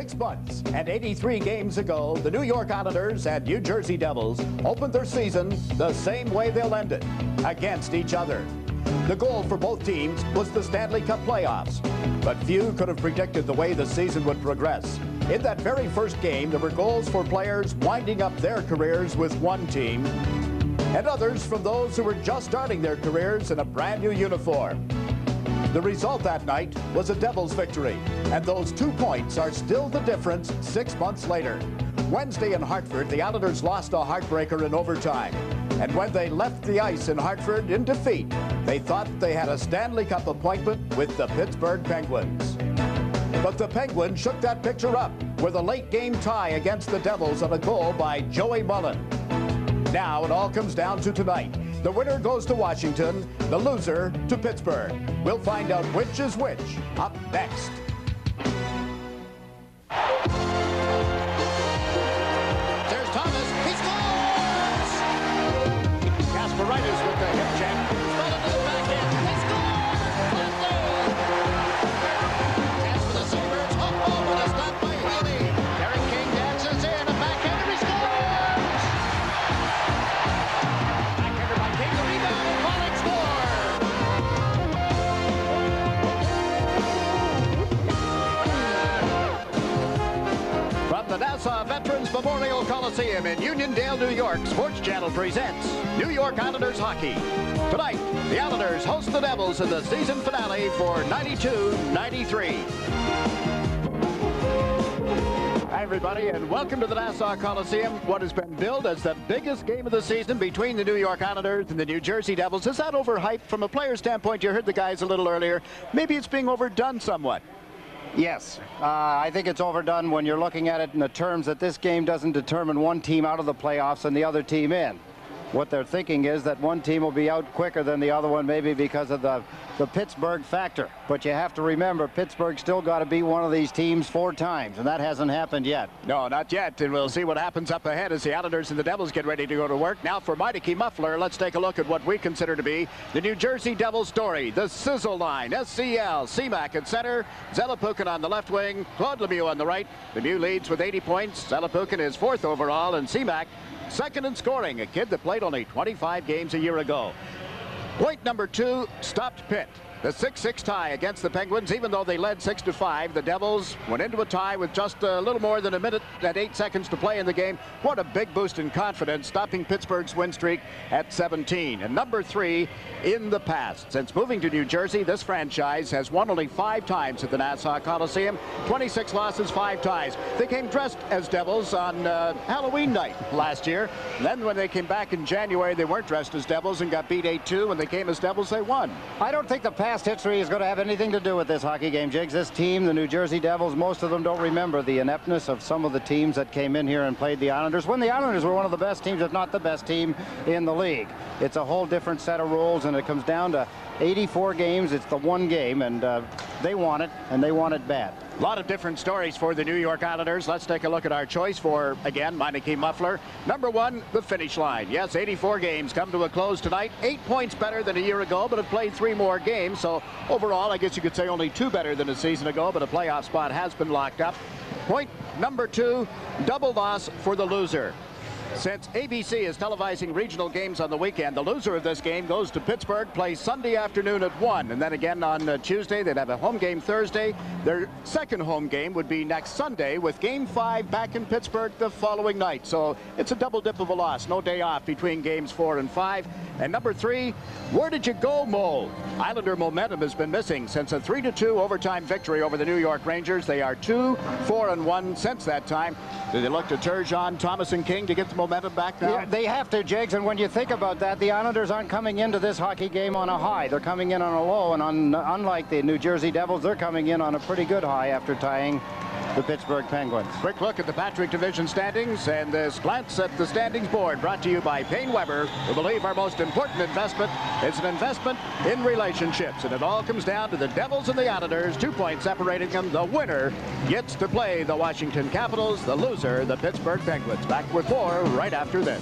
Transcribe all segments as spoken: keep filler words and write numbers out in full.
Six months and eighty-three games ago, the New York Islanders and New Jersey Devils opened their season the same way they'll end it, against each other. The goal for both teams was the Stanley Cup playoffs, but few could have predicted the way the season would progress. In that very first game, there were goals for players winding up their careers with one team, and others from those who were just starting their careers in a brand new uniform. The result that night was a Devils victory, and those two points are still the difference six months later. Wednesday in Hartford, the Islanders lost a heartbreaker in overtime. And when they left the ice in Hartford in defeat, they thought they had a Stanley Cup appointment with the Pittsburgh Penguins. But the Penguins shook that picture up with a late-game tie against the Devils on a goal by Joey Mullen. Now it all comes down to tonight. The winner goes to Washington, the loser to Pittsburgh. We'll find out which is which up next. There's Thomas. He scores! Kasparaitis with the hip check. Fell into the back end. He scores! Flat goal! Chance for the Sabres. Oh, oh, but a stop by Healy. Eric King dances in. A backhander. He scores! Backhander by King. The rebound. Pollock scores! From the Nassau Veterans Memorial Coliseum in Uniondale, New York, Sports Channel presents New York Islanders hockey. Tonight, the Islanders host the Devils in the season finale for ninety-two ninety-three. Hi, everybody, and welcome to the Nassau Coliseum. What has been billed as the biggest game of the season between the New York Islanders and the New Jersey Devils. Is that overhyped? From a player standpoint, you heard the guys a little earlier. Maybe it's being overdone somewhat. Yes, uh, I think it's overdone when you're looking at it in the terms that this game doesn't determine one team out of the playoffs and the other team in. What they're thinking is that one team will be out quicker than the other one, maybe because of the, the Pittsburgh factor. But you have to remember, Pittsburgh still got to beat one of these teams four times, and that hasn't happened yet. No, not yet, and we'll see what happens up ahead as the Islanders and the Devils get ready to go to work. Now for Meineke Muffler, let's take a look at what we consider to be the New Jersey Devils story. The Sizzle line, S C L, Seamack at center, Zelepukin on the left wing, Claude Lemieux on the right. Lemieux leads with eighty points, Zelepukin is fourth overall, and Seamack second in scoring, a kid that played only twenty-five games a year ago. Point number two, stopped Pitt. The six six tie against the Penguins, even though they led six to five, the Devils went into a tie with just a little more than a minute and eight seconds to play in the game. What a big boost in confidence, stopping Pittsburgh's win streak at seventeen. And number three, in the past. Since moving to New Jersey, this franchise has won only five times at the Nassau Coliseum, twenty-six losses, five ties. They came dressed as Devils on uh, Halloween night last year. Then when they came back in January, they weren't dressed as Devils and got beat eight two. When they came as Devils, they won. I don't think the past history is going to have anything to do with this hockey game, Jigs. This team, the New Jersey Devils, most of them don't remember the ineptness of some of the teams that came in here and played the Islanders when the Islanders were one of the best teams, if not the best team in the league. It's a whole different set of rules, and it comes down to eighty-four games. It's the one game, and uh, they want it, and they want it bad. A lot of different stories for the New York Islanders. Let's take a look at our choice for, again, Meineke Muffler. Number one, the finish line. Yes, eighty-four games come to a close tonight. Eight points better than a year ago, but have played three more games. So overall, I guess you could say only two better than a season ago, but a playoff spot has been locked up. Point number two, double loss for the loser. Since A B C is televising regional games on the weekend, the loser of this game goes to Pittsburgh, plays Sunday afternoon at one, and then again on uh, Tuesday. They'd have a home game Thursday. Their second home game would be next Sunday, with game five back in Pittsburgh the following night. So it's a double dip of a loss. No day off between games four and five. And number three, where did you go, Mo? Islander momentum has been missing since a three to two overtime victory over the New York Rangers. They are two, four, and one since that time. Do they look to Turgeon, Thomas, and King to get the momentum back now? Yeah, they have to, Jigs, and when you think about that, the Islanders aren't coming into this hockey game on a high. They're coming in on a low, and on, unlike the New Jersey Devils, they're coming in on a pretty good high after tying the Pittsburgh Penguins. Quick look at the Patrick Division standings, and this glance at the standings board brought to you by Payne Weber, who believe our most important investment is an investment in relationships. And it all comes down to the Devils and the Islanders, two points separating them. The winner gets to play the Washington Capitals, the loser, the Pittsburgh Penguins. Back with more right after this.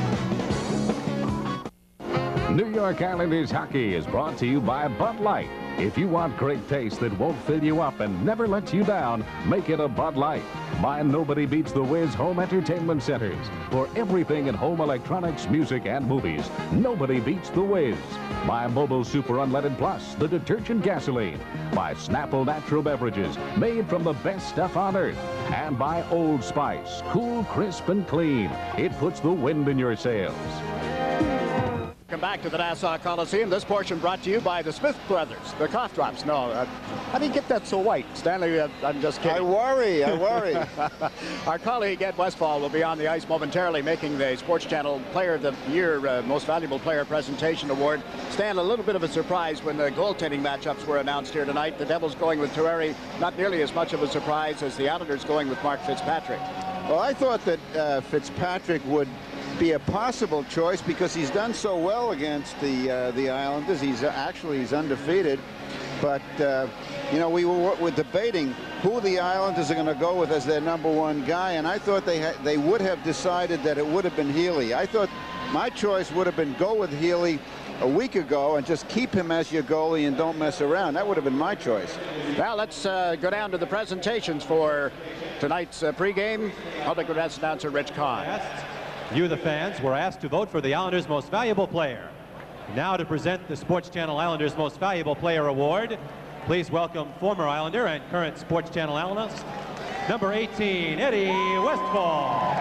New York Islanders hockey is brought to you by Bud Light. If you want great taste that won't fill you up and never lets you down, make it a Bud Light. My nobody beats the Whiz Home Entertainment Centers. For everything in home electronics, music, and movies, nobody beats the Whiz. My Mobile Super Unleaded Plus, the detergent gasoline. By Snapple Natural Beverages, made from the best stuff on earth. And by Old Spice, cool, crisp, and clean. It puts the wind in your sails. Welcome back to the Nassau Coliseum. This portion brought to you by the Smith Brothers. The cough drops. No, uh, how do you get that so white? Stanley, uh, I'm just kidding. I worry, I worry. Our colleague Ed Westfall will be on the ice momentarily making the Sports Channel Player of the Year, uh, Most Valuable Player Presentation Award. Stan, a little bit of a surprise when the goaltending matchups were announced here tonight. The Devils going with Turgeon, not nearly as much of a surprise as the Islanders going with Mark Fitzpatrick. Well, I thought that uh, Fitzpatrick would be a possible choice because he's done so well against the uh, the Islanders. He's uh, actually he's undefeated, but uh, you know we were, were debating who the Islanders are going to go with as their number one guy, and I thought they ha they would have decided that it would have been Healy. I thought my choice would have been go with Healy a week ago and just keep him as your goalie and don't mess around. That would have been my choice. Well, let's uh, go down to the presentations for tonight's uh, pregame. Public address announcer Rich Kahn. You, the fans, were asked to vote for the Islanders' Most Valuable Player. Now to present the Sports Channel Islanders' Most Valuable Player Award, please welcome former Islander and current Sports Channel analyst, number eighteen, Eddie Westfall.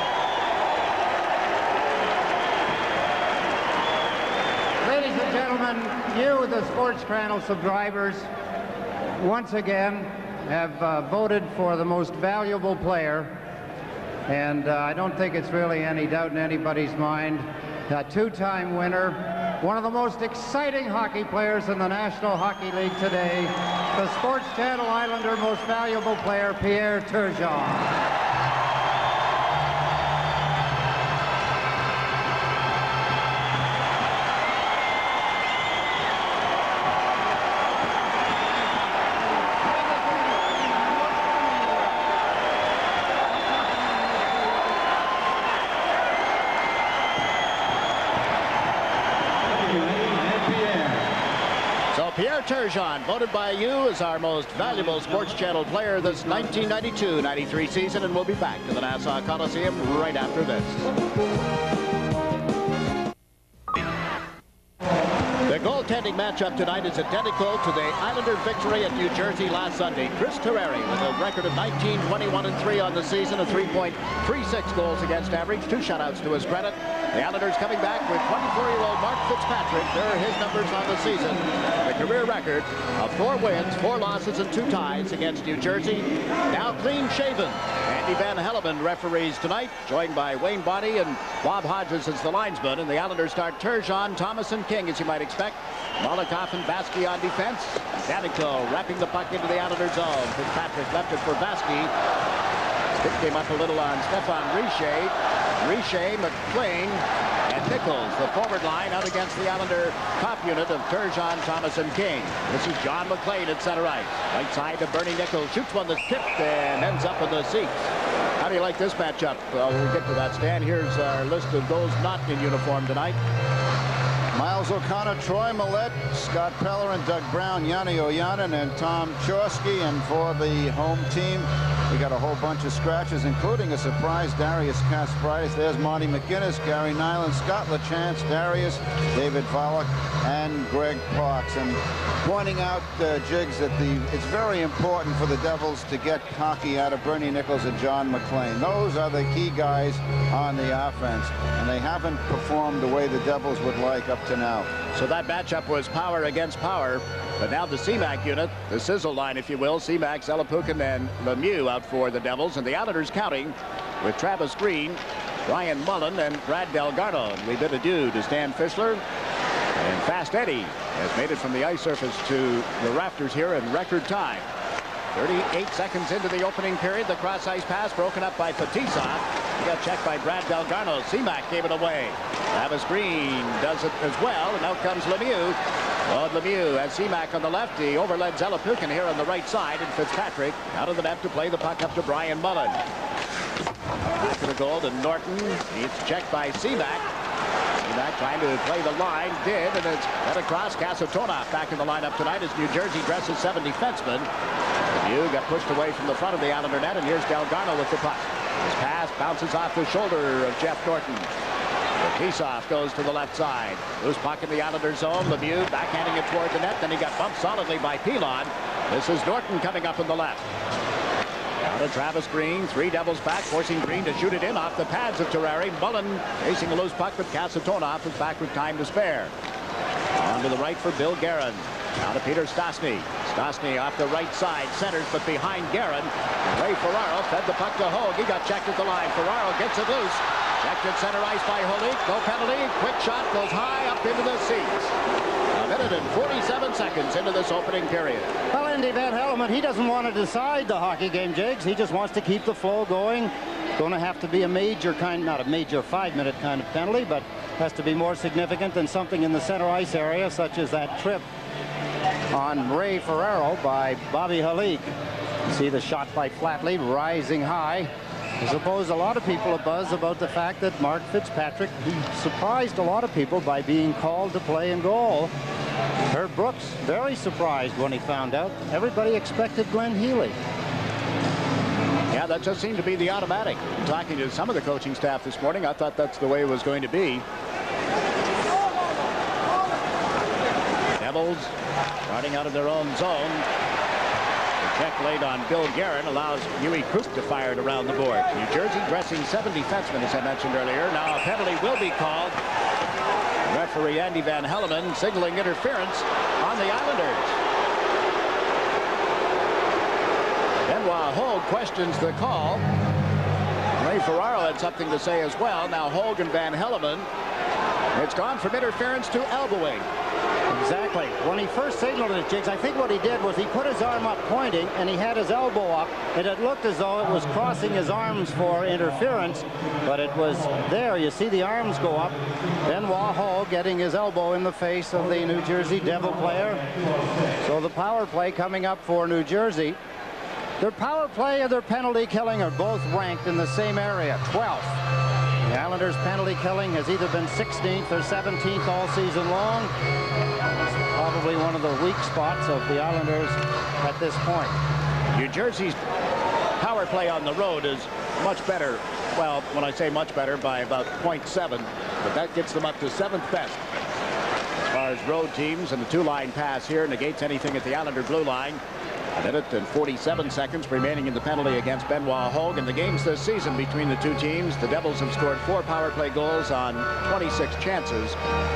Ladies and gentlemen, you, the Sports Channel subscribers, once again have uh, voted for the most valuable player. And uh, I don't think it's really any doubt in anybody's mind. A two-time winner, one of the most exciting hockey players in the National Hockey League today, the Sports Channel Islander Most Valuable Player, Pierre Turgeon. Pierre Turgeon, voted by you as our most valuable Sports Channel player this nineteen ninety-two ninety-three season, and we'll be back to the Nassau Coliseum right after this. The goaltending matchup tonight is identical to the Islanders' victory at New Jersey last Sunday. Chris Turgeon with a record of nineteen, twenty-one, and three on the season, a three point three six goals against average, two shutouts to his credit. The Islanders coming back with twenty-four-year-old Mark Fitzpatrick. There are his numbers on the season. The career record of four wins, four losses, and two ties against New Jersey. Now clean-shaven. Andy Van Helleman referees tonight, joined by Wayne Bonney and Bob Hodges as the linesman. And the Islanders start Turgeon, Thomas, and King, as you might expect. Malikoff and Vasky on defense. Danico wrapping the puck into the Islanders zone. Fitzpatrick left it for Vasky. Stick came up a little on Stefan Richer. Richer, McLean, and Nichols, the forward line, out against the Islander top unit of Turgeon, Thomas, and King. This is John McLean at center ice. Right side to Bernie Nichols. Shoots one that's tipped and ends up in the seats. How do you like this matchup? Well, we'll get to that, Stan. Here's our list of those not in uniform tonight. Miles O'Connor, Troy Millette, Scott Peller, and Doug Brown, Yanni Oyanen, and Tom Chorski. And for the home team, we got a whole bunch of scratches, including a surprise Darius Kasparaitis. There's Marty McGinnis, Gary Nyland, Scott LaChance, Darius, David Volek, and Greg Parks. And pointing out, uh, Jiggs, that the it's very important for the Devils to get hockey out of Bernie Nichols and John McLean. Those are the key guys on the offense, and they haven't performed the way the Devils would like up to now. So that matchup was power against power. But now the C MAC unit, the sizzle line, if you will, C MAC, Zelepukin, and Lemieux out for the Devils, and the Islanders counting with Travis Green, Ryan Mullen, and Brad Delgarno. And we bid adieu to Stan Fischler. And Fast Eddie has made it from the ice surface to the rafters here in record time. thirty-eight seconds into the opening period, the cross-ice pass broken up by Fetisov. He got checked by Brad Delgarno. C MAC gave it away. Travis Green does it as well, and out comes Lemieux. Claude Lemieux has C MAC on the left. He overled Zelepukin here on the right side, and Fitzpatrick out of the net to play the puck up to Brian Mullen. Back to the goal to Norton. He's checked by C MAC. Seaback trying to play the line, did, and it's head across. Kasatonov back in the lineup tonight as New Jersey dresses seven defensemen. Lemieux got pushed away from the front of the Islander net, and here's Delgarno with the puck. His pass bounces off the shoulder of Jeff Norton. Tisov goes to the left side. Loose puck in the Islander zone. Lemieux backhanding it toward the net. Then he got bumped solidly by Pilon. This is Norton coming up in the left. Now to Travis Green. Three Devils back, forcing Green to shoot it in off the pads of Terrari. Mullen chasing a loose puck, but Kasatonov is back with time to spare. On to the right for Bill Guerin. Now to Peter Stastny. Stastny off the right side, centers, but behind Guerin. Ray Ferraro fed the puck to Hogue. He got checked at the line. Ferraro gets it loose. Checked at center ice by Holik. No penalty. Quick shot goes high up into the seats. A minute and forty-seven seconds into this opening period. Well, Andy Van Hellemond, he doesn't want to decide the hockey game, Jigs. He just wants to keep the flow going. Going to have to be a major kind, not a major five-minute kind of penalty, but has to be more significant than something in the center ice area, such as that trip on Ray Ferraro by Bobby Holik. See the shot by Flatley rising high. I suppose a lot of people are buzz about the fact that Mark Fitzpatrick, he surprised a lot of people by being called to play in goal. Herb Brooks, very surprised when he found out. Everybody expected Glenn Healy. Yeah, that just seemed to be the automatic. Talking to some of the coaching staff this morning, I thought that's the way it was going to be. Devils starting out of their own zone. Check laid on Bill Guerin allows Huey Kruk to fire it around the board. New Jersey dressing seven defensemen, as I mentioned earlier. Now a penalty will be called. Referee Andy Van Hellemond signaling interference on the Islanders. Benoit Hogue questions the call. Ray Ferraro had something to say as well. Now Hogue and Van Hellemond. It's gone from interference to elbowing. Exactly. When he first signaled it, Jigs, I think what he did was he put his arm up pointing and he had his elbow up, and it looked as though it was crossing his arms for interference, but it was there. You see the arms go up. Benoit Hogue getting his elbow in the face of the New Jersey Devil player. So the power play coming up for New Jersey. Their power play and their penalty killing are both ranked in the same area, twelfth. The Islanders' penalty killing has either been sixteenth or seventeenth all season long. It's probably one of the weak spots of the Islanders at this point. New Jersey's power play on the road is much better. Well, when I say much better, by about point seven, but that gets them up to seventh best. As far as road teams, and the two-line pass here negates anything at the Islander blue line. A minute and forty-seven seconds remaining in the penalty against Benoit Hogue. In the games this season between the two teams, the Devils have scored four power play goals on twenty-six chances.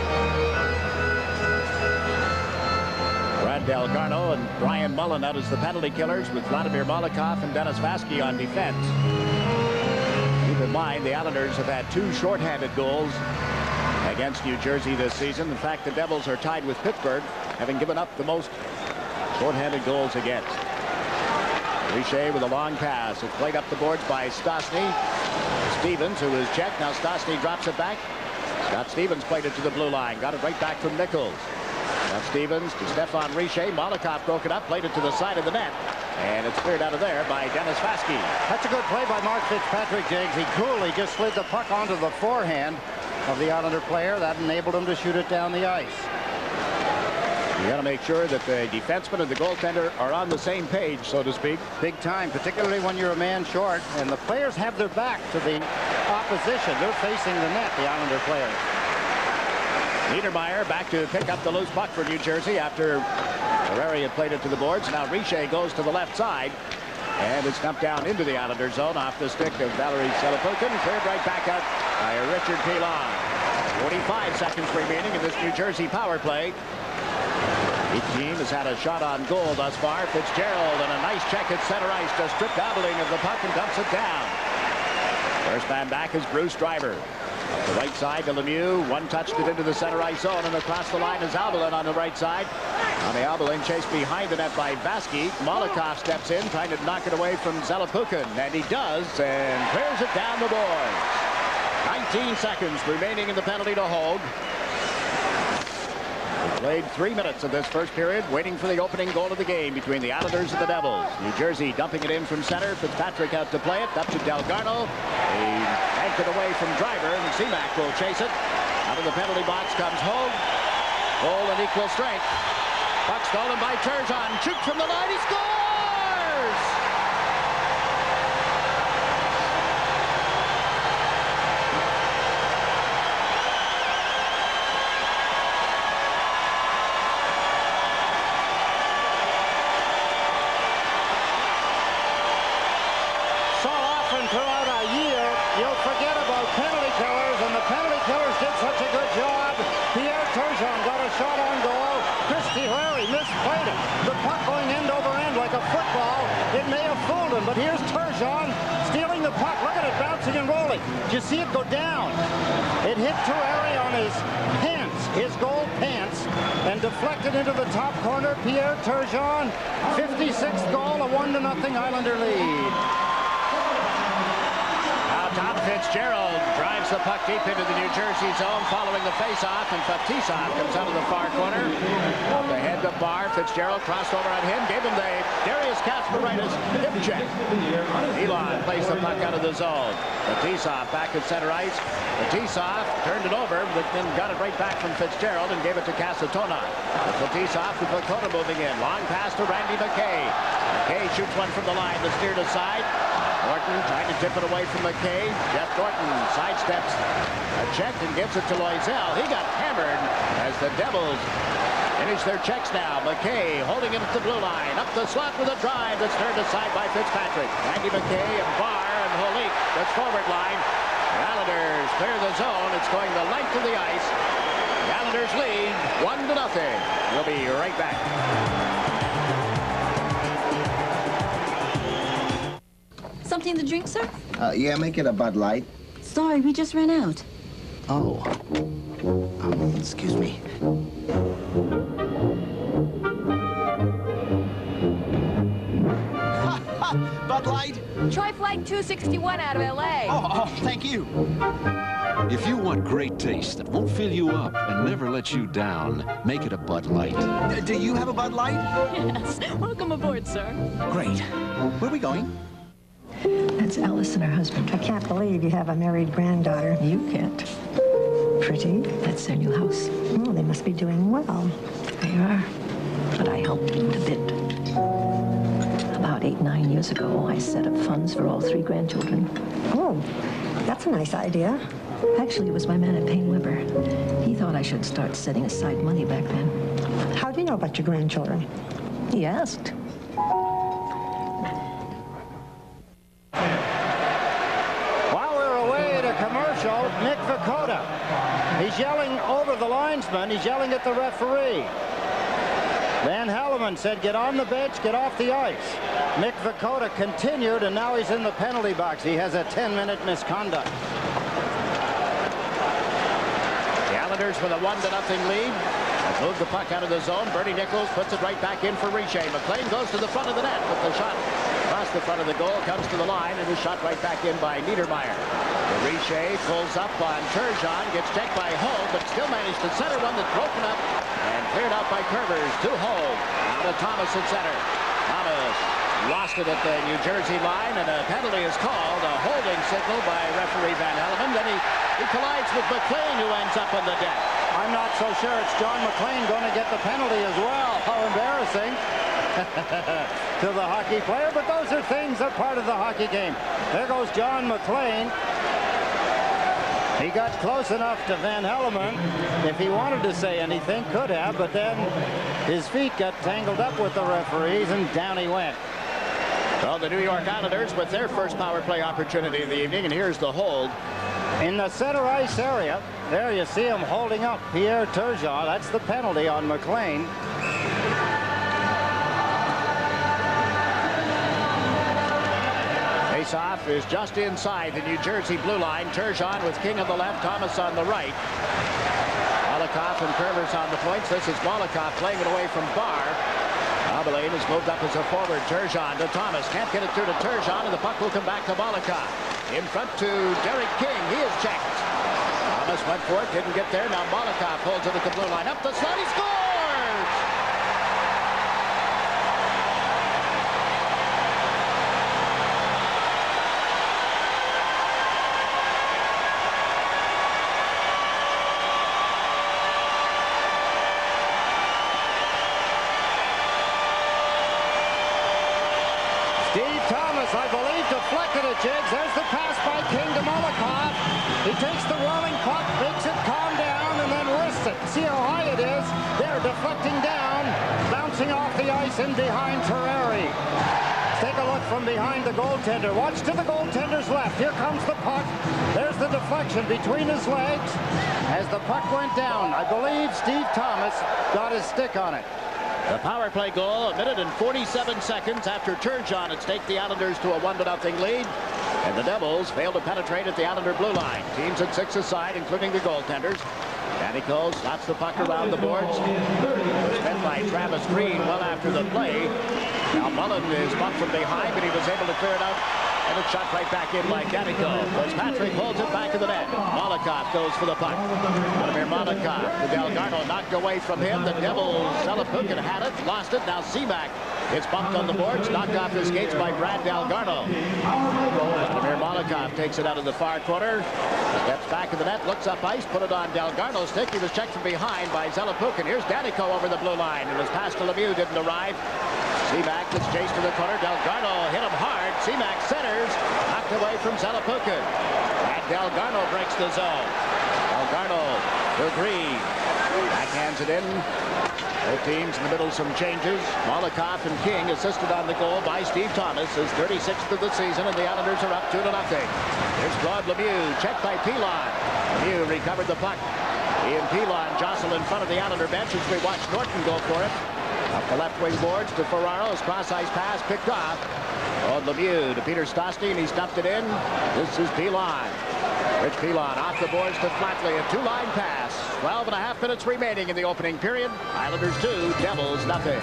Brad Delgarno and Brian Mullen out as the penalty killers, with Vladimir Malakov and Dennis Vasky on defense. Keep in mind, the Islanders have had two shorthanded goals against New Jersey this season. In fact, the Devils are tied with Pittsburgh, having given up the most short-handed goals against. Richer with a long pass. It's played up the boards by Stastny. Stevens, who is checked. Now Stastny drops it back. Scott Stevens played it to the blue line. Got it right back from Nichols. Now Stevens to Stefan Richer. Malakov broke it up. Played it to the side of the net. And it's cleared out of there by Dennis Vasky. That's a good play by Mark Fitzpatrick, Jigs. He coolly just slid the puck onto the forehand of the Islander player. That enabled him to shoot it down the ice. You got to make sure that the defenseman and the goaltender are on the same page, so to speak. Big time, particularly when you're a man short, and the players have their back to the opposition. They're facing the net, the Islander players. Niedermeyer back to pick up the loose puck for New Jersey after Terrari had played it to the boards. Now Richer goes to the left side, and it's dumped down into the Islander zone off the stick of Valery Selepukin. Cleared right back out by Richard Pilon. forty-five seconds remaining in this New Jersey power play. Each team has had a shot on goal thus far. Fitzgerald and a nice check at center ice to strip Abeling of the puck and dumps it down. First man back is Bruce Driver. Up the right side to Lemieux. One touched it into the center ice zone, and across the line is Abeling on the right side. On the Abeling chased behind the net by Vasky. Malakov steps in, trying to knock it away from Selepukin, and he does, and clears it down the boards. nineteen seconds remaining in the penalty to Hogue. We played three minutes of this first period, waiting for the opening goal of the game between the Islanders and the Devils. New Jersey dumping it in from center. Fitzpatrick out to play it. Up to Delgarno. He banked it away from Driver, and Seaback will chase it. Out of of the penalty box comes Hogue. Goal and equal strength. Puck stolen by Turgeon. Shoots from the line. He scores! So often throughout a year, you'll forget about penalty killers, and the penalty killers did such a good job. Pierre Turgeon got a shot on goal. Christy Larry misplayed it. The puck going end over end like a football. It may have fooled him, but here's Turgeon stealing the puck. Look at it bouncing and rolling. Did you see it go down? It hit Larry on his pants, his goal pants, and deflected into the top corner. Pierre Turgeon, fifty-sixth goal, a one to nothing Islander lead. Tom Fitzgerald drives the puck deep into the New Jersey zone following the face-off, and Fetisov comes out of the far corner. Up ahead to Barr. Fitzgerald crossed over on him, gave him the Darius Kasparaitis hip check. Elon plays the puck out of the zone. Fetisov back at center ice. Fetisov turned it over, but then got it right back from Fitzgerald and gave it to Casatonon. Fetisov with Lakota moving in. Long pass to Randy McKay. McKay shoots one from the line. The steered aside. Norton trying to tip it away from McKay. Jeff Norton sidesteps a check and gives it to Loisel. He got hammered as the Devils finish their checks now. McKay holding it at the blue line. Up the slot with a drive that's turned aside by Fitzpatrick. Randy McKay and Barr and Holik. That's forward line. The Islanders clear the zone. It's going the length of the ice. The Islanders lead one to nothing. We'll be right back. Something to drink, sir? Uh, yeah, make it a Bud Light. Sorry, we just ran out. Oh. Um, excuse me. Bud Light? Try Flight two sixty-one out of L A. Oh, oh, thank you. If you want great taste that won't fill you up and never let you down, make it a Bud Light. D- do you have a Bud Light? Yes. Welcome aboard, sir. Great. Where are we going? That's Alice and her husband. I can't believe you have a married granddaughter. You can't. Pretty. That's their new house. Oh, they must be doing well. They are. But I helped a bit. About eight, nine years ago, I set up funds for all three grandchildren. Oh, that's a nice idea. Actually, it was my man at Payne Weber. He thought I should start setting aside money back then. How do you know about your grandchildren? He asked. While we're away at a commercial, Nick Vakota. He's yelling over the linesman. He's yelling at the referee. Van Helleman said, get on the bench, get off the ice. Mick Vakota continued, and now he's in the penalty box. He has a ten-minute misconduct. The Islanders with a one to nothing lead. Move the puck out of the zone. Bernie Nichols puts it right back in for Richer. McLean goes to the front of the net, but the shot across the front of the goal comes to the line and is shot right back in by Niedermeyer. Richer pulls up on Turgeon, gets checked by Hogue, but still managed to center one that's broken up and cleared out by Curvers to Hogue. Now to Thomas at center. Thomas lost it at the New Jersey line, and a penalty is called. A holding signal by referee Van Helleman. Then he, he collides with McLean, who ends up on the deck. I'm not so sure it's John McLean going to get the penalty as well. How embarrassing to the hockey player, but those are things that are part of the hockey game. There goes John McLean. He got close enough to Van Helleman. If he wanted to say anything, could have, but then his feet got tangled up with the referees, and down he went. Well, the New York Islanders with their first power play opportunity of the evening, and here's the hold. In the center ice area, there you see him holding up Pierre Turgeon. That's the penalty on McLean. Face-off is just inside the New Jersey blue line. Turgeon with King on the left, Thomas on the right. Malikoff and Curvers on the points. This is Malikoff playing it away from Barr. Abilene has moved up as a forward. Turgeon to Thomas. Can't get it through to Turgeon, and the puck will come back to Malikoff. In front to Derek King. He is checked. Thomas went for it, didn't get there. Now Malikoff holds it at the blue line. Up the slot, he scores! Thomas, I believe, deflected it, Jigs. There's the pass by King to Molotov. He takes the rolling puck, makes it calm down, and then wrists it. See how high it is? They're deflecting down, bouncing off the ice and behind Terreri. Take a look from behind the goaltender. Watch to the goaltender's left. Here comes the puck. There's the deflection between his legs as the puck went down. I believe Steve Thomas got his stick on it. The power play goal, a minute and forty-seven seconds after Turgeon had staked the Islanders to a one to nothing lead. And the Devils failed to penetrate at the Islander blue line. Teams at six aside, including the goaltenders. Danny Cole slaps the puck around the boards. Spent by Travis Green well after the play. Now Mullen is bumped from behind, but he was able to clear it out. And it's shot right back in by Danny Cole. Fitzpatrick holds it back in the net. Molotov goes for the puck. Vladimir Molotov. The Delgarno knocked away from him. The Devils, Zelepukin had it, lost it. Now Seaback is bumped on the boards, knocked off his skates by Brad Delgarno. Vladimir Molotov takes it out of the far corner. Steps back in the net, looks up ice, put it on Delgarno's stick. He was checked from behind by Zelepukin. Here's Danico over the blue line. It was passed to Lemieux, didn't arrive. Seaback gets chased to the corner. Delgarno hit him hard. Seaback centers, knocked away from Zelepukin. And Delgarno breaks the zone. Delgarno to Green. Backhands it in. Both teams in the middle, some changes. Molotov and King assisted on the goal by Steve Thomas. His thirty-sixth of the season, and the Islanders are up two to nothing. Here's Claude Lemieux, checked by Pilon. Lemieux recovered the puck. He and Pilon jostle in front of the Islander bench as we watch Norton go for it. Up the left wing boards to Ferraro's cross-ice pass picked off. Claude Lemieux to Peter Stastny, and he stumped it in. This is Pilon. Rich Pilon off the boards to Flatley, a two-line pass. twelve and a half minutes remaining in the opening period. Islanders two, Devils nothing.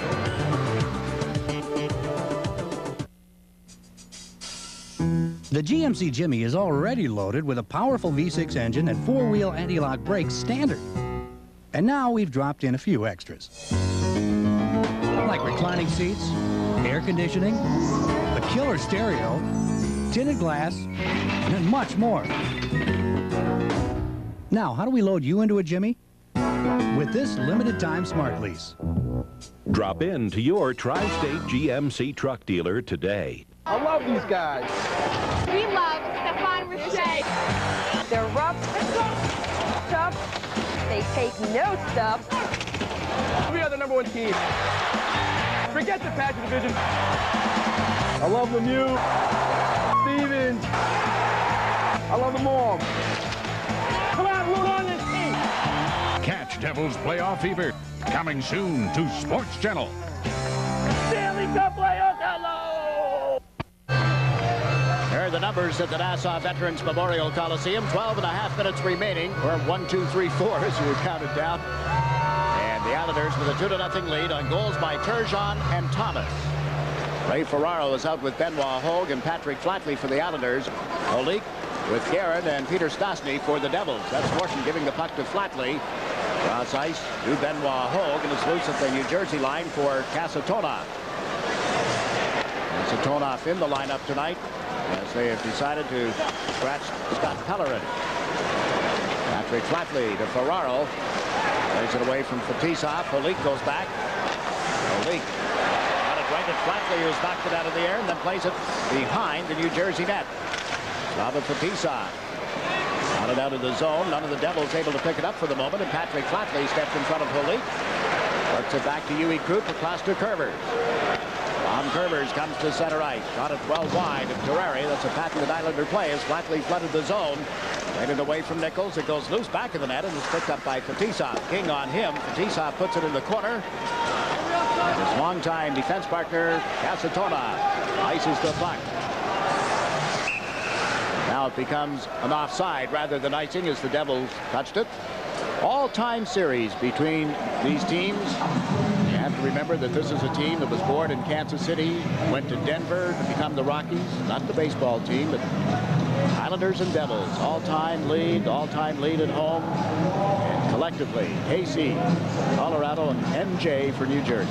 The G M C Jimmy is already loaded with a powerful V six engine and four-wheel anti-lock brakes standard. And now we've dropped in a few extras. Like reclining seats, air conditioning, a killer stereo, tinted glass, and much more. Now, how do we load you into a Jimmy? With this limited time smart lease. Drop in to your Tri-State G M C truck dealer today. I love these guys. We love Stefan Richer. They're rough, tough, they take no stuff. We are the number one team. Forget the Patrick division. I love Lemieux, Stevens. I love them all. Come on, root on this team. Catch Devils playoff fever. Coming soon to Sports Channel. Stanley Cup playoff, hello! Here are the numbers at the Nassau Veterans Memorial Coliseum. twelve and a half minutes remaining, or one, two, three, four as you counted down. And the Islanders with a two to nothing lead on goals by Turgeon and Thomas. Ray Ferraro is out with Benoit Hogue and Patrick Flatley for the Islanders. Olik with Guerin and Peter Stastny for the Devils. That's Morton giving the puck to Flatley. Cross ice to Benoit Hogue, and it's loose at the New Jersey line for Kasatonov. Kasatonov in the lineup tonight as they have decided to scratch Scott Pellerin. Patrick Flatley to Ferraro. Plays it away from Fetisov. Olik goes back. Olik got it right at Flatley, who's knocked it out of the air and then plays it behind the New Jersey net. Slava Fetisov. Got it out of the zone. None of the Devils able to pick it up for the moment, and Patrick Flatley stepped in front of Olik. Works it back to Huey Krupp across to Curvers. Tom Curvers comes to center ice. Shot it well wide of Terreri. That's a pattern that Islander play as Flatley flooded the zone. Played it away from Nichols. It goes loose back in the net and is picked up by Fetisov. King on him. Fetisov puts it in the corner. And his longtime defense partner, Kasatonov, ices the puck. Now it becomes an offside rather than icing as the Devils touched it. All-time series between these teams. You have to remember that this is a team that was born in Kansas City, went to Denver to become the Rockies. Not the baseball team, but Islanders and Devils. All-time lead, all-time lead at home. And collectively, K C, Colorado, and M J for New Jersey.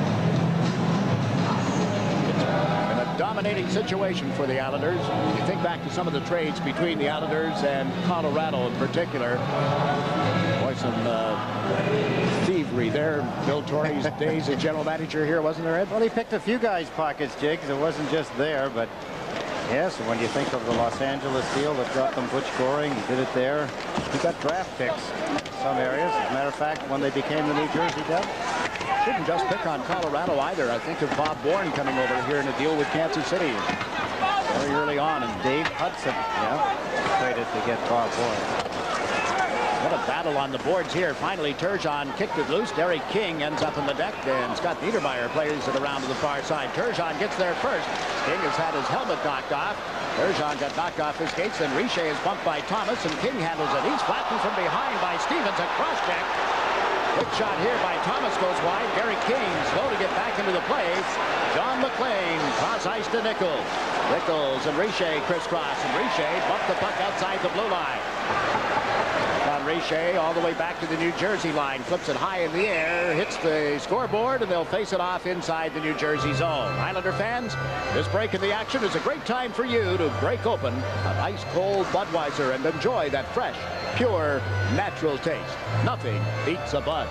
Dominating situation for the Islanders. You think back to some of the trades between the Islanders and Colorado in particular. Boy, some uh, thievery there. Bill Torrey's days as general manager here, wasn't there, Ed? Well, he picked a few guys' pockets, Jake, because it wasn't just there, but Yes, and when you think of the Los Angeles deal that got them Butch Goring, he did it there. He got draft picks in some areas. As a matter of fact, when they became the New Jersey Devils. Shouldn't just pick on Colorado either. I think of Bob Bourne coming over here in a deal with Kansas City very early on. And Dave Hudson, yeah, traded to get Bob Bourne. What a battle on the boards here. Finally, Turgeon kicked it loose. Derek King ends up in the deck, and Scott Niedermeyer plays it around to the far side. Turgeon gets there first. King has had his helmet knocked off. Turgeon got knocked off his skates, then Richer is bumped by Thomas, and King handles it. He's flattened from behind by Stevens. A cross check. Quick shot here by Thomas goes wide. Derek King slow to get back into the play. John McLean cross ice to Nichols. Nichols and Richer crisscross, and Richer bumped the puck outside the blue line. Richer all the way back to the New Jersey line, flips it high in the air, hits the scoreboard, and they'll face it off inside the New Jersey zone. Islander fans, this break in the action is a great time for you to break open an ice cold Budweiser and enjoy that fresh, pure, natural taste. Nothing beats a Bud.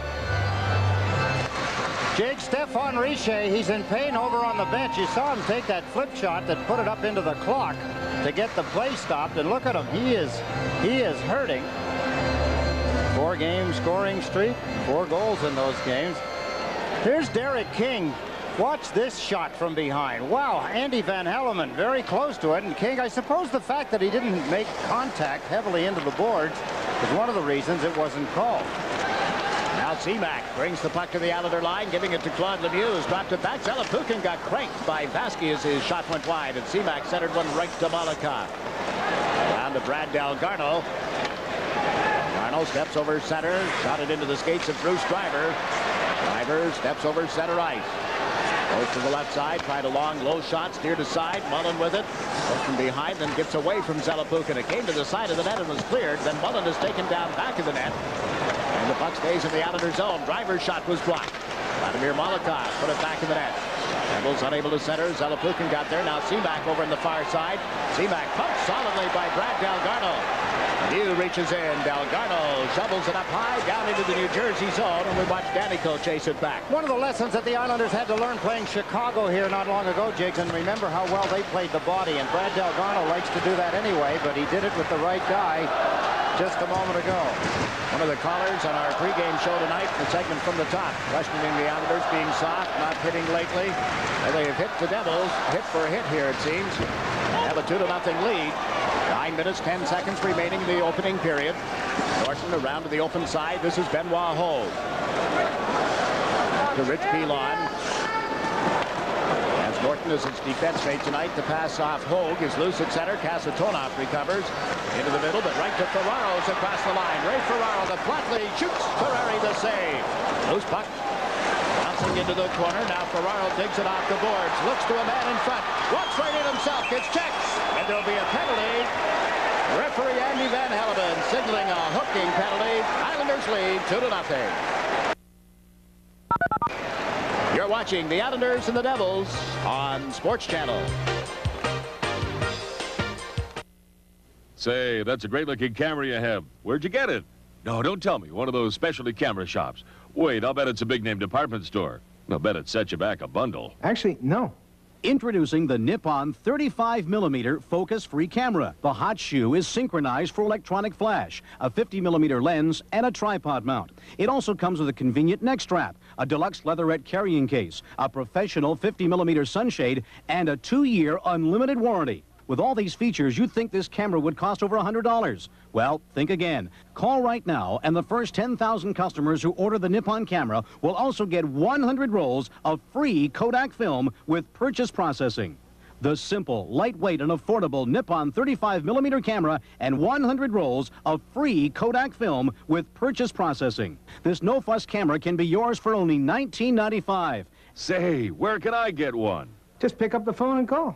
Jake, Stefan Richer, he's in pain over on the bench. You saw him take that flip shot that put it up into the clock to get the play stopped, and look at him. He is, he is hurting. Four-game scoring streak, four goals in those games. Here's Derek King. Watch this shot from behind. Wow, Andy Van Helleman very close to it. And King, I suppose the fact that he didn't make contact heavily into the boards is one of the reasons it wasn't called. Now Seamack brings the puck to the Islander line, giving it to Claude Lemieux, who's dropped it back. Zalapukin got cranked by Vasquez as his shot went wide, and Seamack centered one right to Malakov. Down to Brad Delgarno. Arnold steps over center, shot it into the skates of Bruce Driver. Driver steps over center ice. Goes to the left side, tried a long, low shot, steered aside, Mullen with it. Goes from behind, then gets away from Zalapukin. It came to the side of the net and was cleared. Then Mullen is taken down back of the net. And the puck stays in the Islander zone. Driver's shot was blocked. Vladimir Malakov put it back in the net. Devils unable to center. Zalapukin got there. Now Seamack over on the far side. Seamack pumped solidly by Brad Delgarno. Mew reaches in. Delgarno shovels it up high down into the New Jersey zone, and we watch Danico chase it back. One of the lessons that the Islanders had to learn playing Chicago here not long ago, Jigs, and remember how well they played the body, and Brad Delgarno likes to do that anyway, but he did it with the right guy just a moment ago. One of the callers on our pregame show tonight, the segment from the top, questioning the Islanders being soft, not hitting lately. And they have hit the Devils, hit for hit here, it seems. They have a two to nothing lead. Nine minutes, ten seconds remaining in the opening period. Norton around to the open side. This is Benoit Hogue. To Rich Pilon. As Norton is his defense mate tonight. The pass off Hogue is loose at center. Kasatonov recovers. Into the middle, but right to Ferraro's across the line. Ray Ferraro, the Flatley shoots. Ferrari the save. Loose puck. Bouncing into the corner. Now Ferraro digs it off the boards. Looks to a man in front. Walks right in himself. Gets checked. And there'll be a penalty. Referee Andy Van Helleman signaling a hooking penalty. Islanders lead two to nothing. You're watching the Islanders and the Devils on Sports Channel. Say, that's a great-looking camera you have. Where'd you get it? No, don't tell me. One of those specialty camera shops. Wait, I'll bet it's a big-name department store. I'll bet it set you back a bundle. Actually, no. Introducing the Nippon thirty-five millimeter focus-free camera. The hot shoe is synchronized for electronic flash, a fifty millimeter lens, and a tripod mount. It also comes with a convenient neck strap, a deluxe leatherette carrying case, a professional fifty millimeter sunshade, and a two-year unlimited warranty. With all these features, you'd think this camera would cost over one hundred dollars. Well, think again. Call right now, and the first ten thousand customers who order the Nippon camera will also get one hundred rolls of free Kodak film with purchase processing. The simple, lightweight, and affordable Nippon thirty-five millimeter camera and one hundred rolls of free Kodak film with purchase processing. This no-fuss camera can be yours for only nineteen ninety-five dollars. Say, where can I get one? Just pick up the phone and call.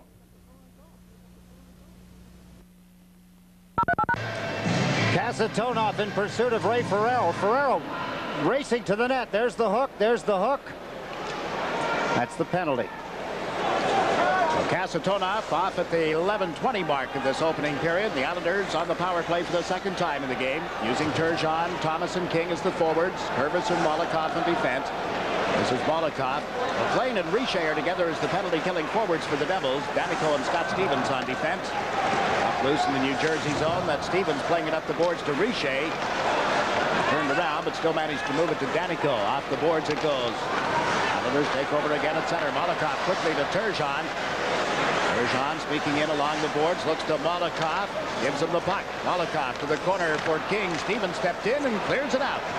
Kasatonov in pursuit of Ray Ferraro. Ferraro racing to the net. There's the hook. There's the hook. That's the penalty. So Kasatonov off at the eleven twenty mark of this opening period. The Islanders on the power play for the second time in the game, using Turgeon, Thomas, and King as the forwards, Purvis and Malakov in defense. As This is Molotov. McLean and Richer are together as the penalty-killing forwards for the Devils. Danico and Scott Stevens on defense. Up loose in the New Jersey zone. That's Stevens playing it up the boards to Richer. Turned around, but still managed to move it to Danico. Off the boards it goes. Islanders take over again at center. Molotov quickly to Turgeon. Turgeon speaking in along the boards. Looks to Molotov. Gives him the puck. Molotov to the corner for King. Stevens stepped in and clears it out.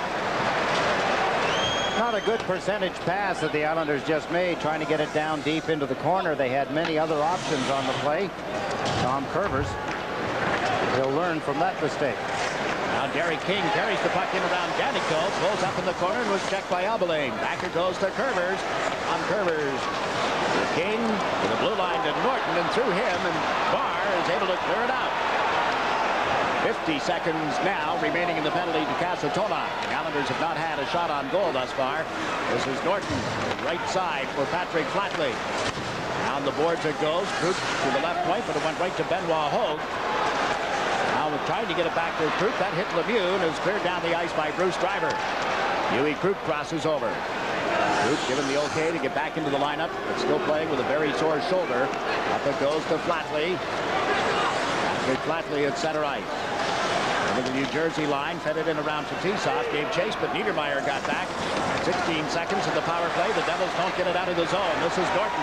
Not a good percentage pass that the Islanders just made, trying to get it down deep into the corner. They had many other options on the play. Tom Curvers, he'll learn from that mistake. Now Derek King carries the puck in around Danico, pulls up in the corner and was checked by Abilene. Back it goes to Curvers. On Curvers. King to the blue line to Norton, and through him, and Barr is able to clear it out. fifty seconds now remaining in the penalty to Casatona. The Islanders have not had a shot on goal thus far. This is Norton, right side for Patrick Flatley. Down the boards it goes. Krupp to the left point, but it went right to Benoit Hogue. Now trying to get it back to Krupp. That hit Lemieux and is cleared down the ice by Bruce Driver. Huey Krupp crosses over. Krupp given the okay to get back into the lineup, but still playing with a very sore shoulder. Up it goes to Flatley. Patrick Flatley at center ice. The New Jersey line fed it in around Fetisov, gave chase, but Niedermeyer got back. sixteen seconds in the power play. The Devils don't get it out of the zone. This is Norton.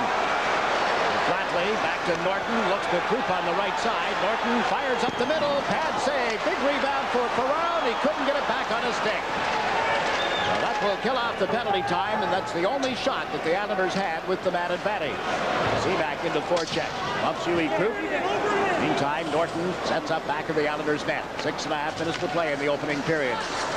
Flatley back to Norton, looks to Krupp on the right side. Norton fires up the middle, pad save, big rebound for Ferraro. He couldn't get it back on his stick. Well, that will kill off the penalty time, and that's the only shot that the Islanders had with the man advantage. Seaback into forecheck. Bumps Huey Krupp. Meantime, Norton sets up back of the Islanders' net. Six and a half minutes to play in the opening period.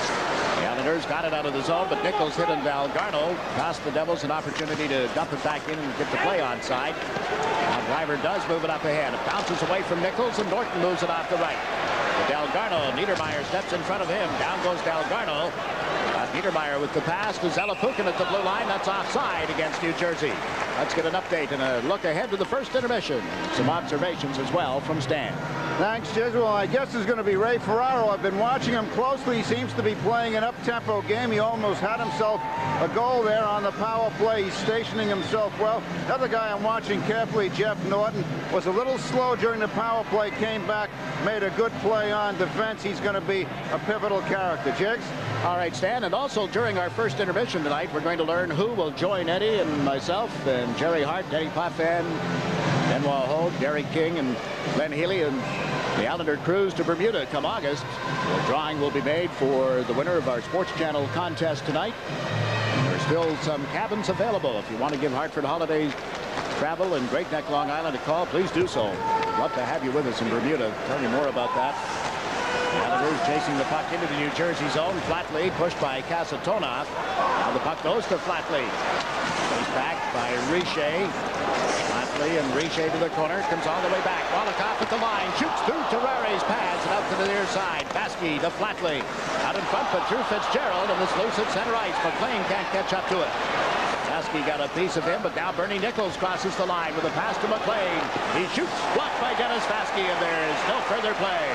The Islanders got it out of the zone, but Nichols hit and Valgarno cost the Devils an opportunity to dump it back in and get the play onside. Now Driver does move it up ahead. It bounces away from Nichols, and Norton moves it off the right. Delgarno, Niedermeyer steps in front of him. Down goes Delgarno. Uh, Niedermeyer with the pass to Zelepukin at the blue line. That's offside against New Jersey. Let's get an update and a look ahead to the first intermission. Some observations as well from Stan. Thanks, Jez. Well, I guess it's going to be Ray Ferraro. I've been watching him closely. He seems to be playing an up-tempo game. He almost had himself a goal there on the power play. He's stationing himself well. The other guy I'm watching carefully, Jeff Norton, was a little slow during the power play, came back, made a good play on defense. He's going to be a pivotal character. Jiggs? All right, Stan, and also during our first intermission tonight, we're going to learn who will join Eddie and myself and Jerry Hart, Eddie Potvin, Benoit Hogue, Derek King, and Glenn Healy, and the Islander cruise to Bermuda come August. The drawing will be made for the winner of our Sports Channel contest tonight. There's still some cabins available. If you want to give Hartford Holidays Travel in Great Neck, Long Island a call, please do so. We'd love to have you with us in Bermuda. Tell you more about that. The Islanders chasing the puck into the New Jersey zone. Flatley pushed by Casatona. Now the puck goes to Flatley. Goes back by Richer. Flatley and Richer to the corner. Comes all the way back. Molotov at the line. Shoots through Terrare's pads and out to the near side. Baskey to Flatley. Out in front, but through Fitzgerald, and this loose at center ice. McLean can't catch up to it. Baskey got a piece of him, but now Bernie Nichols crosses the line with a pass to McLean. He shoots, blocked by Dennis Baskey, and there is no further play.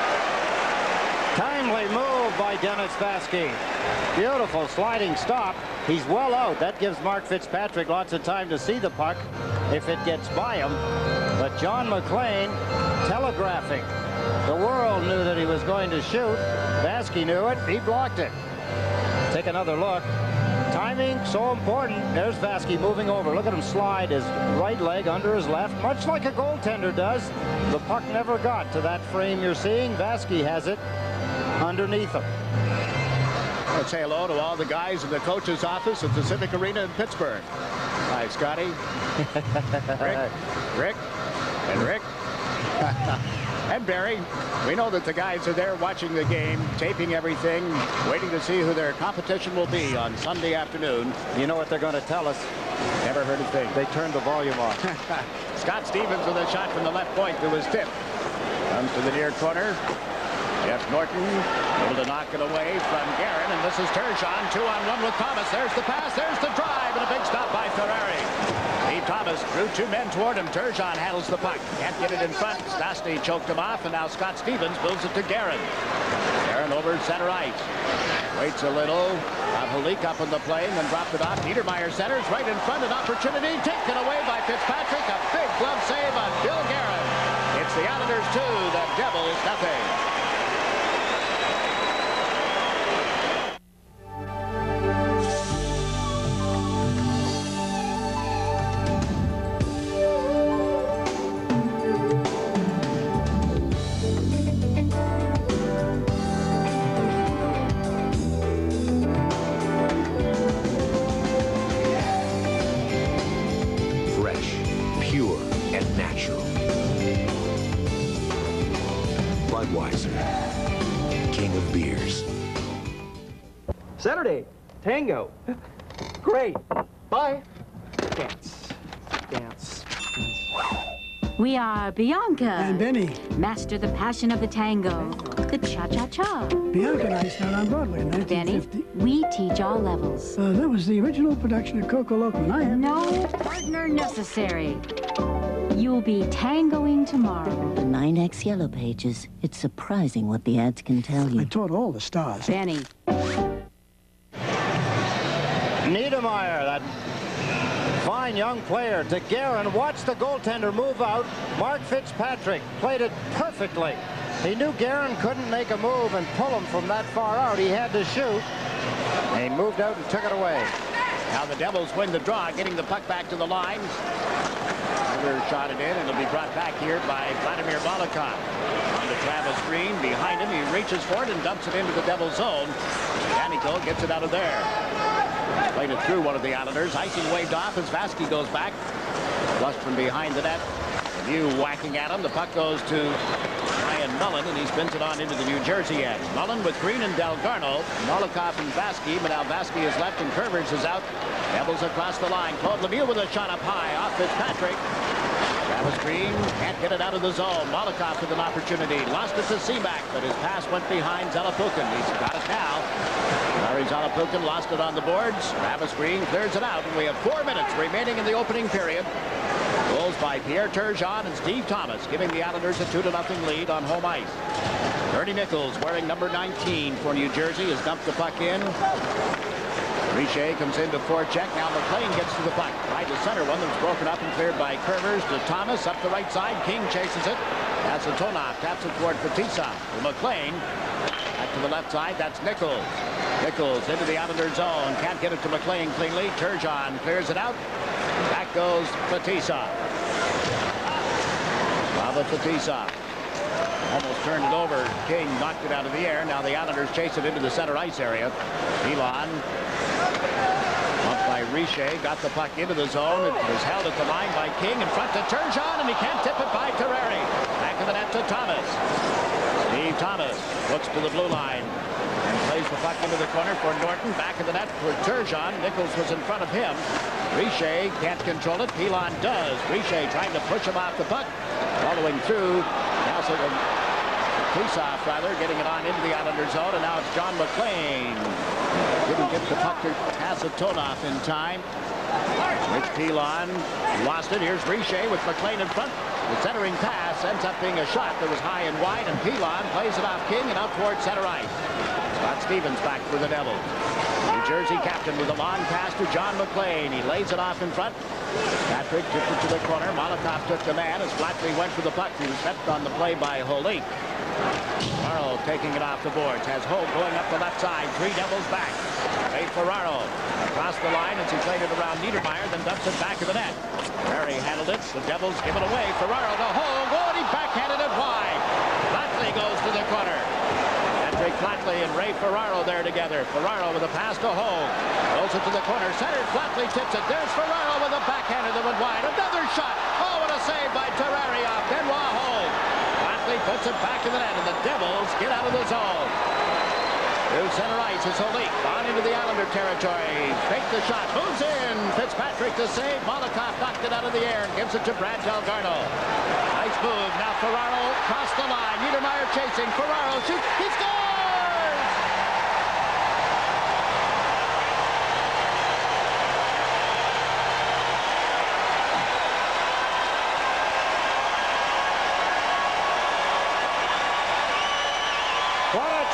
Timely move by Dennis Baskey. Beautiful sliding stop. He's well out. That gives Mark Fitzpatrick lots of time to see the puck if it gets by him. But John McLean telegraphing. The world knew that he was going to shoot. Baskey knew it. He blocked it. Take another look. Timing so important. There's Baskey moving over. Look at him slide his right leg under his left, much like a goaltender does. The puck never got to that frame you're seeing. Baskey has it underneath him. Let's say hello to all the guys in the coach's office at the Civic Arena in Pittsburgh. Hi, Scotty. Rick. Rick. And Rick. And Barry. We know that the guys are there watching the game, taping everything, waiting to see who their competition will be on Sunday afternoon. You know what they're going to tell us? Never heard a thing. They turned the volume off. Scott Stevens with a shot from the left point to his tip. Comes to the near corner. Jeff Norton able to knock it away from Guerin, and this is Turgeon, two on one with Thomas. There's the pass, there's the drive, and a big stop by Ferrari. Steve Thomas drew two men toward him. Turgeon handles the puck. Can't get it in front. Stastny choked him off, and now Scott Stevens moves it to Guerin. Guerin Turnover, center ice. Waits a little. Got Holik up in the plane, then dropped it off. Niedermeyer centers right in front. An opportunity taken away by Fitzpatrick. A big glove save on Bill Guerin. It's the Islanders two, the Devils nothing. Saturday, tango. Great. Bye. Dance. Dance. We are Bianca. And Benny. Master the passion of the tango. The cha-cha-cha. Bianca and I started on Broadway in nineteen fifty. Benny, we teach all levels. Uh, that was the original production of Coco Loco, and I am. No partner necessary. You'll be tangoing tomorrow. The nine X Yellow Pages. It's surprising what the ads can tell you. I taught all the stars. Benny. Niedermeyer, that fine young player, to Guerin. Watch the goaltender move out. Mark Fitzpatrick played it perfectly. He knew Guerin couldn't make a move and pull him from that far out. He had to shoot. And he moved out and took it away. Now the Devils win the draw, getting the puck back to the line. Miller shot it in, and it'll be brought back here by Vladimir Volokov. On to Travis Green. Behind him, he reaches for it and dumps it into the Devils zone. Danico gets it out of there. Played it through one of the Islanders. Icing waved off as Vasky goes back. Flushed from behind the net. View whacking at him. The puck goes to Ryan Mullen, and he spins it on into the New Jersey end. Mullen with Green and Delgarno. Molokov and Vasky, but now Vasky is left and Curvers is out. Devils across the line. Claude Lemieux with a shot up high off Fitzpatrick. Travis Green can't get it out of the zone. Molokov with an opportunity. Lost it to Seaback, but his pass went behind Zalapukin. He's got it now. Larry Zalapukin lost it on the boards. Travis Green clears it out, and we have four minutes remaining in the opening period. Goals by Pierre Turgeon and Steve Thomas, giving the Islanders a two to nothing lead on home ice. Ernie Nichols, wearing number nineteen for New Jersey, has dumped the puck in. Richer comes into forecheck. Now McLean gets to the puck. Right to center one that was broken up and cleared by Curvers to Thomas. Up the right side. King chases it. That's a Tonoff. Taps it toward Fatisa. To McLean. Back to the left side. That's Nichols. Nichols into the Islander zone. Can't get it to McLean cleanly. Turgeon clears it out. Back goes Fatisa. Slava Fatisa. Almost turned it over. King knocked it out of the air. Now the Islanders chase it into the center ice area. Elon. Bumped by Richer. Got the puck into the zone. It was held at the line by King. In front to Turgeon, and he can't tip it by Terreri. Back of the net to Thomas. Steve Thomas looks to the blue line and plays the puck into the corner for Norton. Back of the net for Turgeon. Nichols was in front of him. Richer can't control it. Pilon does. Richer trying to push him off the puck. Following through. Kristoff, rather, getting it on into the Islander zone, and now it's John McLean. Didn't get the puck to pass it Tonoff in time. Rich Pilon lost it. Here's Richer with McLean in front. The centering pass ends up being a shot that was high and wide, and Pilon plays it off King and out towards center ice. Scott Stevens back for the Devils. New Jersey captain with a long pass to John McLean. He lays it off in front. Patrick tipped it to the corner. Molotov took the man as Flatley went for the puck. He was stepped on the play by Holik. Ferraro taking it off the boards. Has Hogue going up the left side. Three Devils back. Ray Ferraro across the line as he played it around Niedermeyer, then dumps it back to the net. Perry handled it. The Devils give it away. Ferraro to Hogue. Oh, and he backhanded it wide. Flatley goes to the corner. Patrick Flatley and Ray Ferraro there together. Ferraro with a pass to Hogue. Goes it to the corner. Centered. Flatley tips it. There's Ferraro with a backhander that went wide. Another shot. Oh, what a save by Terreri off Benoit Hogue. Flatley puts it back in the net, and the Devils get out of the zone. Through center ice is Holik. On into the Islander territory. Fakes the shot. Moves in. Fitzpatrick to save. Molotov knocked it out of the air and gives it to Brad Delgarno. Nice move. Now Ferraro across the line. Niedermeyer chasing. Ferraro shoots. He scores!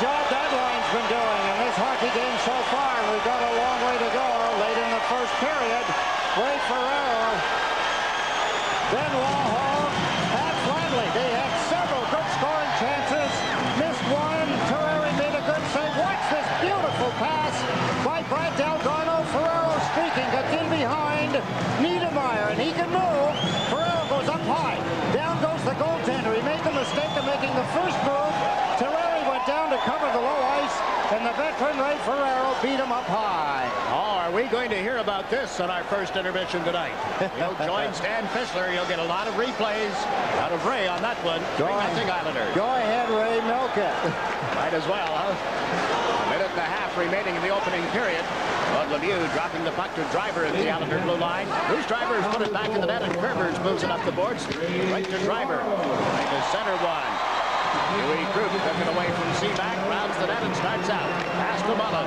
job that line's been doing in this hockey game so far. We've got a long way to go late in the first period. Ray Ferraro, Ben Warhol, Pat Flatley. They had several good scoring chances. Missed one. Terreri made a good save. Watch this beautiful pass by Brad Delgarno. Ferraro streaking, gets in behind Niedermeyer, and he can move. Ferraro goes up high. Down goes the goaltender. He made the mistake of making the first move. Terreri went down to cover the low ice, and the veteran Ray Ferraro beat him up high. Oh, are we going to hear about this on our first intermission tonight? He'll join Stan Fischler. You'll get a lot of replays out of Ray on that one. Go three nothing Islanders. Go ahead, Ray, milk it. Might as well, huh? A minute and a half remaining in the opening period. Claude Lemieux dropping the puck to Driver at the Islander blue line. Bruce Driver's put it back in the net, and Kerber's moves it up the boards. Right to Driver. Right to center one. Dewey Krupp took it away from Seaback, rounds the net and starts out. Pass to Mullen.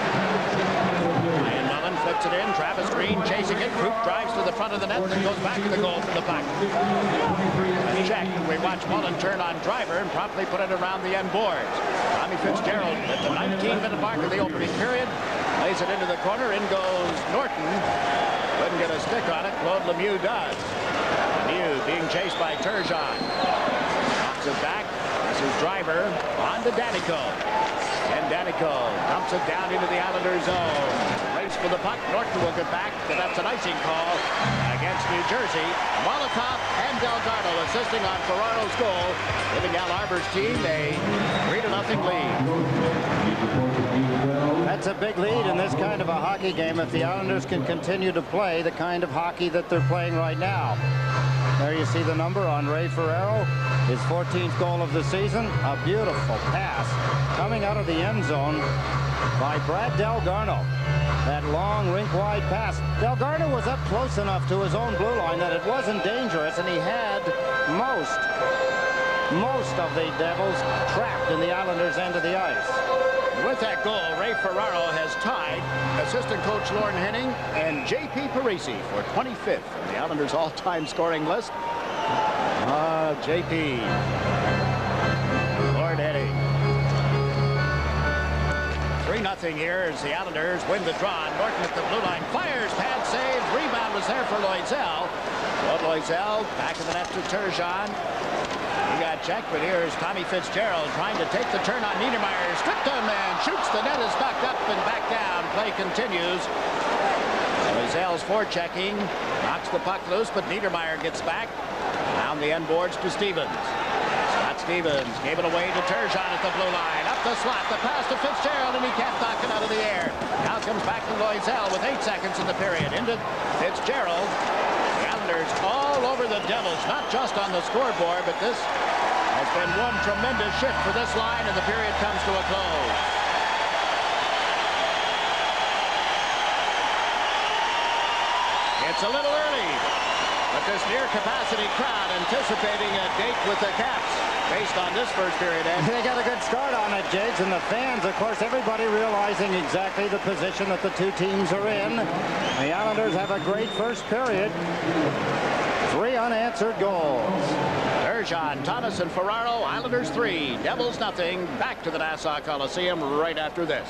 Ryan Mullen flips it in. Travis Green chasing it. Krupp drives to the front of the net and goes back to the goal for the puck. A check. We watch Mullen turn on Driver and promptly put it around the end boards. Tommy Fitzgerald at the nineteen minute mark of the opening period lays it into the corner. In goes Norton. Couldn't get a stick on it. Claude Lemieux does. Lemieux being chased by Turgeon. Knocks it back. This is Driver on to Danico. And Danico dumps it down into the Islanders' zone. Race for the puck. Norton will get back, but that's an icing call against New Jersey. Molotov and Delgarno assisting on Ferraro's goal, giving Al Arbor's team a three to nothing lead. That's a big lead in this kind of a hockey game if the Islanders can continue to play the kind of hockey that they're playing right now. There you see the number on Ray Ferraro, his fourteenth goal of the season. A beautiful pass coming out of the end zone by Brad Delgarno. That long rink-wide pass. Delgarno was up close enough to his own blue line that it wasn't dangerous, and he had most, most of the Devils trapped in the Islanders' end of the ice. With that goal, Ray Ferraro has tied assistant coach Lorne Henning and J P Parisi for twenty-fifth on the Islanders' all-time scoring list. Ah, uh, J P. Lorne Henning. three nothing here as the Islanders win the draw. Norton at the blue line fires, pad save, rebound was there for Loisel. Claude Loisel back in the net to Turgeon. He got checked, but here is Tommy Fitzgerald trying to take the turn on Niedermeyer. Stripped him and shoots. The net is knocked up and back down. Play continues. Loisel's forechecking. Knocks the puck loose, but Niedermeyer gets back. Down the end boards to Stevens. Scott Stevens gave it away to Turgeon at the blue line. Up the slot. The pass to Fitzgerald, and he can't knock it out of the air. Now comes back to Loisel with eight seconds in the period. Into Fitzgerald. All over the Devils, not just on the scoreboard, but this has been one tremendous shift for this line, and the period comes to a close. It's a little early, but this near-capacity crowd anticipating a date with the Caps based on this first period. And they got a good start on it, Jigs, and the fans, of course, everybody realizing exactly the position that the two teams are in. The Islanders have a great first period. Three unanswered goals. Turgeon, Thomas, and Ferraro. Islanders three, Devils nothing. Back to the Nassau Coliseum right after this.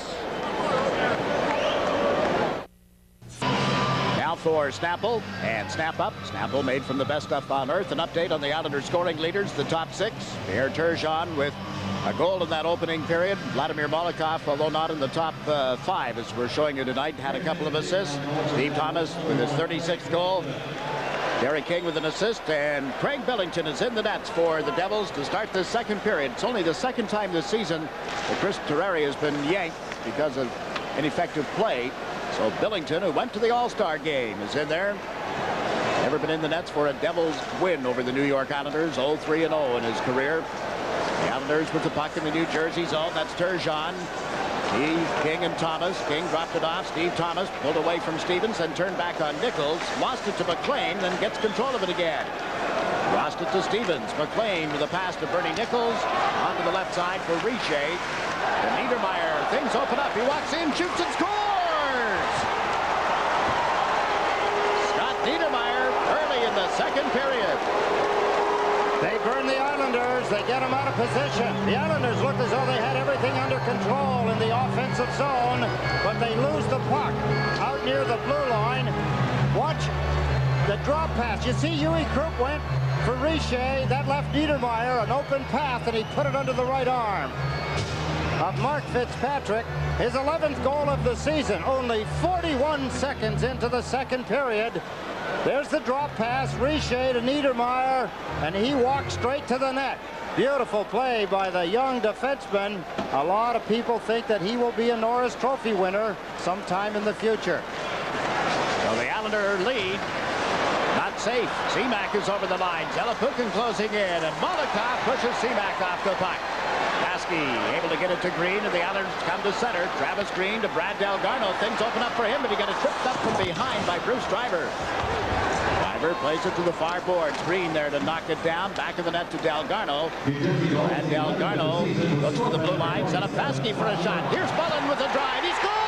Now for Snapple and Snap Up. Snapple made from the best stuff on earth. An update on the Islanders scoring leaders, the top six. Pierre Turgeon with a goal in that opening period. Vladimir Molotov, although not in the top uh, five, as we're showing you tonight, had a couple of assists. Steve Thomas with his thirty-sixth goal. Derek King with an assist, and Craig Billington is in the nets for the Devils to start the second period. It's only the second time this season that Chris Terreri has been yanked because of ineffective play. So Billington, who went to the All-Star game, is in there. Never been in the nets for a Devils win over the New York Islanders. oh three and oh in his career. The Islanders with the puck in the New Jersey zone. That's Turgeon. He, King, and Thomas. King dropped it off. Steve Thomas pulled away from Stevens and turned back on Nichols. Lost it to McLean, then gets control of it again. Lost it to Stevens. McLean with a pass to Bernie Nichols. Onto the left side for Richer. To Niedermeyer. Things open up. He walks in, shoots, and scores! Scott Niedermeyer early in the second period. They burn the Islanders. They get them out of position. The Islanders looked as though they had everything everything under control in the offensive zone, but they lose the puck out near the blue line. Watch the drop pass. You see Huey Krupp went for Richer. That left Niedermeyer an open path, and he put it under the right arm of Mark Fitzpatrick. His eleventh goal of the season, only forty-one seconds into the second period. There's the drop pass, Richer to Niedermeyer, and he walks straight to the net. Beautiful play by the young defenseman. A lot of people think that he will be a Norris Trophy winner sometime in the future. So the Islander lead. Not safe. Seamack is over the line. Zelapukin closing in, and Molotov pushes Seamack off the puck. Baskey able to get it to Green, and the Islanders come to center. Travis Green to Brad Delgarno. Things open up for him, but he got it tripped up from behind by Bruce Driver. Driver plays it to the far boards. Green there to knock it down. Back of the net to Delgarno. And Delgarno looks to the blue line. Set up Baskey for a shot. Here's Mullen with a drive. He scores!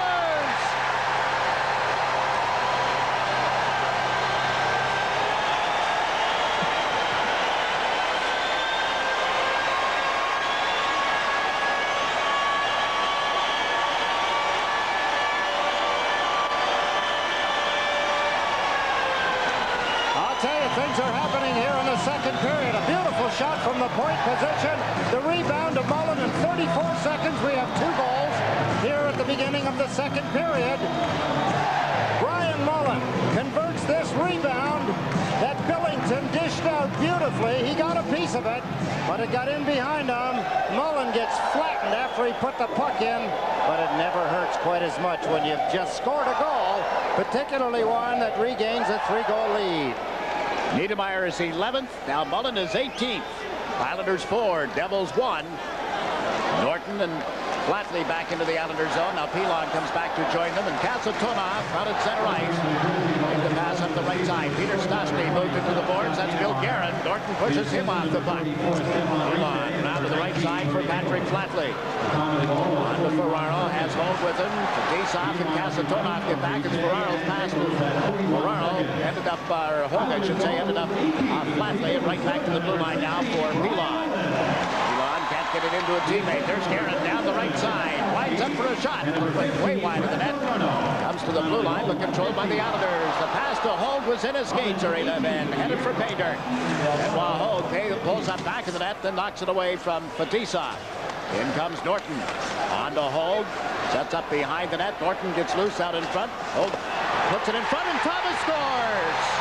Things are happening here in the second period. A beautiful shot from the point position. The rebound to Mullen in thirty-four seconds. We have two goals here at the beginning of the second period. Brian Mullen converts this rebound that Billington dished out beautifully. He got a piece of it, but it got in behind him. Mullen gets flattened after he put the puck in, but it never hurts quite as much when you've just scored a goal, particularly one that regains a three-goal lead. Niedermeyer is eleventh. Now Mullen is eighteenth. Islanders four, Devils one. Norton and Flatley back into the Islanders zone. Now Pilon comes back to join them, and Kasatonov out at center ice. Made the pass up the right side. Peter Stastny moved it to the boards. That's Bill Guerin. Norton pushes him off the puck. Pilon now to the right side for Patrick Flatley. On to Ferraro, has Hogue with him. Face-off and Kasatonov get back. It's Ferraro's pass. Ferraro ended up, or Hogue I should say, ended up uh, Flatley, and right back to the blue line now for Pilon. Pilon can't get it into a teammate. There's Guerin down the right side. Winds up for a shot. Way wide of the net. Comes to the blue line, but controlled by the Islanders. The pass to Hogue was in his skates arena, and headed for pay dirt. And while Hogue pulls up back of the net, then knocks it away from Fetisov. In comes Norton. On to Hogue. Sets up behind the net. Norton gets loose out in front. Hogue puts it in front, and Thomas scores!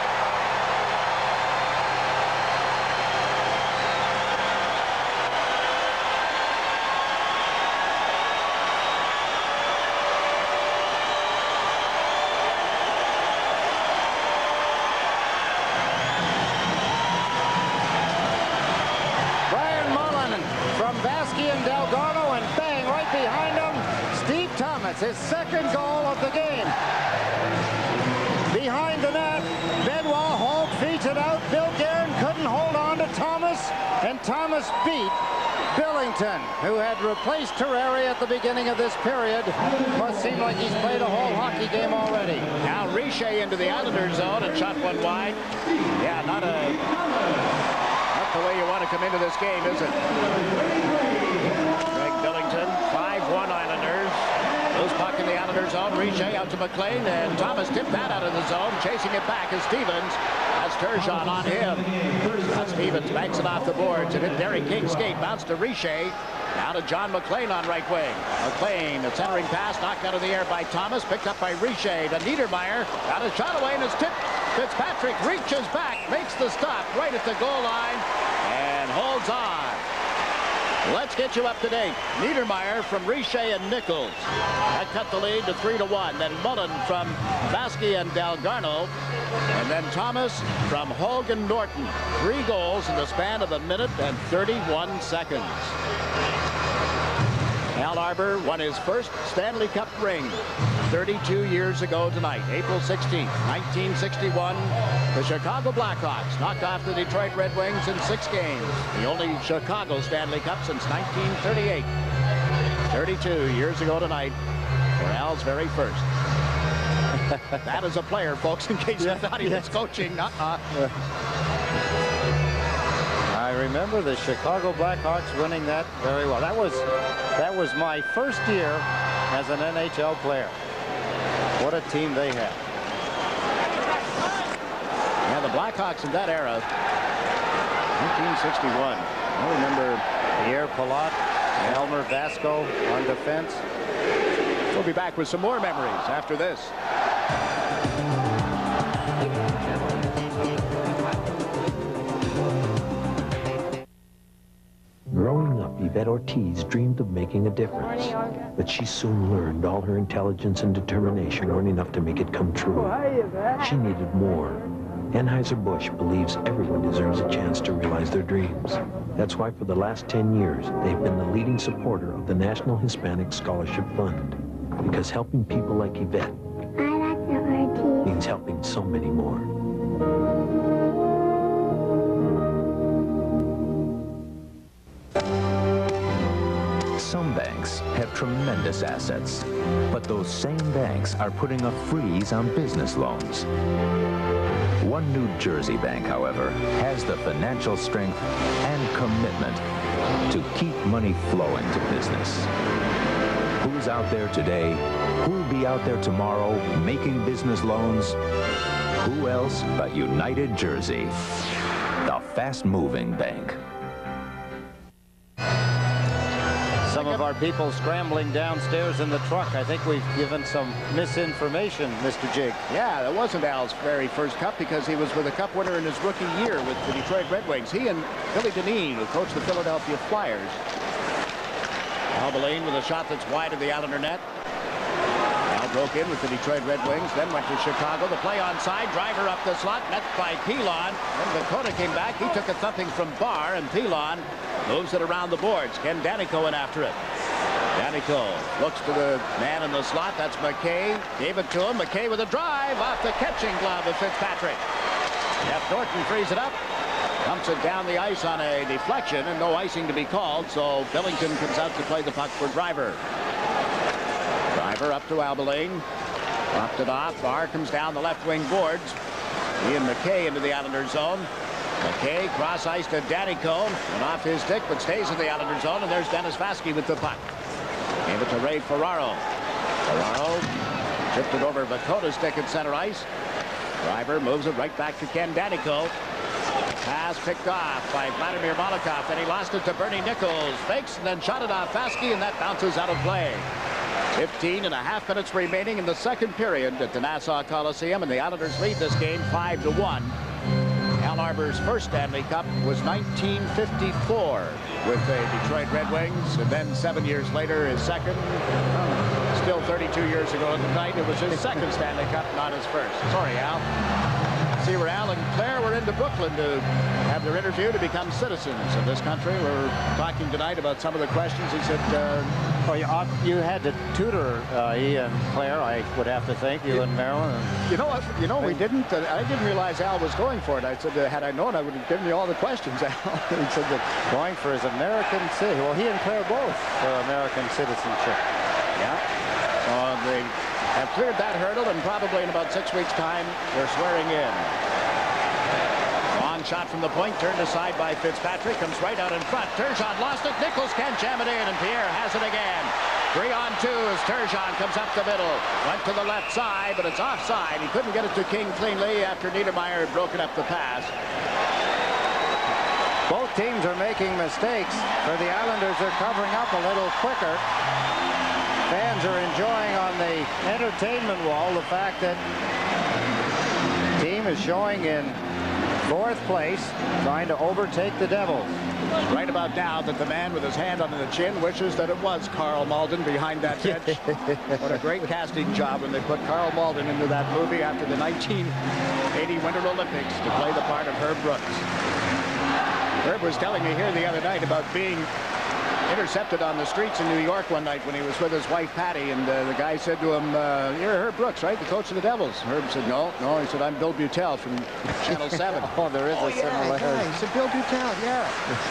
His second goal of the game. Behind the net, Benoit Hogue feeds it out. Bill Guerin couldn't hold on to Thomas, and Thomas beat Billington, who had replaced Terreri at the beginning of this period. Must seem like he's played a whole hockey game already. Now Richer into the Islanders zone and shot one wide. Yeah, not a not the way you want to come into this game, is it? Greg Billington, five one Islanders. Loose puck in the Islanders zone. Richer out to McLean, and Thomas tipped that out of the zone. Chasing it back is Stevens. That's Turgeon on him. Now Stevens banks it off the boards. It hit Derek King's skate. Bounced to Richer. Now to John McLean on right wing. McLean, a centering pass knocked out of the air by Thomas. Picked up by Richer to Niedermeyer. Got a shot away, and it's tipped. Fitzpatrick reaches back, makes the stop right at the goal line, and holds on. Let's get you up to date. Niedermeyer from Richer and Nichols. That cut the lead to three to one. Then Mullen from Baskey and Delgarno. And then Thomas from Hogue and Norton. Three goals in the span of a minute and thirty-one seconds. Al Arbor won his first Stanley Cup ring thirty-two years ago tonight, April sixteenth, nineteen sixty-one. The Chicago Blackhawks knocked off the Detroit Red Wings in six games. The only Chicago Stanley Cup since nineteen thirty-eight. thirty-two years ago tonight for Al's very first. That is a player, folks, in case yeah, you thought he yeah. was coaching. Uh-uh. I remember the Chicago Blackhawks winning that very well. That was that was my first year as an N H L player. What a team they had. Yeah, the Blackhawks in that era, nineteen sixty-one. I remember Pierre Turgeon, Elmer Vasco on defense. We'll be back with some more memories after this. Growing up, Yvette Ortiz dreamed of making a difference. But she soon learned all her intelligence and determination weren't enough to make it come true. She needed more. Anheuser-Busch believes everyone deserves a chance to realize their dreams. That's why for the last ten years, they've been the leading supporter of the National Hispanic Scholarship Fund. Because helping people like Yvette means helping so many more. Some banks have tremendous assets, but those same banks are putting a freeze on business loans. One New Jersey bank, however, has the financial strength and commitment to keep money flowing to business. Who's out there today? Who'll be out there tomorrow making business loans? Who else but United Jersey, the fast-moving bank. Some of our people scrambling downstairs in the truck. I think we've given some misinformation, Mister Jig. Yeah, that wasn't Al's very first cup because he was with a cup winner in his rookie year with the Detroit Red Wings. He and Billy Dineen, who coached the Philadelphia Flyers. Al Belain with a shot that's wide of the Islander net. Al broke in with the Detroit Red Wings, then went to Chicago. The play onside, driver up the slot, net by Pilon. Then Dakota came back. He took a thumping from Barr, and Pilon moves it around the boards. Ken Danico in after it. Danico looks to the man in the slot. That's McKay. Gave it to him. McKay with a drive off the catching glove of Fitzpatrick. Jeff Norton frees it up. Dumps it down the ice on a deflection, and no icing to be called, so Billington comes out to play the puck for Driver. Driver up to Al Belain. Dropped it off. Barr comes down the left wing boards. Ian McKay into the Islander zone. McKay cross ice to Danico. Went off his stick, but stays in the Islander zone, and there's Dennis Vasky with the puck. Gave it to Ray Ferraro. Ferraro tripped it over Vakota's stick at center ice. Driver moves it right back to Ken Danico. Pass picked off by Vladimir Malakoff, and he lost it to Bernie Nichols. Fakes and then shot it off Vasky, and that bounces out of play. fifteen and a half minutes remaining in the second period at the Nassau Coliseum, and the Islanders lead this game five to one. Al Arbour's first Stanley Cup was nineteen fifty-four with the Detroit Red Wings, and then seven years later his second. Still thirty-two years ago tonight, it was his second Stanley Cup, not his first. Sorry, Al. See where Al and Claire were into Brooklyn to have their interview to become citizens of this country. We're talking tonight about some of the questions. He said, uh, oh, you, uh, you had to tutor uh, he and Claire, I would have to think, you, you and Marilyn. And you know what? You know, we didn't. Uh, I didn't realize Al was going for it. I said, uh, had I known, I would have given you all the questions, Al. He said that going for his American citizenship. Well, he and Claire both for American citizenship. Yeah. So they have cleared that hurdle, and probably in about six weeks' time, they're swearing in. Long shot from the point, turned aside by Fitzpatrick, comes right out in front. Turgeon lost it. Nichols can't jam it in, and Pierre has it again. Three on two as Turgeon comes up the middle. Went to the left side, but it's offside. He couldn't get it to King cleanly after Niedermeyer had broken up the pass. Both teams are making mistakes. For the Islanders, they're covering up a little quicker. Fans are enjoying on the entertainment wall the fact that the team is showing in fourth place, trying to overtake the Devils. Right about now that the man with his hand under the chin wishes that it was Carl Malden behind that bench. What a great casting job when they put Carl Malden into that movie after the nineteen eighty Winter Olympics to play the part of Herb Brooks. Herb was telling me here the other night about being intercepted on the streets in New York one night when he was with his wife Patty, and uh, the guy said to him, uh, "You're Herb Brooks, right? The coach of the Devils." Herb said, "No, no." He said, "I'm Bill Butel from Channel seven. Oh, there is oh, a yeah, similarity. Yeah. He said, "Bill Butel, yeah."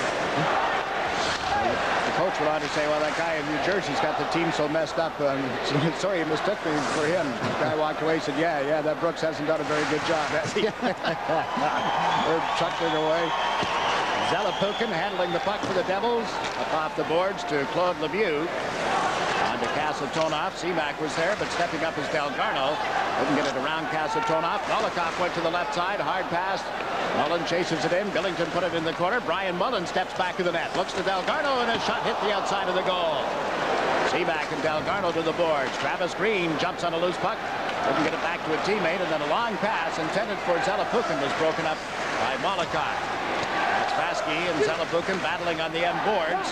The coach went on to say, "Well, that guy in New Jersey's got the team so messed up. Um, sorry, you mistook me for him." The guy walked away and said, "Yeah, yeah, that Brooks hasn't done a very good job, has he?" Herb chuckling away. Zelepukin handling the puck for the Devils. Up off the boards to Claude Lemieux. On to Kasatonov. Seaback was there, but stepping up is Delgarno. Couldn't get it around Kasatonov. Nolikov went to the left side. Hard pass. Mullen chases it in. Billington put it in the corner. Brian Mullen steps back to the net. Looks to Delgarno, and a shot hit the outside of the goal. Seaback and Delgarno to the boards. Travis Green jumps on a loose puck. Couldn't get it back to a teammate, and then a long pass intended for Zelepukin was broken up by Nolikov. That's Vasky and Zelepukin battling on the end boards.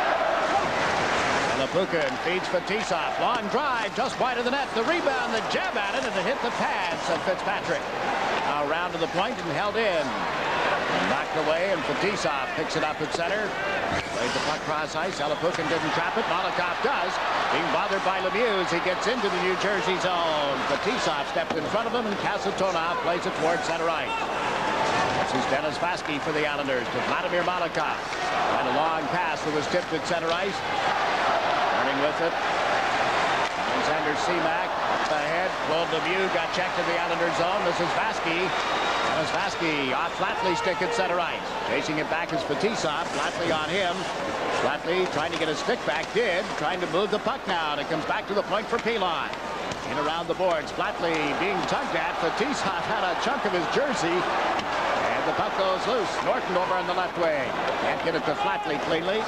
Zelepukin feeds Fetisov. Long drive just wide of the net. The rebound, the jab at it, and it hit the pads of Fitzpatrick. Now round to the point and held in. Knocked away, and Fetisov picks it up at center. Played the puck cross ice. Zelepukin didn't trap it. Nolikov does. Being bothered by Lemieux as he gets into the New Jersey zone. Fetisov stepped in front of him, and Kasatonov plays it towards center ice. This is Dennis Vasky for the Islanders to Vladimir Nolikov. And a long pass that was tipped at center ice. Turning with it. Alexander Seaback up ahead. Claude Lemieux got checked in the Islanders zone. This is Vasky. Dennis Vasky off Flatley stick at center ice. Chasing it back is Fetisov. Flatley on him. Flatley trying to get his stick back. Did. Trying to move the puck now. And it comes back to the point for Pilon. In around the boards. Flatley being tugged at. Fetisov had a chunk of his jersey. And the puck goes loose. Norton over on the left wing. Can't get it to Flatley cleanly.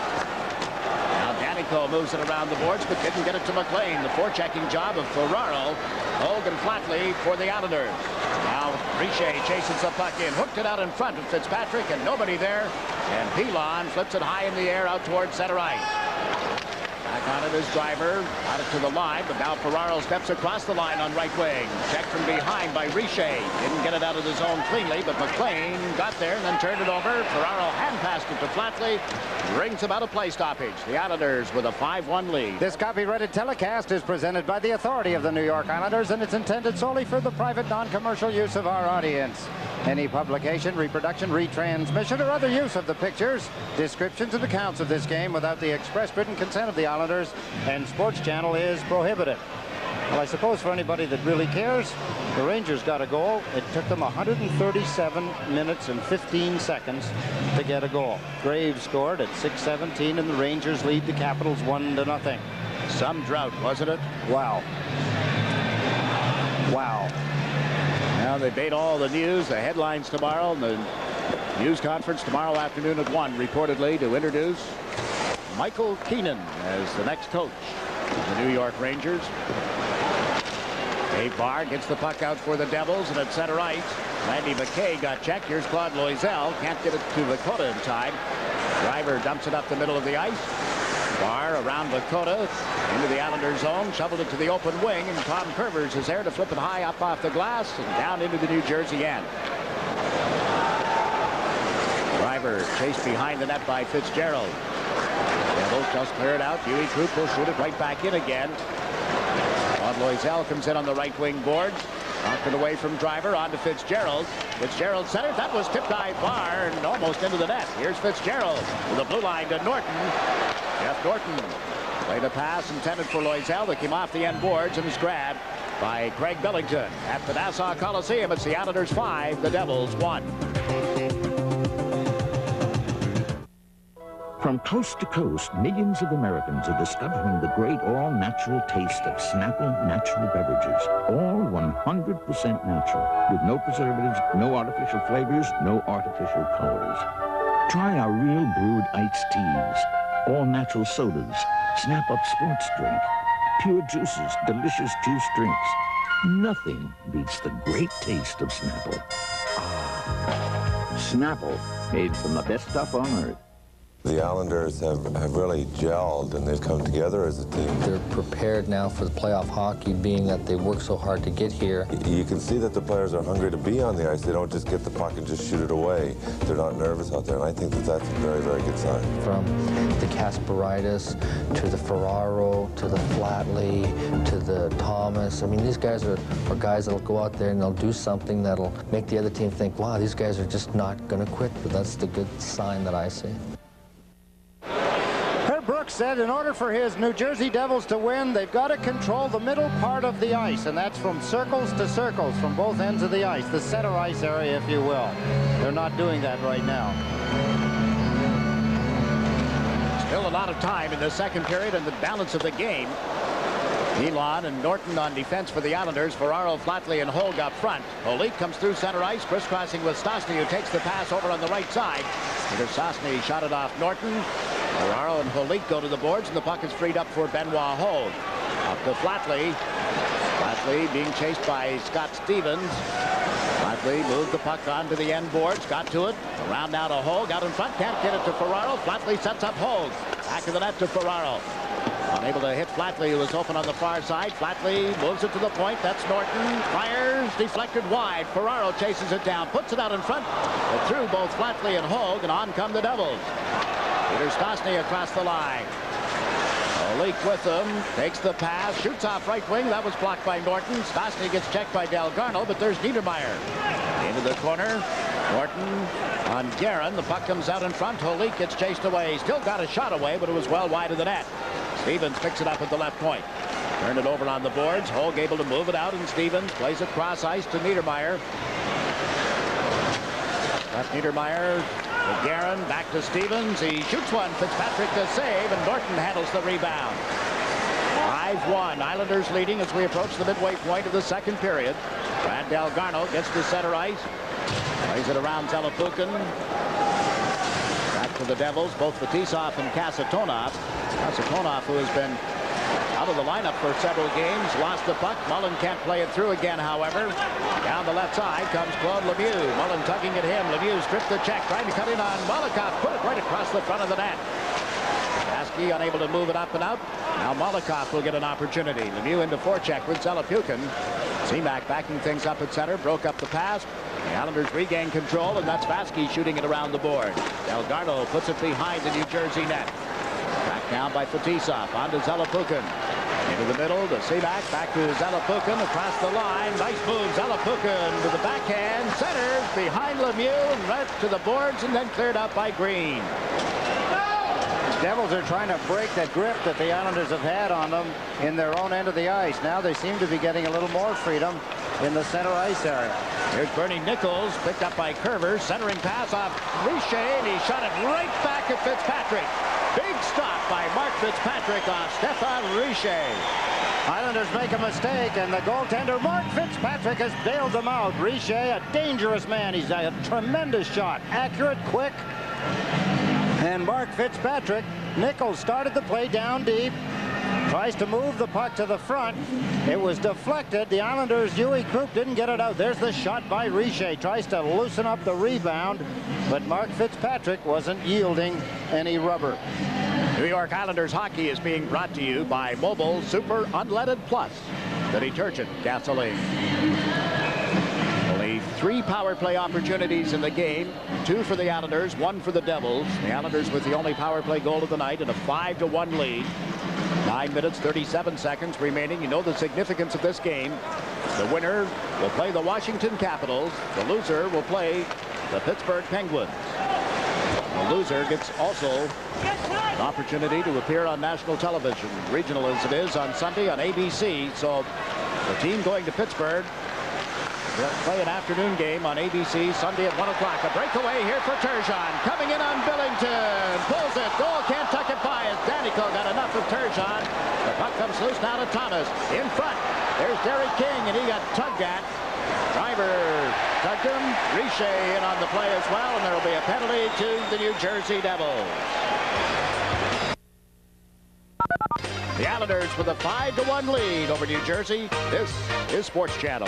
Now Danico moves it around the boards, but didn't get it to McLean. The forechecking job of Ferraro. Hogan Flatley for the Islanders. Now Richer chases the puck in. Hooked it out in front of Fitzpatrick, and nobody there. And Pilon flips it high in the air out towards center ice. Back on it is Driver. Got it to the line, but now Ferraro steps across the line on right wing. Checked from behind by Richer. Didn't get it out of the zone cleanly, but McLean got there and then turned it over. Ferraro hand passed it to Flatley. Brings about a play stoppage. The Islanders with a five one lead. This copyrighted telecast is presented by the authority of the New York Islanders, and it's intended solely for the private non-commercial use of our audience. Any publication, reproduction, retransmission, or other use of the pictures, descriptions, and accounts of this game without the express written consent of the Islanders and Sports Channel is prohibited. Well, I suppose for anybody that really cares, the Rangers got a goal. It took them one hundred thirty-seven minutes and fifteen seconds to get a goal. Graves scored at six seventeen, and the Rangers lead the Capitals one to nothing. Some drought, wasn't it? Wow. Wow. Now they made all the news, the headlines tomorrow, and the news conference tomorrow afternoon at one, reportedly to introduce Michael Keenan as the next coach of the New York Rangers. Dave Barr gets the puck out for the Devils, and at center ice, Randy McKay got checked. Here's Claude Loisel. Can't get it to Lakota in time. Driver dumps it up the middle of the ice. Barr around Lakota into the Islanders zone, shoveled it to the open wing, and Tom Curvers is there to flip it high up off the glass and down into the New Jersey end. Driver chased behind the net by Fitzgerald. Devils just clear it out. Huey Troop will shoot it right back in again. Claude Loisel comes in on the right wing boards. Knocked it away from Driver onto Fitzgerald. Fitzgerald centered. That was tipped by Barr and almost into the net. Here's Fitzgerald with the blue line to Norton. Jeff Norton played a pass intended for Loisel that came off the end boards and was grabbed by Craig Billington. At the Nassau Coliseum, it's the Islanders five, the Devils one. From coast to coast, millions of Americans are discovering the great all-natural taste of Snapple natural beverages. All one hundred percent natural, with no preservatives, no artificial flavors, no artificial colors. Try our real brewed iced teas, all-natural sodas, Snap-Up sports drink, pure juices, delicious juice drinks. Nothing beats the great taste of Snapple. Ah, Snapple, made from the best stuff on earth. The Islanders have, have really gelled, and they've come together as a team. They're prepared now for the playoff hockey, being that they worked so hard to get here. You can see that the players are hungry to be on the ice. They don't just get the puck and just shoot it away. They're not nervous out there, and I think that that's a very, very good sign. From the Kasparaitis to the Ferraro to the Flatley to the Thomas. I mean, these guys are, are guys that'll go out there and they'll do something that'll make the other team think, wow, these guys are just not going to quit. But that's the good sign that I see. Brooks said in order for his New Jersey Devils to win, they've got to control the middle part of the ice, and that's from circles to circles, from both ends of the ice, the center ice area, if you will. They're not doing that right now. Still a lot of time in the second period and the balance of the game. Elon and Norton on defense for the Islanders. Ferraro, Flatley, and Hogue up front. Holik comes through center ice, crisscrossing with Stastny, who takes the pass over on the right side. Peter Stastny shot it off Norton. Ferraro and Holik go to the boards, and the puck is freed up for Benoit Hogue. Up to Flatley. Flatley being chased by Scott Stevens. Flatley moved the puck onto the end boards, got to it. Around now to Hogue, out in front, can't get it to Ferraro. Flatley sets up Hogue. Back of the net to Ferraro. Unable to hit Flatley, who was open on the far side. Flatley moves it to the point. That's Norton. Fires, deflected wide. Ferraro chases it down, puts it out in front. But through both Flatley and Hogue, and on come the Devils. Peter Stastny across the line. Leak with him, takes the pass, shoots off right wing. That was blocked by Norton. Stastny gets checked by Delgarno, but there's Niedermeyer. Into the corner. Norton on Guerin. The puck comes out in front. Holik gets chased away. Still got a shot away, but it was well wide of the net. Stevens picks it up at the left point. Turned it over on the boards. Hogue able to move it out, and Stevens plays it cross ice to Niedermeyer. That's Niedermeyer. to Guerin, back to Stevens. He shoots one. Fitzpatrick the save, and Norton handles the rebound. five one. Islanders leading as we approach the midway point of the second period. Brad Delgarno gets to center ice. Plays it around Zalapukin. Back to the Devils, both Fetisov and Kasatonov. Kasatonov, who has been out of the lineup for several games, lost the puck. Mullen can't play it through again, however. Down the left side comes Claude Lemieux. Mullen tugging at him. Lemieux stripped the check, trying to cut in on Malakoff. Put it right across the front of the net. Baskey unable to move it up and out. Now Malakoff will get an opportunity. Lemieux into forecheck with Zalapukin. Seamack backing things up at center. Broke up the pass. The Islanders regain control, and that's Baskey shooting it around the board. Delgarno puts it behind the New Jersey net. Back down by Fetisov. On to Zalapukin. Into the middle to Seamack. Back to Zalapukin. Across the line. Nice move. Zalapukin to the backhand. Centers behind Lemieux. And right to the boards, and then cleared up by Green. Devils are trying to break that grip that the Islanders have had on them in their own end of the ice. Now they seem to be getting a little more freedom in the center ice area. Here's Bernie Nichols, picked up by Curver, centering pass off Richer, and he shot it right back at Fitzpatrick. Big stop by Mark Fitzpatrick off Stefan Richer. Islanders make a mistake, and the goaltender Mark Fitzpatrick has bailed them out. Richer, a dangerous man. He's a tremendous shot, accurate, quick. And Mark Fitzpatrick, Nichols started the play down deep, tries to move the puck to the front. It was deflected. The Islanders' Huey Krupp didn't get it out. There's the shot by Richer. Tries to loosen up the rebound, but Mark Fitzpatrick wasn't yielding any rubber. New York Islanders hockey is being brought to you by Mobil Super Unleaded Plus, the detergent gasoline. Only three power play opportunities in the game. Two for the Islanders, one for the Devils. The Islanders with the only power play goal of the night and a five to one lead. Nine minutes, thirty-seven seconds remaining. You know the significance of this game. The winner will play the Washington Capitals. The loser will play the Pittsburgh Penguins. The loser gets also an opportunity to appear on national television, regional as it is, on Sunday on A B C. So the team going to Pittsburgh will play an afternoon game on A B C Sunday at one o'clock. A breakaway here for Turgeon. Coming in on Billington. Pulls it. Goal. Can't tuck it by. As Danico got enough of Turgeon. The puck comes loose now to Thomas. In front. There's Derek King, and he got tugged at. Driver tugged him. Richer in on the play as well, and there will be a penalty to the New Jersey Devils. The Islanders with a five to one lead over New Jersey. This is Sports Channel.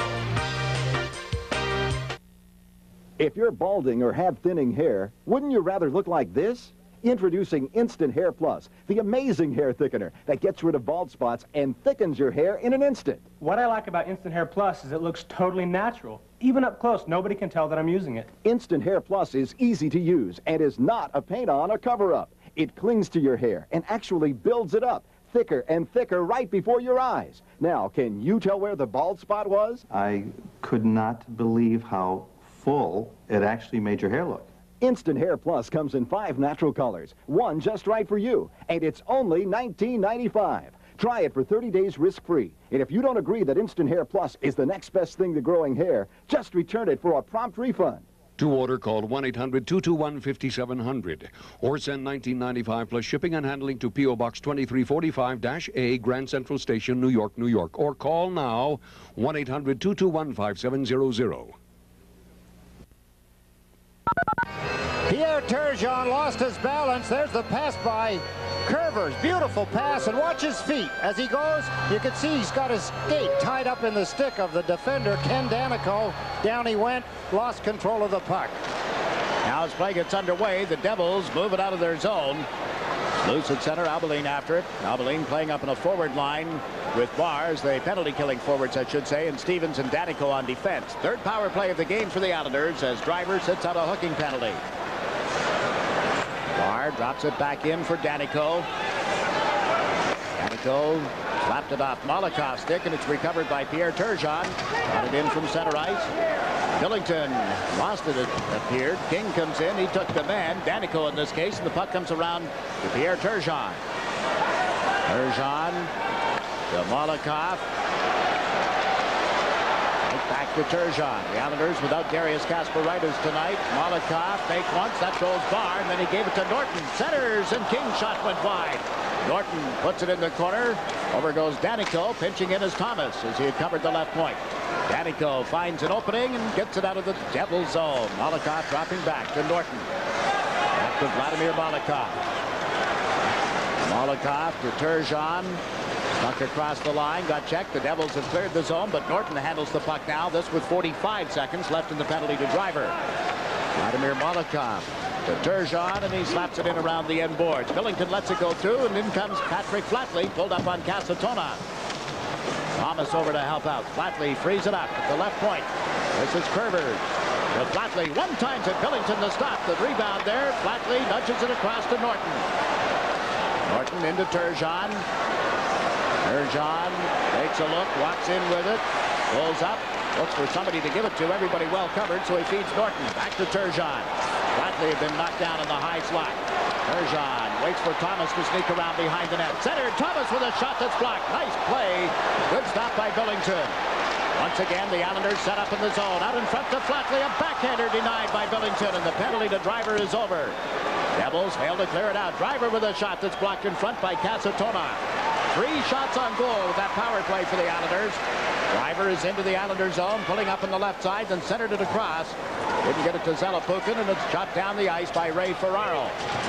If you're balding or have thinning hair, wouldn't you rather look like this? Introducing Instant Hair Plus, the amazing hair thickener that gets rid of bald spots and thickens your hair in an instant. What I like about Instant Hair Plus is it looks totally natural. Even up close, nobody can tell that I'm using it. Instant Hair Plus is easy to use and is not a paint-on or cover-up. It clings to your hair and actually builds it up, thicker and thicker right before your eyes. Now, can you tell where the bald spot was? I could not believe how full it actually made your hair look. Instant Hair Plus comes in five natural colors, one just right for you, and it's only nineteen ninety-five. Try it for thirty days risk-free. And if you don't agree that Instant Hair Plus is the next best thing to growing hair, just return it for a prompt refund. To order, call one eight hundred, two two one, five seven zero zero or send nineteen ninety-five plus shipping and handling to P O Box twenty-three forty-five A, Grand Central Station, New York, New York. Or call now, one eight hundred, two two one, five seven zero zero. Pierre Turgeon lost his balance. There's the pass by Curvers. Beautiful pass, and watch his feet. As he goes, you can see he's got his skate tied up in the stick of the defender, Ken Danico. Down he went, lost control of the puck. Now as play gets underway, the Devils move it out of their zone. Loose at center, Abilene after it. Abilene playing up in a forward line with Bars, the penalty-killing forwards, I should say, and Stevens and Danico on defense. Third power play of the game for the Islanders as Driver sits out a hooking penalty. Barr drops it back in for Danico. Danico slapped it off Malakoff's stick, and it's recovered by Pierre Turgeon. Got it in from center ice. Billington lost it, it appeared. King comes in. He took the man. Danico in this case, and the puck comes around to Pierre Turgeon. Turgeon to Malakoff. Right back to Turgeon. The Islanders without Darius Kasparaitis tonight. Malakoff fake once. That goes Barr, and then he gave it to Norton. Centers, and King's shot went wide. Norton puts it in the corner. Over goes Danico, pinching in as Thomas as he had covered the left point. Danico finds an opening and gets it out of the Devils zone. Malakoff dropping back to Norton. Back to Vladimir Malakoff. Malakoff to Turgeon. Stuck across the line, got checked. The Devils have cleared the zone, but Norton handles the puck now. This with forty-five seconds left in the penalty to Driver. Vladimir Malakoff to Turgeon, and he slaps it in around the end boards. Billington lets it go through, and in comes Patrick Flatley, pulled up on Casatona. Thomas over to help out. Flatley frees it up at the left point. This is Curvers. To Flatley, one time to Billington to stop the rebound there. Flatley nudges it across to Norton. Norton into Turgeon. Turgeon takes a look, walks in with it, pulls up, looks for somebody to give it to. Everybody well covered, so he feeds Norton. Back to Turgeon. Flatley had been knocked down in the high slot. Turgeon waits for Thomas to sneak around behind the net. Center, Thomas with a shot that's blocked. Nice play. Good stop by Billington. Once again, the Islanders set up in the zone. Out in front to Flatley. A backhander denied by Billington, and the penalty to Driver is over. Devils fail to clear it out. Driver with a shot that's blocked in front by Casatona. Three shots on goal with that power play for the Islanders. Driver is into the Islanders zone, pulling up on the left side, then centered it across. Didn't get it to Zelapukin, and it's shot down the ice by Ray Ferraro.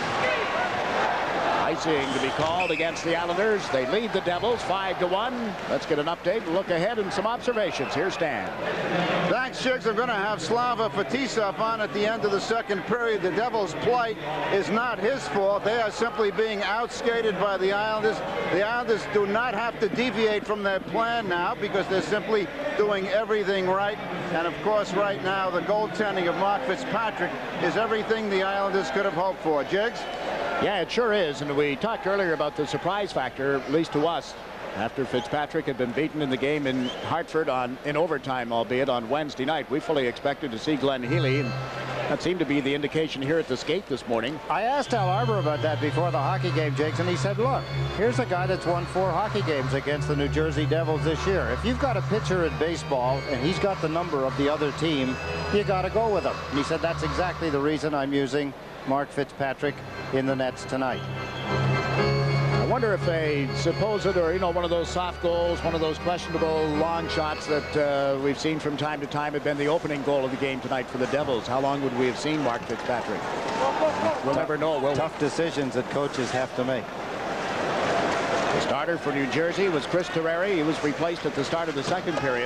Icing to be called against the Islanders. They lead the Devils five to one. Let's get an update, look ahead, and some observations. Here's Stan. Thanks, Jigs. I'm going to have Slava Fetisov on at the end of the second period. The Devils' plight is not his fault. They are simply being outskated by the Islanders. The Islanders do not have to deviate from their plan now because they're simply doing everything right. And, of course, right now, the goaltending of Mark Fitzpatrick is everything the Islanders could have hoped for. Jigs? Yeah, it sure is. And we talked earlier about the surprise factor, at least to us, after Fitzpatrick had been beaten in the game in Hartford on in overtime, albeit on Wednesday night. We fully expected to see Glenn Healy, and that seemed to be the indication here at the skate this morning. I asked Al Arbor about that before the hockey game, Jakes, and he said, look, here's a guy that's won four hockey games against the New Jersey Devils this year. If you've got a pitcher in baseball and he's got the number of the other team, you got to go with him. And he said, that's exactly the reason I'm using Mark Fitzpatrick in the nets tonight. I wonder if a supposed, or, you know, one of those soft goals, one of those questionable long shots that uh, we've seen from time to time had been the opening goal of the game tonight for the Devils. How long would we have seen Mark Fitzpatrick? We'll never know, will we? Tough decisions that coaches have to make. The starter for New Jersey was Chris Terreri. He was replaced at the start of the second period.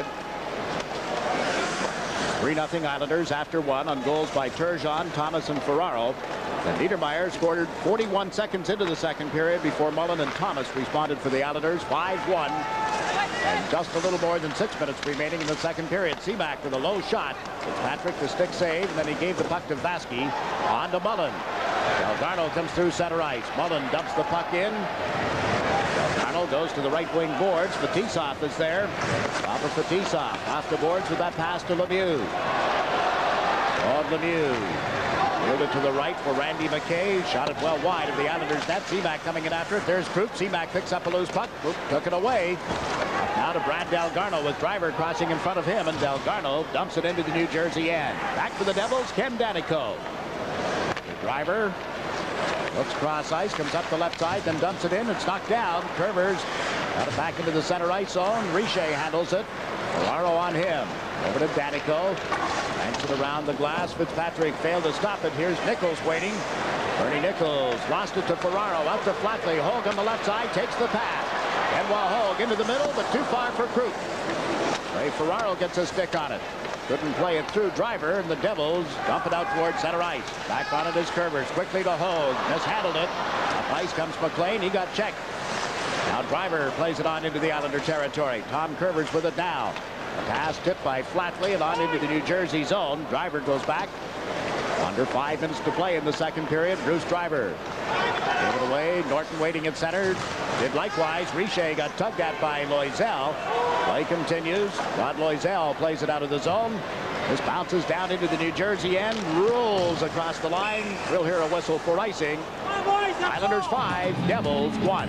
three nothing Islanders after one on goals by Turgeon, Thomas, and Ferraro. And Niedermeyer scored forty-one seconds into the second period before Mullen and Thomas responded for the Islanders. five one. And just a little more than six minutes remaining in the second period. Seaback with a low shot. Fitzpatrick the stick save, and then he gave the puck to Vasky. On to Mullen. Delgarno comes through center ice. Mullen dumps the puck in. Delgarno goes to the right wing boards. Fetisov is there. Papa Fetisov off the boards with that pass to Lemieux. Claude Lemieux Fielded to the right for Randy McKay. Shot it well wide of the Islanders net. Seamack coming in after it. There's Krupp. Seamack picks up a loose puck. Krupp took it away. Now to Brad Delgarno with Driver crossing in front of him, and Delgarno dumps it into the New Jersey end. Back for the Devils, Ken Danico. The Driver looks cross ice, comes up the left side, then dumps it in. It's knocked down. Curvers got it back into the center ice zone. Richer handles it. Ferraro on him. Over to Danico. Banks it around the glass. Fitzpatrick failed to stop it. Here's Nichols waiting. Bernie Nichols lost it to Ferraro. Out to Flatley. Hogue on the left side takes the pass. Benoit Hogue into the middle, but too far for Krupp. Ray Ferraro gets a stick on it. Couldn't play it through. Driver, and the Devils dump it out towards center ice. Back on it is Curvers. Quickly to Hogue. Mishandled it. Up ice comes McLean. He got checked. Now Driver plays it on into the Islander territory. Tom Curvers with it now. A pass tipped by Flatley and on into the New Jersey zone. Driver goes back. Under five minutes to play in the second period. Bruce Driver gave it away. Norton waiting at center. Did likewise. Richer got tugged at by Loisel. Play continues. Rod Loisel plays it out of the zone. This bounces down into the New Jersey end. Rolls across the line. We'll hear a whistle for icing. Islanders five, Devils one.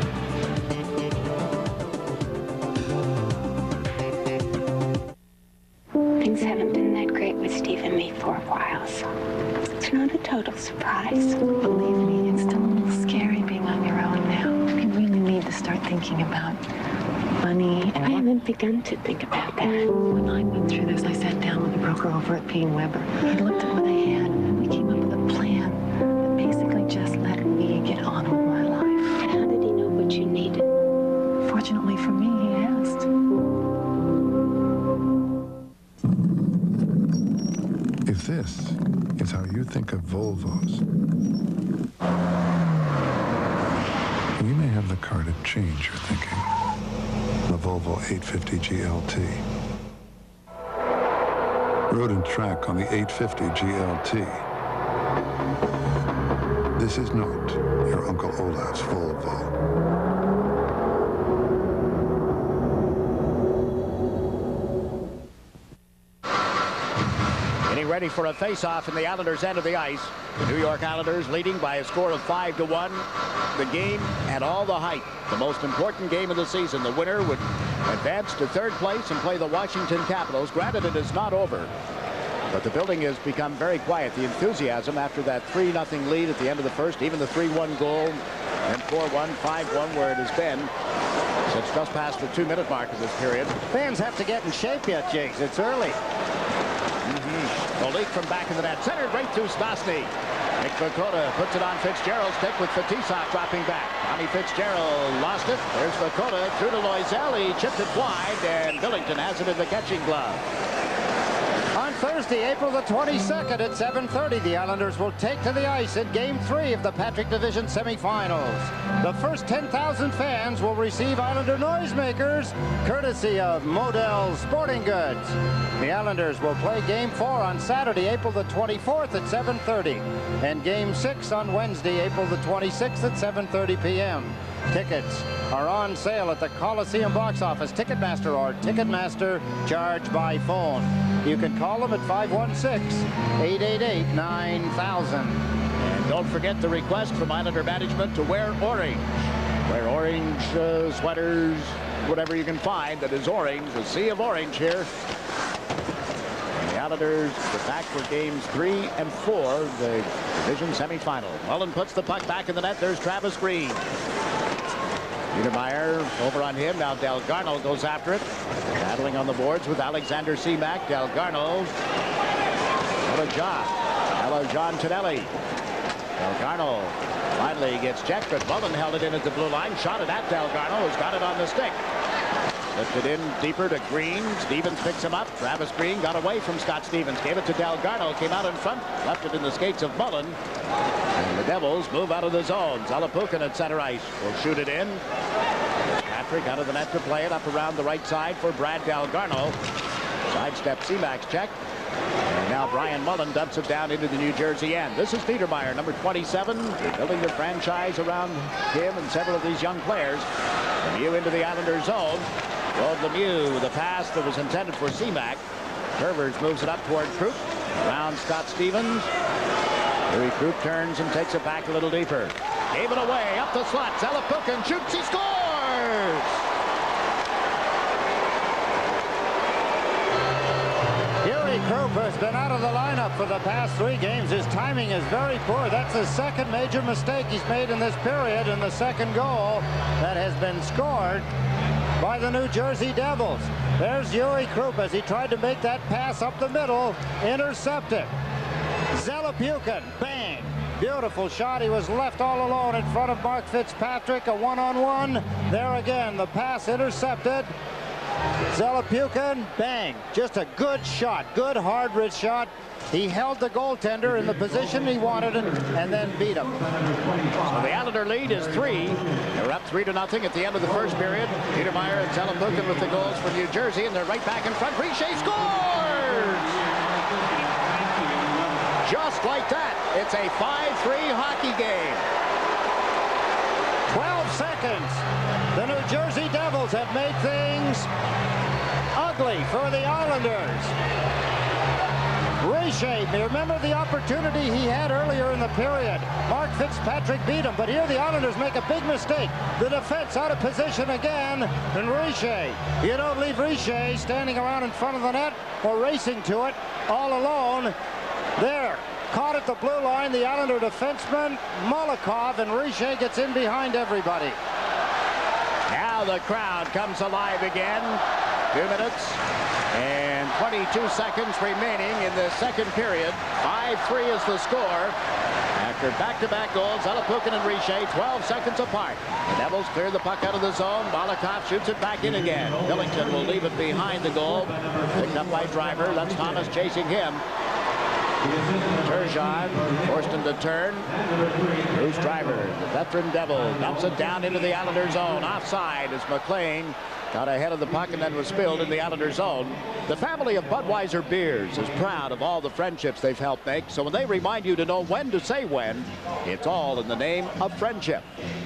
Things haven't been that great with Steve and me for a while, so it's not a total surprise. Believe me, it's still a little scary being on your own now. You really need to start thinking about money. And I haven't begun to think about that. When I went through this, I sat down with a broker over at P and Weber. He looked at what I had, and we came up with a plan that basically just let me get on with my life. How did he know what you needed? Fortunately for me, he asked. If this is how you think of Volvos, we may have the car to change your thinking. The Volvo eight fifty G L T. Road and track on the eight fifty G L T. This is not your Uncle Olaf's Volvo. Ready for a face-off in the Islanders' end of the ice. The New York Islanders leading by a score of five to one. The game had all the hype. The most important game of the season. The winner would advance to third place and play the Washington Capitals. Granted, it is not over, but the building has become very quiet. The enthusiasm after that three nothing lead at the end of the first, even the three one goal, and four one, five one where it has been. So it's just past the two-minute mark of this period. Fans have to get in shape yet, Jigs. It's early. A leak from back in the net. Centered right through Stastny. Nick Vakota puts it on Fitzgerald's stick with Fetisov dropping back. Tommy Fitzgerald lost it. There's Vakota through to Loisel. He chipped it wide, and Billington has it in the catching glove. On Thursday, April the twenty-second at seven thirty, the Islanders will take to the ice in Game three of the Patrick Division semifinals. The first ten thousand fans will receive Islander noisemakers, courtesy of Model Sporting Goods. The Islanders will play Game four on Saturday, April the twenty-fourth at seven thirty, and Game six on Wednesday, April the twenty-sixth at seven thirty p m Tickets are on sale at the Coliseum box office, Ticketmaster, or Ticketmaster charge by phone. You can call them at five one six, eight eight eight, nine thousand. And don't forget the request from Islander management to wear orange. Wear orange uh, sweaters, whatever you can find that is orange. A sea of orange here. And the Islanders are back for games three and four, the division semifinal. Mullen puts the puck back in the net. There's Travis Green. Niedermeyer over on him. Now Delgarno goes after it. Battling on the boards with Alexander Seamack. Delgarno. What a job. Hello, John Tonelli. Delgarno finally gets checked, but Mullen held it in at the blue line. Shot it at Delgarno, who's got it on the stick. Lifted in deeper to Green. Stevens picks him up. Travis Green got away from Scott Stevens. Gave it to Delgarno. Came out in front. Left it in the skates of Mullen. And the Devils move out of the zone. Zalapukin at center ice will shoot it in. Patrick out of the net to play it up around the right side for Brad Delgarno. Sidestep Seamack's check. And now Brian Mullen dumps it down into the New Jersey end. This is Niedermeyer, number twenty-seven. They're building their franchise around him and several of these young players. Lemieux into the Islander zone. Claude Lemieux with a pass that was intended for Seamack. Curvers moves it up toward Krupp. Around Scott Stevens. Louis Krupp turns and takes it back a little deeper. Gave it away, up the slot. Zelepukin shoots, he scores! Krupp has been out of the lineup for the past three games. His timing is very poor. That's the second major mistake he's made in this period, and the second goal that has been scored by the New Jersey Devils. There's Louis Krupp as he tried to make that pass up the middle. Intercepted. Zelepukin, bang. Beautiful shot. He was left all alone in front of Mark Fitzpatrick. A one-on-one. There again, the pass intercepted. Zelepukin, bang. Just a good shot. Good hard-hit shot. He held the goaltender in the position he wanted it and then beat him. So the Islander lead is three. They're up three to nothing at the end of the first period. Niedermeyer and Zelepukin with the goals for New Jersey, and they're right back in front. Richer scores! Just like that, it's a five three hockey game. twelve seconds. The New Jersey Devils have made things ugly for the Islanders. Richer, remember the opportunity he had earlier in the period. Mark Fitzpatrick beat him, but here the Islanders make a big mistake. The defense out of position again, and Richer. You don't leave Richer standing around in front of the net or racing to it all alone. There, caught at the blue line, the Islander defenseman, Molokov, and Richer gets in behind everybody. Now the crowd comes alive again. Two minutes and twenty-two seconds remaining in the second period. five three is the score. After back-to-back goals, Zelepukin and Richer, twelve seconds apart. The Devils clear the puck out of the zone. Molokov shoots it back in again. Billington will leave it behind the goal. Picked up by Driver. That's Thomas chasing him. Turgeon forced him to turn. Bruce Driver, the veteran Devil, dumps it down into the Islander zone. Offside as McLean got ahead of the puck and then was spilled in the Islander zone. The family of Budweiser beers is proud of all the friendships they've helped make. So when they remind you to know when to say when, it's all in the name of friendship.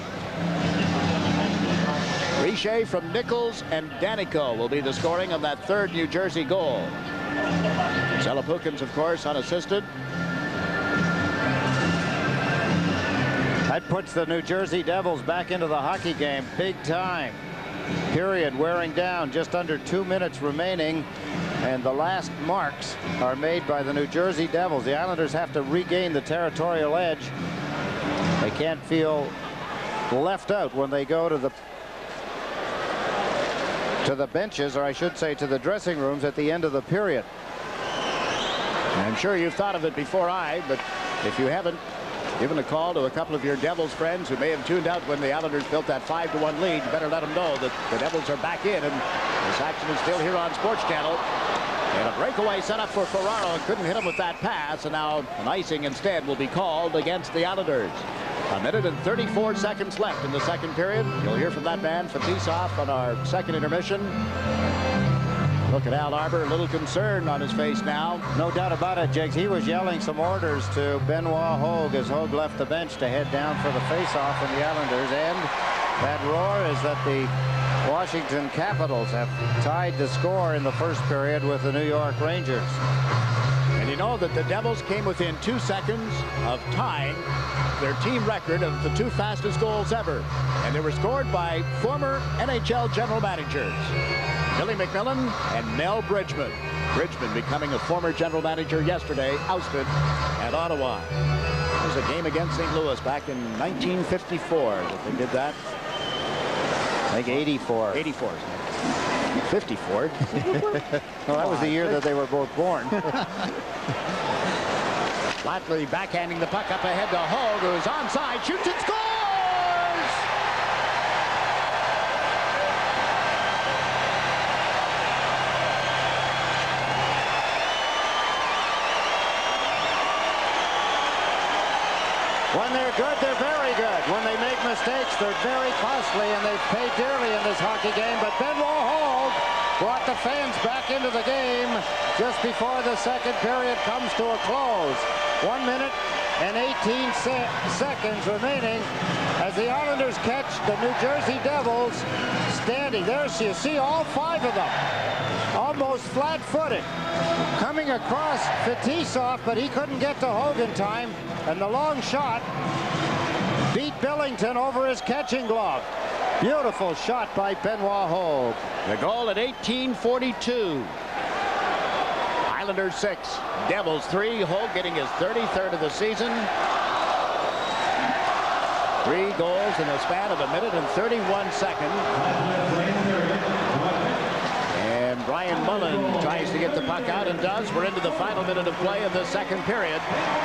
Richer from Nichols and Danico will be the scoring of that third New Jersey goal. Zelepukin's, of course, unassisted. That puts the New Jersey Devils back into the hockey game big time. Period wearing down, just under two minutes remaining, and the last marks are made by the New Jersey Devils. The Islanders have to regain the territorial edge. They can't feel left out when they go to the to the benches, or I should say to the dressing rooms at the end of the period. I'm sure you've thought of it before I, but if you haven't, given a call to a couple of your Devils friends who may have tuned out when the Islanders built that five to one lead, you better let them know that the Devils are back in, and this action is still here on Sports Channel. And a breakaway set up for Ferraro. Couldn't hit him with that pass, and now an icing instead will be called against the Islanders. A minute and thirty-four seconds left in the second period. You'll hear from that man, Fetisov, on our second intermission. Look at Al Arbor, a little concern on his face now. No doubt about it, Jiggs. He was yelling some orders to Benoit Hogue as Hogue left the bench to head down for the face-off from the Islanders. And that roar is that the Washington Capitals have tied the score in the first period with the New York Rangers. And you know that the Devils came within two seconds of tying their team record of the two fastest goals ever. And they were scored by former N H L general managers, Billy McMillan and Mel Bridgman. Bridgman becoming a former general manager yesterday, ousted at Ottawa. It was a game against Saint Louis back in nineteen fifty-four that they did that. I think eighty-four. eighty-four. fifty-four. Well, that was the year that they were both born. Flatley backhanding the puck up ahead to Hogue, who's onside, shoots and scores! When they're good, they're very good. When they make mistakes, they're very costly, and they've paid dearly in this hockey game. But Benoit Hogue brought the fans back into the game just before the second period comes to a close. One minute and eighteen se seconds remaining as the Islanders catch the New Jersey Devils standing. There's, you see all five of them. Almost flat-footed. Coming across Fetisov, but he couldn't get to Hogue in time. And the long shot beat Billington over his catching glove. Beautiful shot by Benoit Hogue. The goal at eighteen forty-two. Islanders six, Devils three. Hogue getting his thirty-third of the season. Three goals in a span of a minute and thirty-one seconds. And Brian Mullen tries to get the puck out and does. We're into the final minute of play of the second period.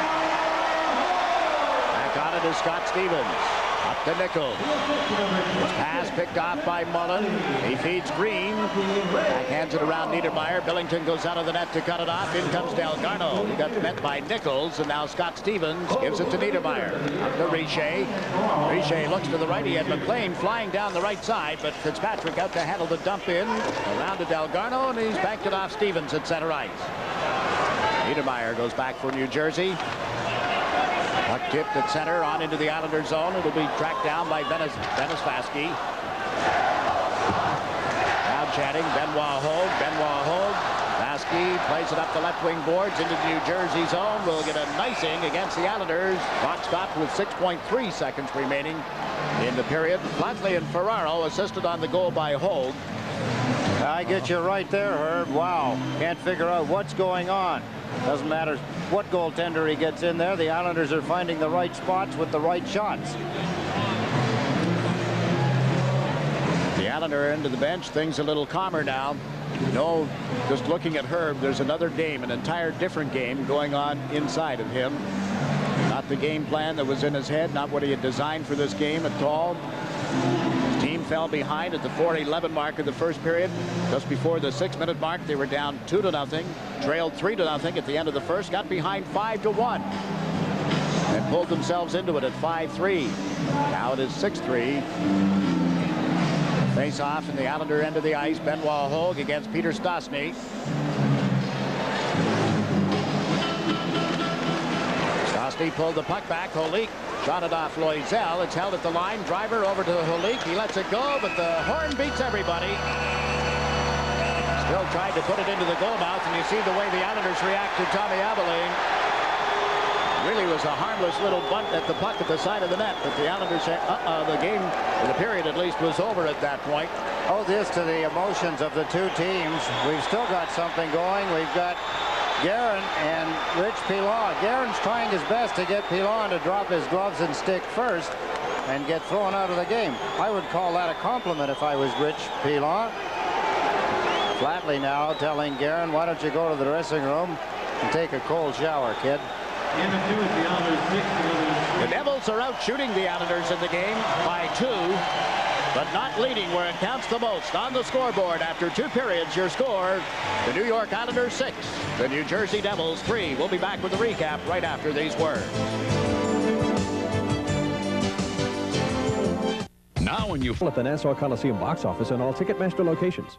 Back on it is Scott Stevens. Up to Nichols. His pass picked off by Mullen. He feeds Green. Backhands it around Niedermeyer. Billington goes out of the net to cut it off. In comes Delgarno. He got met by Nichols, and now Scott Stevens gives it to Niedermeyer. Up to Richer. Richer looks to the right. He had McLean flying down the right side, but Fitzpatrick out to handle the dump in. Around to Delgarno, and he's backed it off Stevens at center ice. Niedermeyer goes back for New Jersey. Puck tipped at center on into the Islander zone. It'll be tracked down by Benisvasky. Now chatting. Benoit Hogue. Benoit Hogue. Vasky plays it up the left wing boards into the New Jersey zone. We'll get a nicing against the Islanders. Clock stopped with six point three seconds remaining in the period. Flatley and Ferraro assisted on the goal by Hogue. I get you right there, Herb. Wow. Can't figure out what's going on. Doesn't matter what goaltender he gets in there. The Islanders are finding the right spots with the right shots. The Islander end of the bench. Things a little calmer now. No, just looking at Herb, there's another game, an entire different game going on inside of him. Not the game plan that was in his head, not what he had designed for this game at all. His team fell behind at the four eleven mark of the first period. Just before the six minute mark, they were down two to nothing, trailed three to nothing at the end of the first, got behind five to one, and pulled themselves into it at five three. Now it is six three. Face off in the Islander end of the ice. Benoit Hogue against Peter Stastny. Stastny pulled the puck back. Holik shot it off Loisel. It's held at the line. Driver over to Holik. He lets it go, but the horn beats everybody. Still tried to put it into the goal mouth, and you see the way the Islanders react to Tommy Abilene. Really was a harmless little bunt at the puck at the side of the net, but the Islanders said, uh-uh, the game, the period at least, was over at that point. Oh, this to the emotions of the two teams. We've still got something going. We've got Guerin and Rich Pilon. Guerin's trying his best to get Pilon to drop his gloves and stick first and get thrown out of the game. I would call that a compliment if I was Rich Pilon. Flatley now telling Guerin, why don't you go to the dressing room and take a cold shower, kid. The Devils are out shooting the Islanders in the game by two, but not leading where it counts the most. On the scoreboard after two periods, your score, the New York Islanders six, the New Jersey Devils three. We'll be back with a recap right after these words. Now when you flip the Nassau Coliseum box office and all Ticketmaster locations.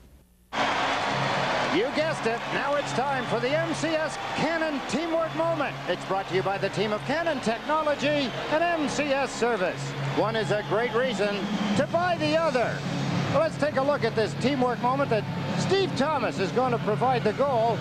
You guessed it. Now it's time for the M C S Canon Teamwork Moment. It's brought to you by the team of Canon Technology and M C S Service. One is a great reason to buy the other. Well, let's take a look at this teamwork moment that Steve Thomas is going to provide the goal.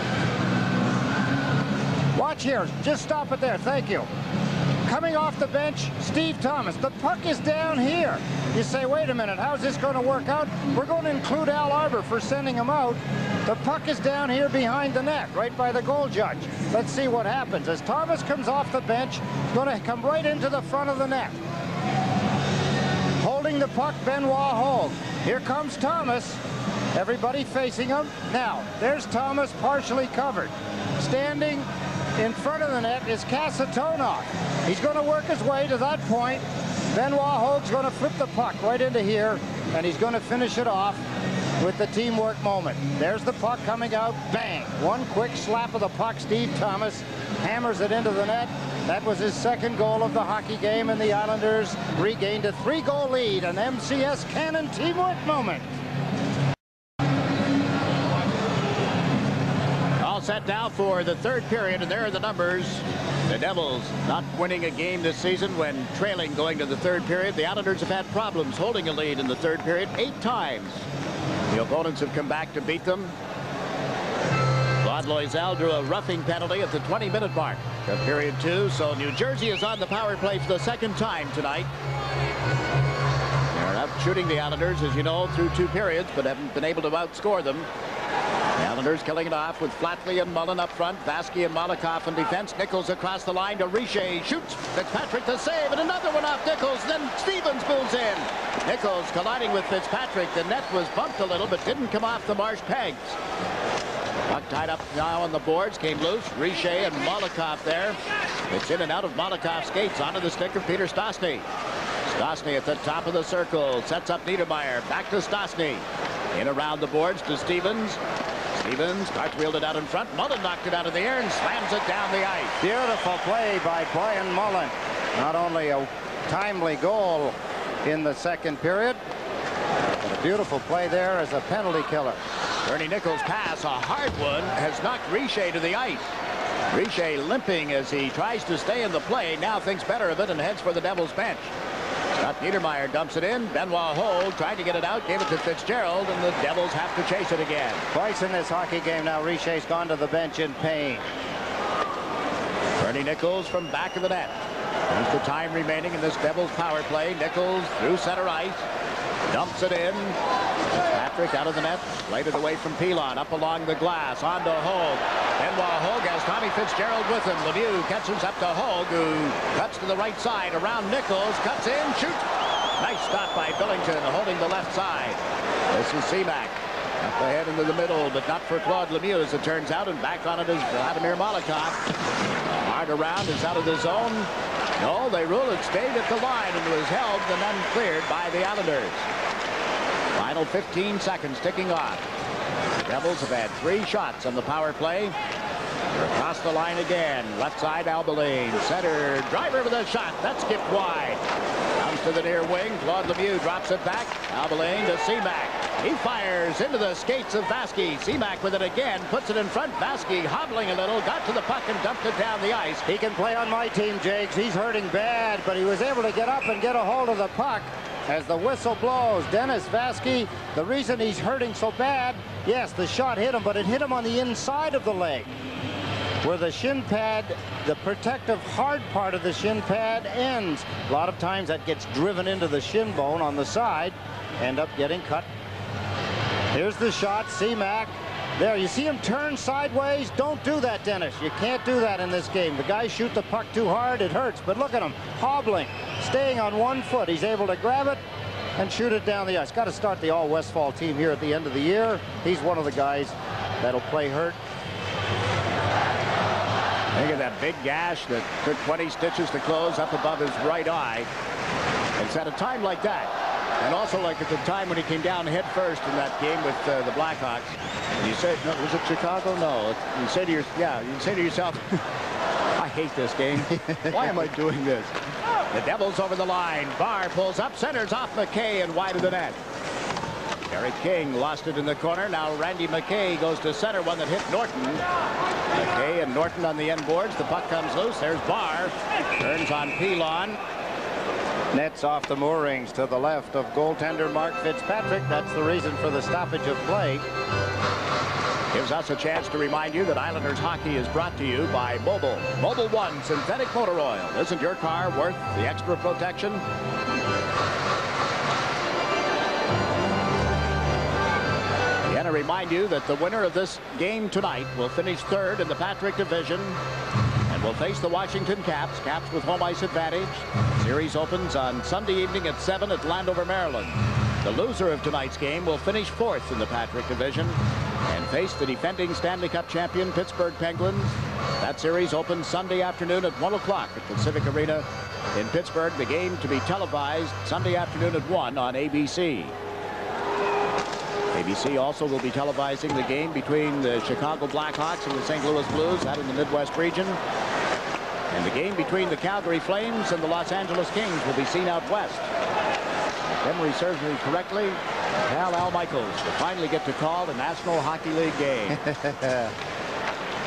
Watch here. Just stop it there. Thank you. Coming off the bench, Steve Thomas. The puck is down here. You say, wait a minute, how's this going to work out? We're going to include Al Arbor for sending him out. The puck is down here behind the net, right by the goal judge. Let's see what happens. As Thomas comes off the bench, he's going to come right into the front of the net. Holding the puck, Benoit Hogue. Here comes Thomas. Everybody facing him. Now, there's Thomas partially covered. Standing in front of the net is Kasatonov. He's going to work his way to that point. Benoit Hogue's going to flip the puck right into here, and he's going to finish it off with the teamwork moment. There's the puck coming out. Bang! One quick slap of the puck. Steve Thomas hammers it into the net. That was his second goal of the hockey game, and the Islanders regained a three-goal lead. An M C S Canon teamwork moment. set now for the third period, and there are the numbers. The Devils not winning a game this season when trailing going to the third period. The Islanders have had problems holding a lead in the third period eight times. The opponents have come back to beat them. Claude Loisel drew a roughing penalty at the twenty minute mark of period two, so New Jersey is on the power play for the second time tonight. They're out shooting the Islanders, as you know, through two periods, but haven't been able to outscore them. The Islanders killing it off with Flatley and Mullen up front. Vasky and Malikoff in defense. Nichols across the line to Richer. Shoots. Fitzpatrick to save, and another one off Nichols. Then Stevens moves in. Nichols colliding with Fitzpatrick. The net was bumped a little, but didn't come off the Marsh pegs. Puck tied up now on the boards. Came loose. Richer and Malikoff there. It's in and out of Malikoff's skates onto the stick of Peter Stastny. Stastny at the top of the circle. Sets up Niedermeyer. Back to Stastny. In around the boards to Stevens. Stevens cartwheeled it out in front. Mullen knocked it out of the air and slams it down the ice. Beautiful play by Brian Mullen. Not only a timely goal in the second period, but a beautiful play there as a penalty killer. Bernie Nichols' pass, a hard one, has knocked Richer to the ice. Richer limping as he tries to stay in the play. Now thinks better of it and heads for the Devils bench. Scott Niedermeyer dumps it in. Benoit Hogue trying to get it out, gave it to Fitzgerald, and the Devils have to chase it again. Twice in this hockey game now, Richer's gone to the bench in pain. Bernie Nichols from back of the net. There's the time remaining in this Devils power play. Nichols through center ice. Dumps it in. Patrick out of the net. Played it away from Pilon. Up along the glass. On to Hogue. Benoit Hogue has Tommy Fitzgerald with him. Lemieux catches up to Hogue, who cuts to the right side. Around Nichols. Cuts in. Shoots. Nice stop by Billington holding the left side. This is Seaback. Up ahead into the middle, but not for Claude Lemieux, as it turns out. And back on it is Vladimir Malikoff. Hard around is out of the zone. No, they rule it stayed at the line and was held and then cleared by the Islanders. Final fifteen seconds ticking off. The Devils have had three shots on the power play. They're across the line again. Left side, Albeline. Center, driver with a shot. That's skipped wide. Comes to the near wing. Claude Lemieux drops it back. Albeline to Seaback. He fires into the skates of Vasky. Seaback with it again. Puts it in front. Vasky hobbling a little. Got to the puck and dumped it down the ice. He can play on my team, Jakes. He's hurting bad, but he was able to get up and get a hold of the puck. As the whistle blows, Dennis Vasky, the reason he's hurting so bad, yes, the shot hit him, but it hit him on the inside of the leg, where the shin pad, the protective hard part of the shin pad ends. A lot of times that gets driven into the shin bone on the side, end up getting cut. Here's the shot, C-Mac. There, you see him turn sideways? Don't do that, Dennis. You can't do that in this game. The guys shoot the puck too hard, it hurts. But look at him, hobbling, staying on one foot. He's able to grab it and shoot it down the ice. Got to start the all-Westfall team here at the end of the year. He's one of the guys that'll play hurt. Look at that big gash that took twenty stitches to close up above his right eye. It's at a time like that, and also like at the time when he came down head first in that game with uh, the Blackhawks. And you say, no, was it Chicago? No. You say to your, yeah, you say to yourself, I hate this game. Why am I doing this? The Devils over the line. Barr pulls up, centers off McKay and wide of the net. Eric King lost it in the corner. Now Randy McKay goes to center, one that hit Norton. McKay and Norton on the end boards. The puck comes loose. There's Barr. Turns on Pilon. Nets off the moorings to the left of goaltender Mark Fitzpatrick. That's the reason for the stoppage of play. Gives us a chance to remind you that Islanders hockey is brought to you by Mobil. Mobil One synthetic motor oil. Isn't your car worth the extra protection? Again, I remind you that the winner of this game tonight will finish third in the Patrick Division and will face the Washington Caps. Caps with home ice advantage. Series opens on Sunday evening at seven at Landover, Maryland. The loser of tonight's game will finish fourth in the Patrick Division and face the defending Stanley Cup champion Pittsburgh Penguins. That series opens Sunday afternoon at one o'clock at Pacific Arena in Pittsburgh. The game to be televised Sunday afternoon at one on A B C. A B C also will be televising the game between the Chicago Blackhawks and the Saint Louis Blues out in the Midwest region. And the game between the Calgary Flames and the Los Angeles Kings will be seen out west. If memory serves me correctly, pal Al Michaels will finally get to call the National Hockey League game.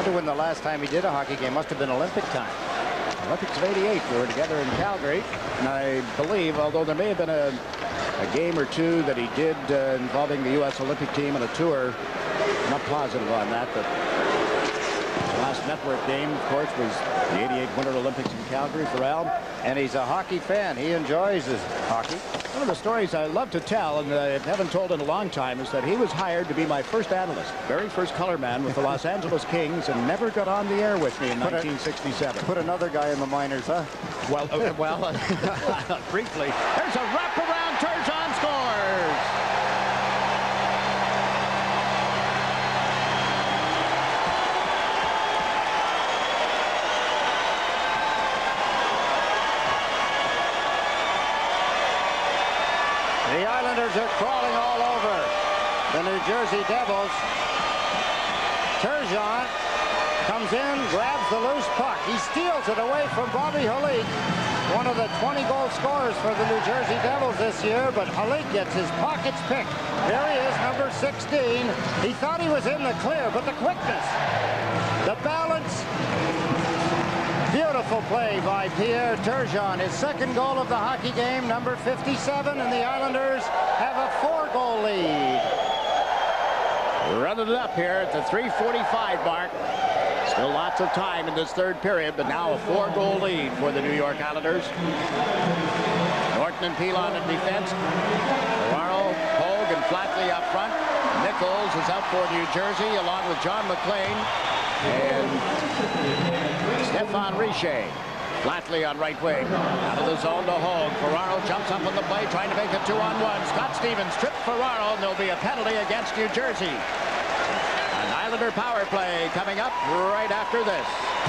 wonder when the last time he did a hockey game. Must have been Olympic time. Olympics of eighty-eight. We were together in Calgary. And I believe, although there may have been a, a game or two that he did uh, involving the U S Olympic team on a tour, I'm not positive on that, but the last network game, of course, was the eighty-eight Winter Olympics in Calgary for Al. And he's a hockey fan. He enjoys his hockey. One of the stories I love to tell, and I uh, haven't told in a long time, is that he was hired to be my first analyst, very first color man with the Los Angeles Kings, and never got on the air with me in put nineteen sixty-seven. A, put another guy in the minors, huh? Well, uh, well, uh, briefly. There's a wraparound. Turgeon scores. The Islanders are crawling all over the New Jersey Devils. Turgeon comes in, grabs the loose puck. He steals it away from Bobby Halik, one of the twenty goal scorers for the New Jersey Devils this year, but Halik gets his pockets picked. There he is, number sixteen. He thought he was in the clear, but the quickness, the balance, beautiful play by Pierre Turgeon. His second goal of the hockey game, number fifty-seven, and the Islanders have a four-goal lead. Running it up here at the three forty-five mark. Still lots of time in this third period, but now a four-goal lead for the New York Islanders. Norton and Pilon in defense. Ferraro, Hogue, and Flatley up front. Nichols is out for New Jersey, along with John McClain and Stefan Richer. Flatley on right wing. Out of the zone to Hogue. Ferraro jumps up on the play, trying to make it two on one. Scott Stevens tripped Ferraro, and there'll be a penalty against New Jersey. An Islander power play coming up right after this.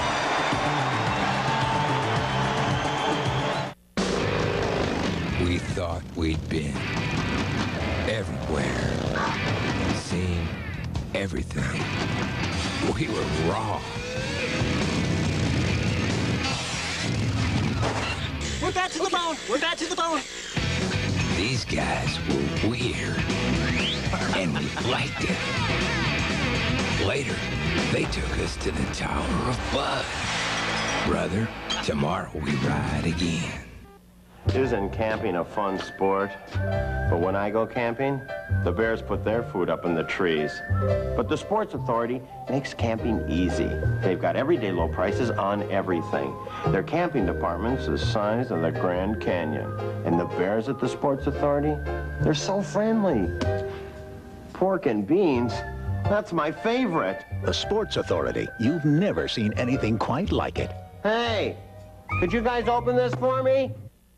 We thought we'd been everywhere, seen everything. We were wrong. We're back to the bone. We're back to the bone. These guys were weird, and we liked it. Later, they took us to the Tower of Blood. Brother, tomorrow we ride again. Isn't camping a fun sport? But when I go camping, the bears put their food up in the trees. But the Sports Authority makes camping easy. They've got everyday low prices on everything. Their camping department's the size of the Grand Canyon. And the bears at the Sports Authority, they're so friendly. Pork and beans, that's my favorite. The Sports Authority. You've never seen anything quite like it. Hey, could you guys open this for me?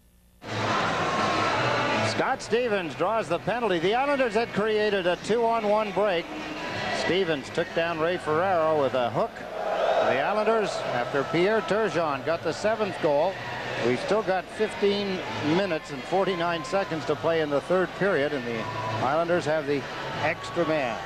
Scott Stevens draws the penalty. The Islanders had created a two-on-one break. Stevens took down Ray Ferraro with a hook. The Islanders, after Pierre Turgeon got the seventh goal, we've still got fifteen minutes and forty-nine seconds to play in the third period, and the Islanders have the extra man.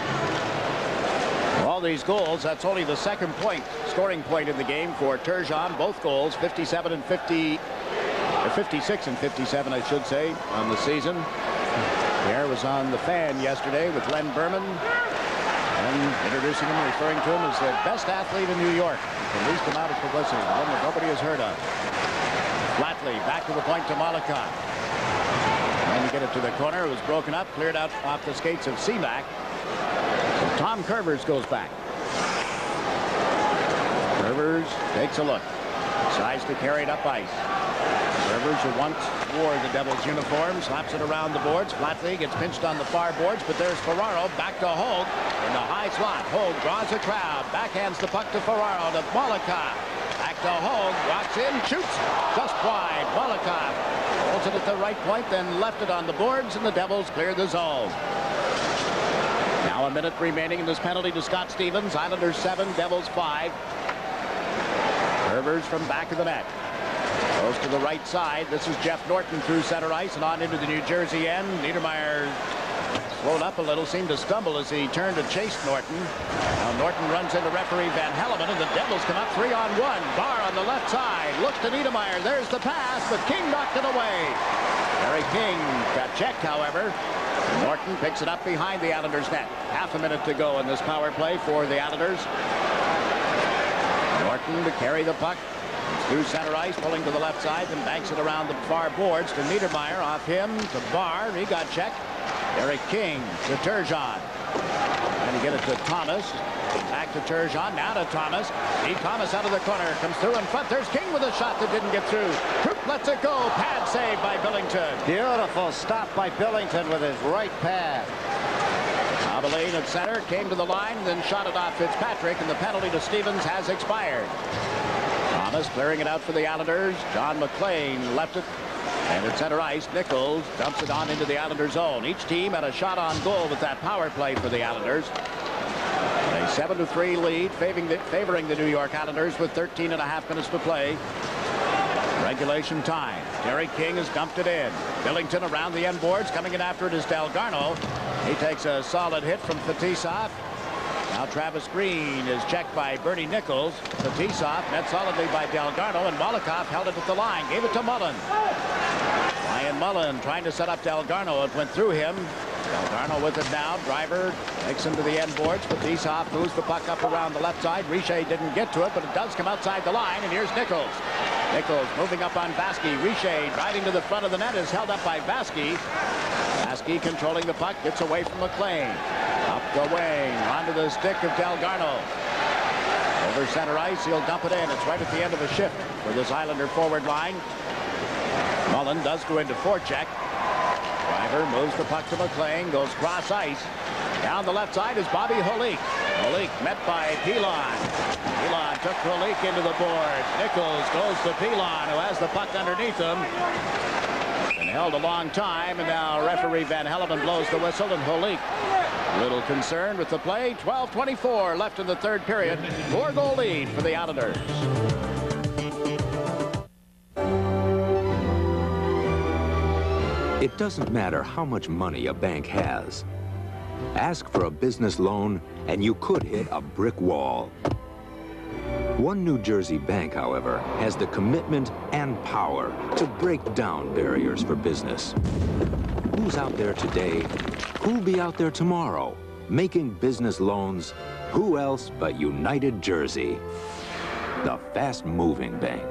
All these goals, that's only the second point, scoring point in the game for Turgeon. Both goals, fifty-seven and fifty. fifty-six and fifty-seven, I should say, on the season. Pierre was on The Fan yesterday with Len Berman, and introducing him, referring to him as the best athlete in New York. The least amount of publicity, one that nobody has heard of. Flatley back to the point to Mollicott. Trying to get it to the corner. It was broken up, cleared out off the skates of Seamack. So Tom Curvers goes back. Curvers takes a look. Decides to carry it up ice. Rivers, who once wore the Devils uniform, slaps it around the boards. Flatley gets pinched on the far boards, but there's Ferraro back to Hogue in the high slot. Hogue draws a crowd, backhands the puck to Ferraro to Mollicott. Back to Hogue, walks in, shoots just wide. Mollicott holds it at the right point, then left it on the boards, and the Devils clear the zone. Now a minute remaining in this penalty to Scott Stevens. Islanders seven, Devils five. Rivers from back of the net. Goes to the right side. This is Jeff Norton through center ice and on into the New Jersey end. Niedermeyer slowed up a little, seemed to stumble as he turned to chase Norton. Now Norton runs into referee Van Helleman, and the Devils come up three on one. Barr on the left side. Looks to Niedermeyer. There's the pass, but King knocked it away. Harry King got checked, however. Norton picks it up behind the Islanders' net. Half a minute to go in this power play for the Islanders. Martin to carry the puck. It's through center ice, pulling to the left side, and banks it around the far boards to Niedermeyer. Off him to Barr. He got checked. Eric King to Turgeon. And you get it to Thomas. Back to Turgeon. Now to Thomas. See Thomas out of the corner. Comes through in front. There's King with a shot that didn't get through. Troop lets it go. Pad save by Billington. Beautiful stop by Billington with his right pad. Abilene at center. Came to the line. Then shot it off Fitzpatrick. And the penalty to Stevens has expired. Thomas clearing it out for the Islanders. John McLean left it. And at center ice, Nichols dumps it on into the Islander zone. Each team had a shot on goal with that power play for the Islanders. A seven to three lead, favoring the, favoring the New York Islanders with thirteen and a half minutes to play. Regulation time. Derek King has dumped it in. Billington around the end boards. Coming in after it is Delgarno. He takes a solid hit from Fetisov. Now Travis Green is checked by Bernie Nichols. Fetisov met solidly by Delgarno, and Molokov held it at the line. Gave it to Mullen. Ryan Mullen trying to set up Delgarno. It went through him. Delgarno with it now. Driver takes him to the end boards. Fetisov moves the puck up around the left side. Richer didn't get to it, but it does come outside the line, and here's Nichols. Nichols moving up on Vasky. Richer driving to the front of the net is held up by Vasky. Vasky controlling the puck. Gets away from McLean. Up the wing, onto the stick of Delgarno. Over center ice, he'll dump it in. It's right at the end of a shift for this Islander forward line. Mullen does go into forecheck. Driver moves the puck to McLean, goes cross ice. Down the left side is Bobby Holik. Holik met by Pilon. Pilon took Holik into the boards. Nichols goes to Pilon, who has the puck underneath him. Been held a long time, and now referee Van Helleman blows the whistle, and Holik a little concerned with the play. twelve twenty-four left in the third period. Four-goal lead for the Islanders. It doesn't matter how much money a bank has. Ask for a business loan, and you could hit a brick wall. One New Jersey bank, however, has the commitment and power to break down barriers for business. Who's out there today? Who'll be out there tomorrow? Making business loans? Who else but United Jersey, the fast-moving bank.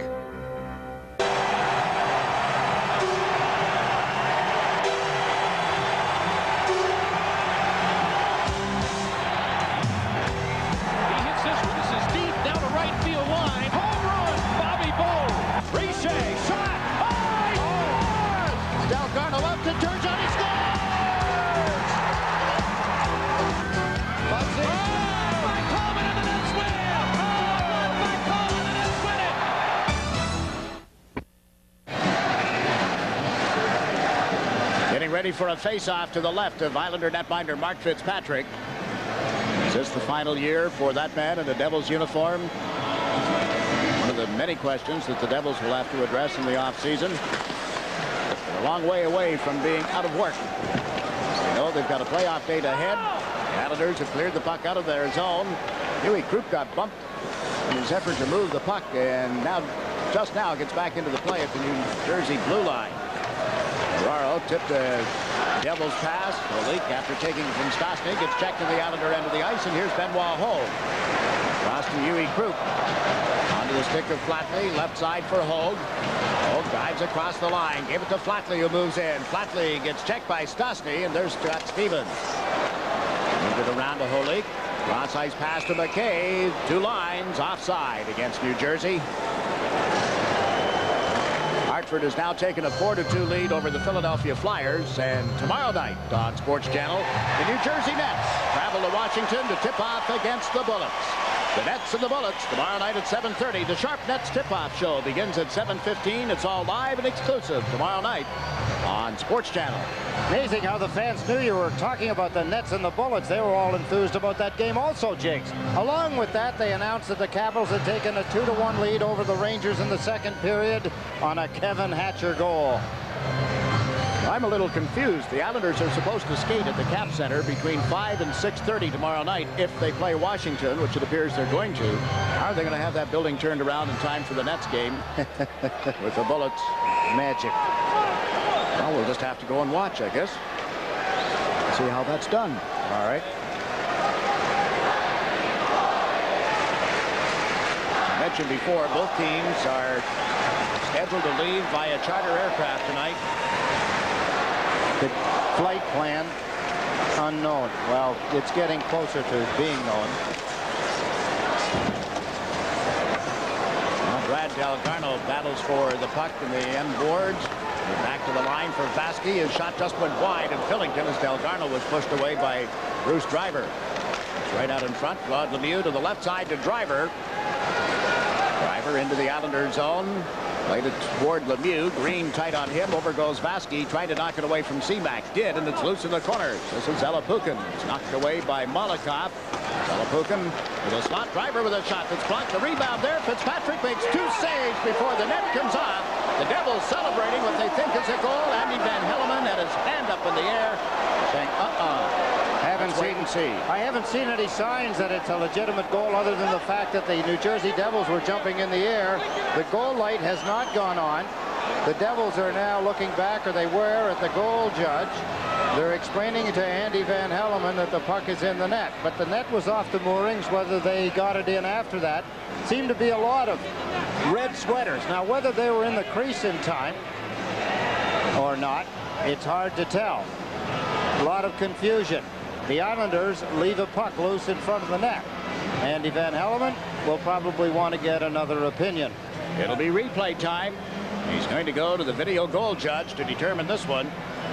Ready for a face-off to the left of Islander netminder Mark Fitzpatrick. Is this the final year for that man in the Devils uniform? One of the many questions that the Devils will have to address in the offseason. They're a long way away from being out of work. They know they've got a playoff date ahead. The Islanders have cleared the puck out of their zone. Huey Krupp got bumped in his effort to move the puck, and now, just now, gets back into the play at the New Jersey blue line. Ferraro tipped a Devils pass. Holik, after taking it from Stastny, gets checked to the Islander end of the ice, and here's Benoit Hogue. Cross to Huey Krupp. Onto the stick of Flatley, left side for Hogue. Hogue dives across the line. Gave it to Flatley, who moves in. Flatley gets checked by Stastny, and there's Scott Stevens. Moved it around to Holik. Cross ice pass to McKay. Two lines offside against New Jersey. Hartford has now taken a four to two lead over the Philadelphia Flyers, and tomorrow night on Sports Channel, the New Jersey Nets travel to Washington to tip off against the Bullets. The Nets and the Bullets tomorrow night at seven thirty. The Sharp Nets tip-off show begins at seven fifteen. It's all live and exclusive tomorrow night on Sports Channel. Amazing how the fans knew you were talking about the Nets and the Bullets. They were all enthused about that game also, Jigs. Along with that, they announced that the Capitals had taken a two to one lead over the Rangers in the second period on a Kevin Hatcher goal. I'm a little confused. The Islanders are supposed to skate at the Cap Center between five and six thirty tomorrow night if they play Washington, which it appears they're going to. How are they going to have that building turned around in time for the Nets game with the Bullets? Magic. Well, we'll just have to go and watch, I guess. See how that's done. All right. mentioned before, both teams are scheduled to leave via charter aircraft tonight. The flight plan unknown. Well, it's getting closer to being known. Well, Brad Delgarno battles for the puck in the end boards. Back to the line for Vasky. His shot just went wide, and Fillington, as Delgarno was pushed away by Bruce Driver. It's right out in front. Claude Lemieux to the left side to Driver. Driver into the Islander zone. Played it toward Lemieux. Green tight on him. Over goes Vasky, trying to knock it away from Seamack. Did, and it's loose in the corners. This is Zalapukin. It's knocked away by Molotov. Zalapukin with a slot. Driver with a shot that's blocked. The rebound there. Fitzpatrick makes two saves before the net comes off. The Devils celebrating what they think is a goal. Andy Van Helleman had his hand up in the air, saying, uh-uh. Haven't seen, see. I haven't seen any signs that it's a legitimate goal other than the fact that the New Jersey Devils were jumping in the air. The goal light has not gone on. The Devils are now looking back, or they were, at the goal judge. They're explaining to Andy Van Helleman that the puck is in the net. But the net was off the moorings. Whether they got it in after that seemed to be a lot of red sweaters. Now, whether they were in the crease in time or not, it's hard to tell. A lot of confusion. The Islanders leave a puck loose in front of the net. Andy Van Helleman will probably want to get another opinion. It'll be replay time. He's going to go to the video goal judge to determine this one.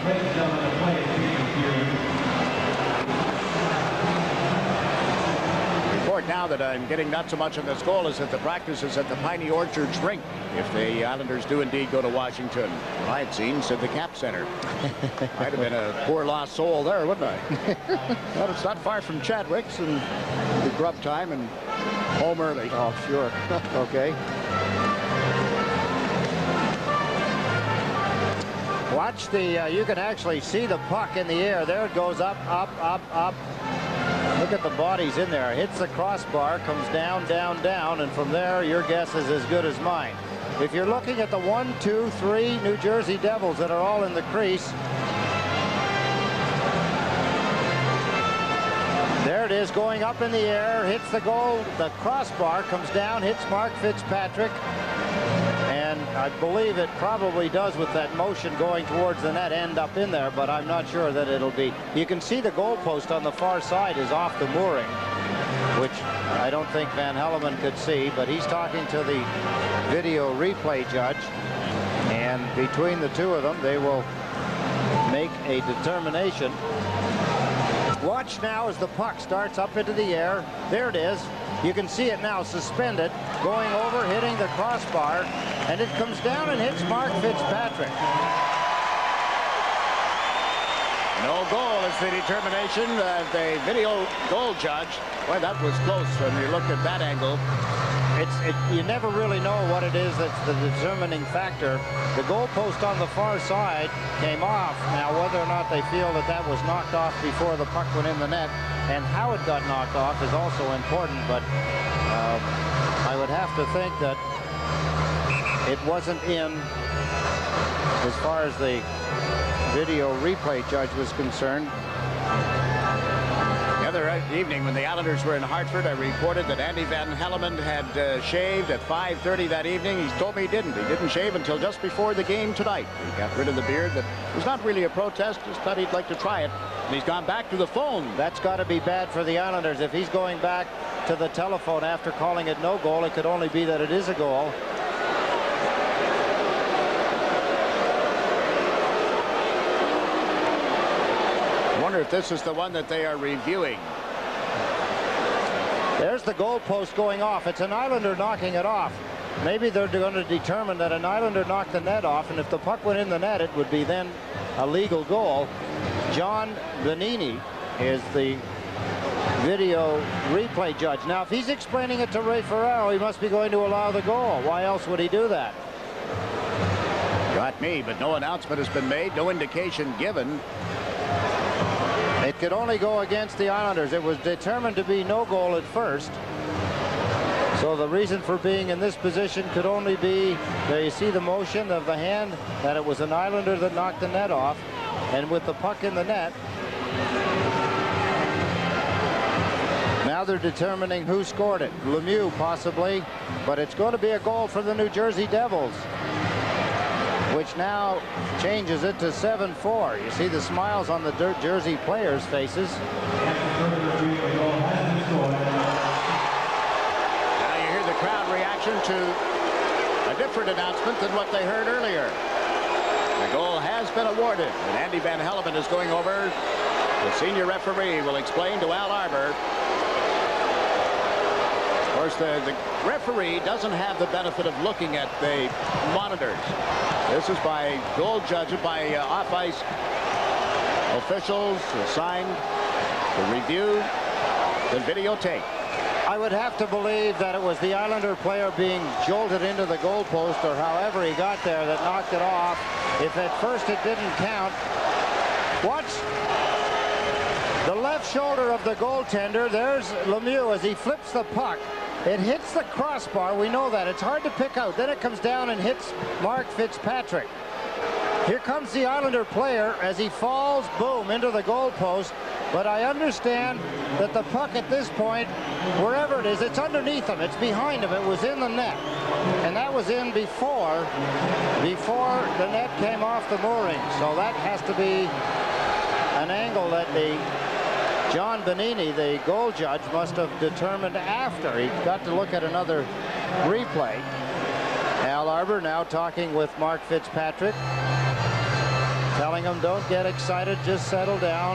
Report now that I'm getting not so much on this goal as that the practice is at the Piney Orchards rink if the Islanders do indeed go to Washington. Well, I had seen, said the Cap Center. I'd have been a poor lost soul there, wouldn't I? Well, it's not far from Chadwick's, and the grub time and home early. Oh, sure. Okay. Watch the, uh, you can actually see the puck in the air. There it goes up, up, up, up. Look at the bodies in there. Hits the crossbar, comes down, down, down, and from there, your guess is as good as mine. If you're looking at the one, two, three New Jersey Devils that are all in the crease, there it is, going up in the air, hits the goal, the crossbar, comes down, hits Mark Fitzpatrick, and I believe it probably does with that motion going towards the net end up in there, but I'm not sure that it'll be. You can see the goalpost on the far side is off the mooring, which I don't think Van Helleman could see, but he's talking to the video replay judge, and between the two of them, they will make a determination. Watch now as the puck starts up into the air. There it is. You can see it now suspended, going over, hitting the crossbar, and it comes down and hits Mark Fitzpatrick. No goal is the determination of the video goal judge. Boy, that was close when you looked at that angle. It's, it, you never really know what it is that's the determining factor. The goalpost on the far side came off. Now, whether or not they feel that that was knocked off before the puck went in the net and how it got knocked off is also important, but uh, I would have to think that it wasn't in as far as the video replay judge was concerned. The other evening when the Islanders were in Hartford, I reported that Andy Van Helleman had uh, shaved at five thirty that evening. He told me he didn't. He didn't shave until just before the game tonight. He got rid of the beard. That was not really a protest. Just thought he'd like to try it. And he's gone back to the phone. That's got to be bad for the Islanders. If he's going back to the telephone after calling it no goal, it could only be that it is a goal. If this is the one that they are reviewing. There's the goalpost going off. It's an Islander knocking it off. Maybe they're going to determine that an Islander knocked the net off, and if the puck went in the net, it would be then a legal goal. John Bonini is the video replay judge. Now, if he's explaining it to Ray Ferraro, he must be going to allow the goal. Why else would he do that? Got me, but no announcement has been made, no indication given. It could only go against the Islanders. It was determined to be no goal at first. So the reason for being in this position could only be, there you see the motion of the hand, that it was an Islander that knocked the net off. And with the puck in the net, Now they're determining who scored it. Lemieux possibly, but it's going to be a goal for the New Jersey Devils, which now changes it to seven four. You see the smiles on the Dirt Jersey players' faces. Now you hear the crowd reaction to a different announcement than what they heard earlier. The goal has been awarded, and Andy Van Helleman is going over. The senior referee will explain to Al Arbor. Of course, the, the referee doesn't have the benefit of looking at the monitors. This is by goal judges, by uh, off-ice officials assigned to review the videotape. I would have to believe that it was the Islander player being jolted into the goalpost, or however he got there, that knocked it off. If at first it didn't count, watch the left shoulder of the goaltender. There's Lemieux as he flips the puck. It hits the crossbar. We know that. It's hard to pick out. Then it comes down and hits Mark Fitzpatrick. Here comes the Islander player as he falls, boom, into the goalpost. But I understand that the puck at this point, wherever it is, it's underneath him. It's behind him. It was in the net. And that was in before, before the net came off the mooring. So that has to be an angle that the John Bonini, the goal judge, must have determined after. He got to look at another replay. Al Arbor now talking with Mark Fitzpatrick, telling him, don't get excited, just settle down.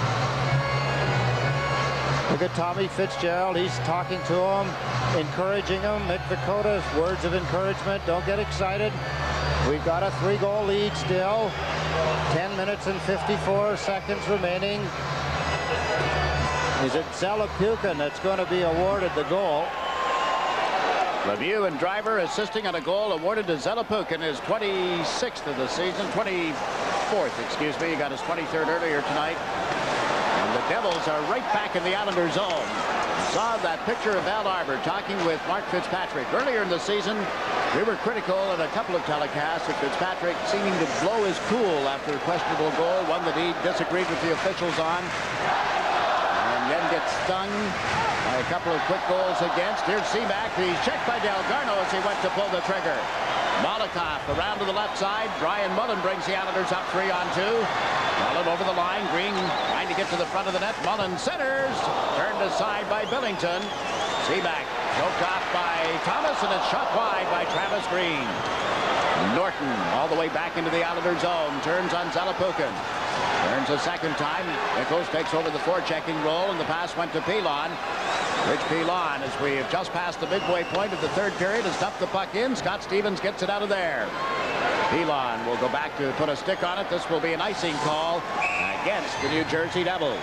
Look at Tommy Fitzgerald. He's talking to him, encouraging him. Mick Vukota, words of encouragement. Don't get excited. We've got a three-goal lead still. ten minutes and fifty-four seconds remaining. Is it Zelepukin that's going to be awarded the goal? Lemieux and Driver assisting on a goal awarded to Zelepukin, his twenty-sixth of the season, twenty-fourth, excuse me. He got his twenty-third earlier tonight. And the Devils are right back in the Islander zone. Saw that picture of Al Arbor talking with Mark Fitzpatrick. Earlier in the season, we were critical in a couple of telecasts of Fitzpatrick seeming to blow his cool after a questionable goal, one that he disagreed with the officials on, and then gets stung by a couple of quick goals against. Here's Seaback. He's checked by Delgarno as he went to pull the trigger. Malikoff around to the left side. Brian Mullen brings the Islanders up three on two. Mullen over the line. Green trying to get to the front of the net. Mullen centers. Turned aside by Billington. Seaback choked off by Thomas, and it's shot wide by Travis Green. Norton all the way back into the Islander zone. Turns on Zelepukin. Turns a second time. Nichols takes over the forechecking role, and the pass went to Pilon. Rich Pilon, as we have just passed the midway point of the third period, has dumped the puck in. Scott Stevens gets it out of there. Pilon will go back to put a stick on it. This will be an icing call against the New Jersey Devils.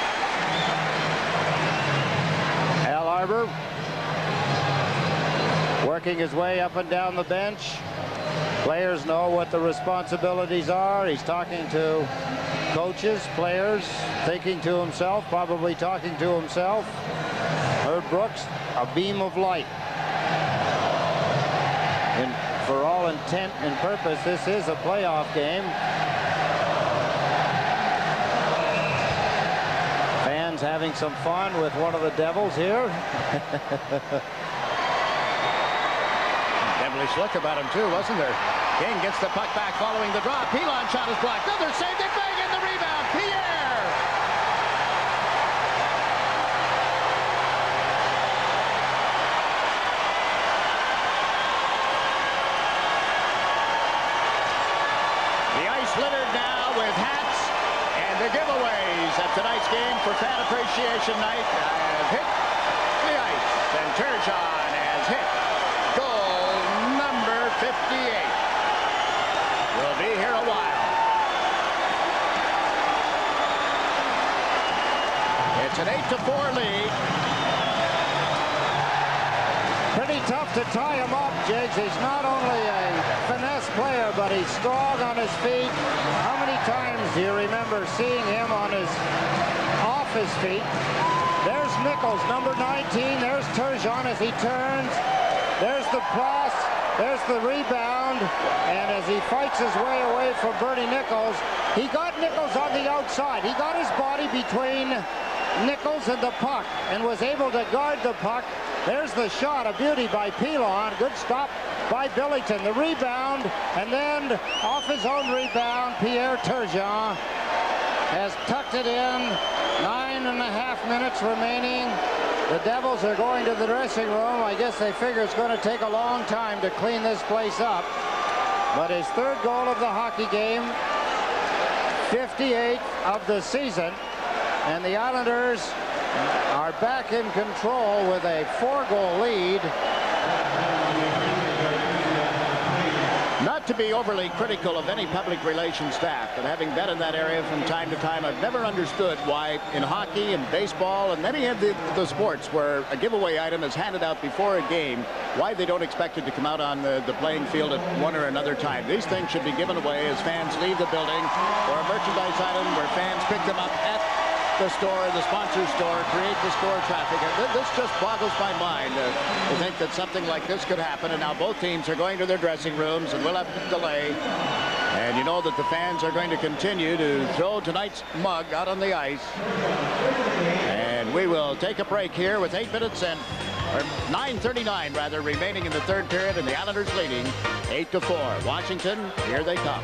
Al Arbor working his way up and down the bench. Players know what the responsibilities are. He's talking to coaches, players, thinking to himself, probably talking to himself. Herb Brooks, a beam of light. And for all intent and purpose, this is a playoff game. Fans having some fun with one of the Devils here. Devilish look about him too, wasn't there? King gets the puck back following the drop. Pilon shot is blocked. Another save. They bang in the rebound. Pierre! The ice littered now with hats and the giveaways at tonight's game for Fan Appreciation Night have hit the ice. And Turgeon has hit goal number fifty-eight. We'll be here a while. It's an eight to four lead. Pretty tough to tie him up, Jigs. He's not only a finesse player, but he's strong on his feet. How many times do you remember seeing him on his off his feet? There's Nichols, number nineteen. There's Turgeon as he turns. There's the pass. There's the rebound, and as he fights his way away from Bernie Nichols, he got Nichols on the outside. He got his body between Nichols and the puck and was able to guard the puck. There's the shot, a beauty by Pilon. Good stop by Billington. The rebound, and then off his own rebound, Pierre Turgeon has tucked it in. Nine and a half minutes remaining. The Devils are going to the dressing room. I guess they figure it's going to take a long time to clean this place up. But his third goal of the hockey game, fifty-eighth of the season, and the Islanders are back in control with a four-goal lead. Not to be overly critical of any public relations staff, but having been in that area from time to time, I've never understood why in hockey and baseball and many of the, the sports where a giveaway item is handed out before a game, why they don't expect it to come out on the, the playing field at one or another time. These things should be given away as fans leave the building, or a merchandise item where fans pick them up at the store, the sponsor store, create the store traffic. And this just boggles my mind uh, to think that something like this could happen. And now both teams are going to their dressing rooms, and we'll have a delay. And you know that the fans are going to continue to throw tonight's mug out on the ice. And we will take a break here with eight minutes and or nine thirty-nine rather remaining in the third period, and the Islanders leading eight to four. Washington, here they come.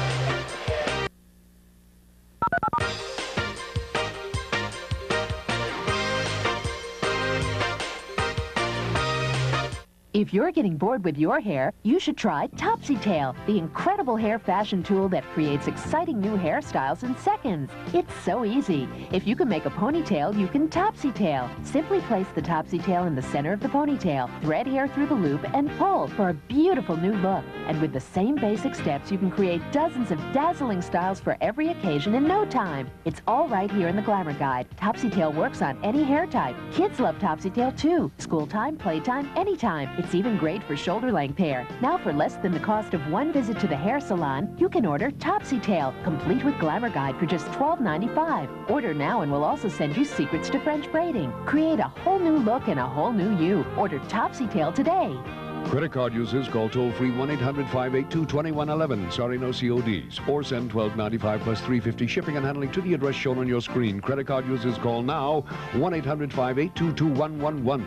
If you're getting bored with your hair, you should try Topsy Tail, the incredible hair fashion tool that creates exciting new hairstyles in seconds. It's so easy. If you can make a ponytail, you can Topsy Tail. Simply place the Topsy Tail in the center of the ponytail, thread hair through the loop, and pull for a beautiful new look. And with the same basic steps, you can create dozens of dazzling styles for every occasion in no time. It's all right here in the Glamour Guide. Topsy Tail works on any hair type. Kids love Topsy Tail too. School time, playtime, anytime. It's even great for shoulder-length hair. Now, for less than the cost of one visit to the hair salon, you can order Topsy Tail, complete with Glamour Guide for just twelve ninety-five. Order now and we'll also send you secrets to French braiding. Create a whole new look and a whole new you. Order Topsy Tail today. Credit card users call toll-free one eight hundred, five eight two, two one one one. Sorry, no C O Ds. Or send twelve ninety-five plus three fifty shipping and handling to the address shown on your screen. Credit card users call now one eight hundred, five eight two, two one one one.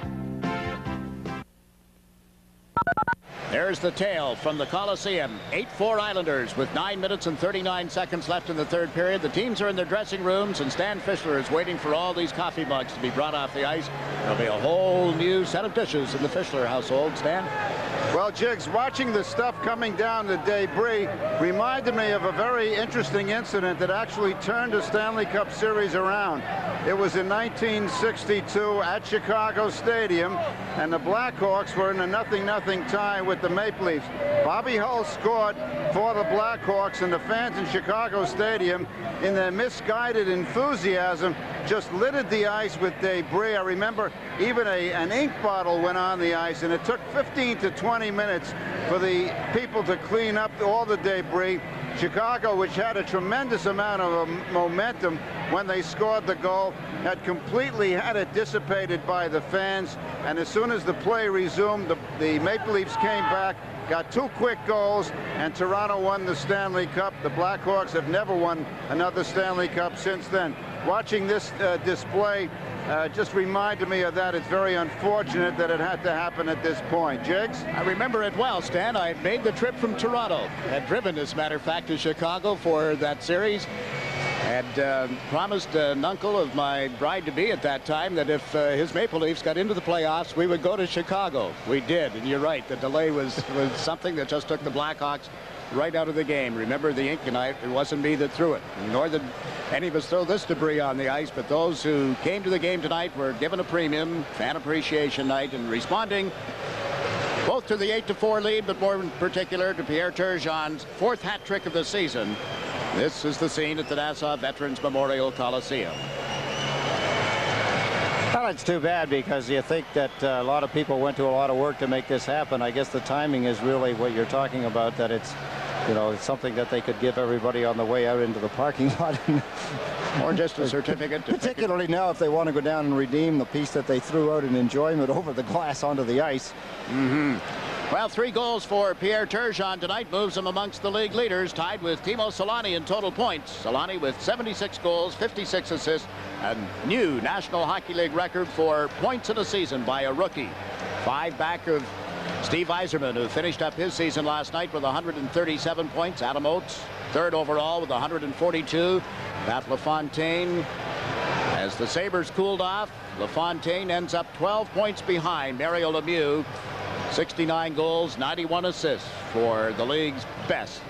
There's the tail from the Coliseum. eight four Islanders with nine minutes and thirty-nine seconds left in the third period. The teams are in their dressing rooms, and Stan Fischler is waiting for all these coffee mugs to be brought off the ice. There'll be a whole new set of dishes in the Fischler household. Stan? Well, Jiggs, watching the stuff coming down the debris reminded me of a very interesting incident that actually turned the Stanley Cup Series around. It was in nineteen sixty-two at Chicago Stadium, and the Blackhawks were in a nothing nothing tie with the Maple Leafs. Bobby Hull scored for the Blackhawks, and the fans in Chicago Stadium, in their misguided enthusiasm, just littered the ice with debris. I remember even a, an ink bottle went on the ice, and it took fifteen to twenty minutes for the people to clean up all the debris. Chicago, which had a tremendous amount of um, momentum when they scored the goal, had completely had it dissipated by the fans. And as soon as the play resumed, the, the Maple Leafs came back, got two quick goals, and Toronto won the Stanley Cup. The Blackhawks have never won another Stanley Cup since then. Watching this uh, display uh, just reminded me of that. It's very unfortunate that it had to happen at this point. Jiggs? I remember it well, Stan. I had made the trip from Toronto. Had driven, as a matter of fact, to Chicago for that series. Had uh, promised an uncle of my bride-to-be at that time that if uh, his Maple Leafs got into the playoffs, we would go to Chicago. We did, and you're right. The delay was, was something that just took the Blackhawks right out of the game. Remember the ink tonight, it wasn't me that threw it, nor did any of us throw this debris on the ice, but those who came to the game tonight were given a premium, fan appreciation night, and responding both to the eight to four lead, but more in particular to Pierre Turgeon's fourth hat trick of the season. This is the scene at the Nassau Veterans Memorial Coliseum. Well, it's too bad, because you think that uh, a lot of people went to a lot of work to make this happen. I guess the timing is really what you're talking about, that it's, you know, it's something that they could give everybody on the way out into the parking lot. Or just a certificate. Particularly now if they want to go down and redeem the piece that they threw out in enjoyment over the glass onto the ice. Mm-hmm. Well, three goals for Pierre Turgeon tonight moves him amongst the league leaders, tied with Timo Solani in total points. Solani with seventy-six goals, fifty-six assists, a new National Hockey League record for points in a season by a rookie. Five back of Steve Yzerman, who finished up his season last night with one hundred thirty-seven points. Adam Oates, third overall with one hundred forty-two. Pat LaFontaine, as the Sabres cooled off, LaFontaine ends up twelve points behind Mario Lemieux. sixty-nine goals, ninety-one assists for the league's best.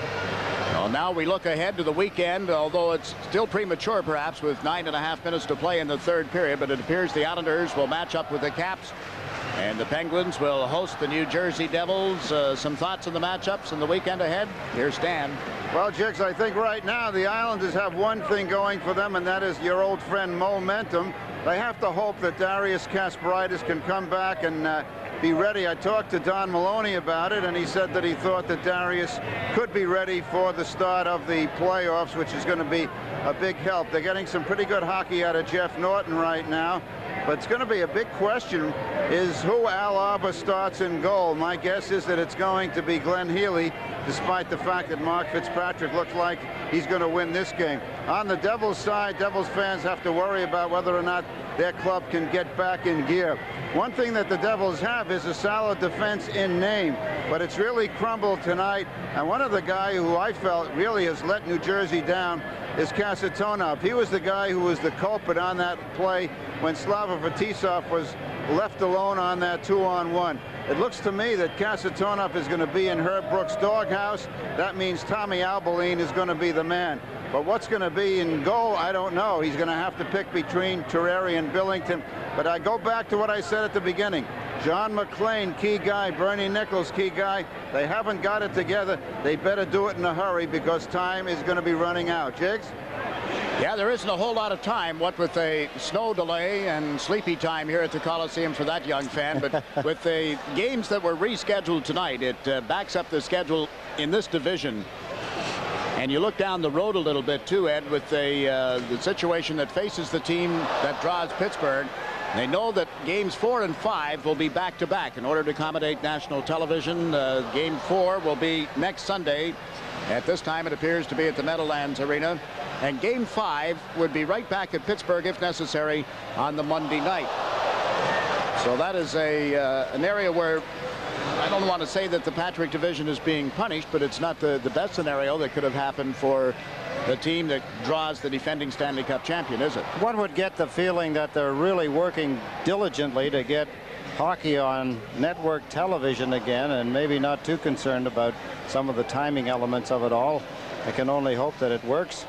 Well, now we look ahead to the weekend, although it's still premature perhaps with nine and a half minutes to play in the third period, but it appears the Islanders will match up with the Caps and the Penguins will host the New Jersey Devils. Uh, some thoughts on the matchups in the weekend ahead? Here's Stan. Well, Jigs, I think right now the Islanders have one thing going for them, and that is your old friend momentum. They have to hope that Darius Kasparaitis can come back and uh, be ready. I talked to Don Maloney about it, and he said that he thought that Darius could be ready for the start of the playoffs, which is going to be a big help. They're getting some pretty good hockey out of Jeff Norton right now, but it's going to be a big question is who Al Arbour starts in goal. My guess is that it's going to be Glenn Healy, despite the fact that Mark Fitzpatrick looks like he's going to win this game. On the Devils side, Devils fans have to worry about whether or not their club can get back in gear. One thing that the Devils have is a solid defense in name, but it's really crumbled tonight. And one of the guys who I felt really has let New Jersey down is Kasatonov. He was the guy who was the culprit on that play when Slava Fetisov was left alone on that two-on-one. It looks to me that Kasatonov is going to be in Herb Brooks' doghouse. That means Tommy Alberline is going to be the man. But what's going to be in goal, I don't know. He's going to have to pick between Terreri and Billington. But I go back to what I said at the beginning. John McClain, key guy. Bernie Nichols, key guy. They haven't got it together. They better do it in a hurry because time is going to be running out. Jigs? Yeah, there isn't a whole lot of time, what with a snow delay and sleepy time here at the Coliseum for that young fan. But with the games that were rescheduled tonight, it uh, backs up the schedule in this division. And you look down the road a little bit too, Ed, with the, uh, the situation that faces the team that draws Pittsburgh. They know that games four and five will be back-to-back in order to accommodate national television. Uh, game four will be next Sunday. At this time, it appears to be at the Meadowlands Arena. And game five would be right back at Pittsburgh, if necessary, on the Monday night. So that is a uh, an area where I don't want to say that the Patrick division is being punished, but it's not the, the best scenario that could have happened for the team that draws the defending Stanley Cup champion, is it? One would get the feeling that they're really working diligently to get hockey on network television again, and maybe not too concerned about some of the timing elements of it all. I can only hope that it works.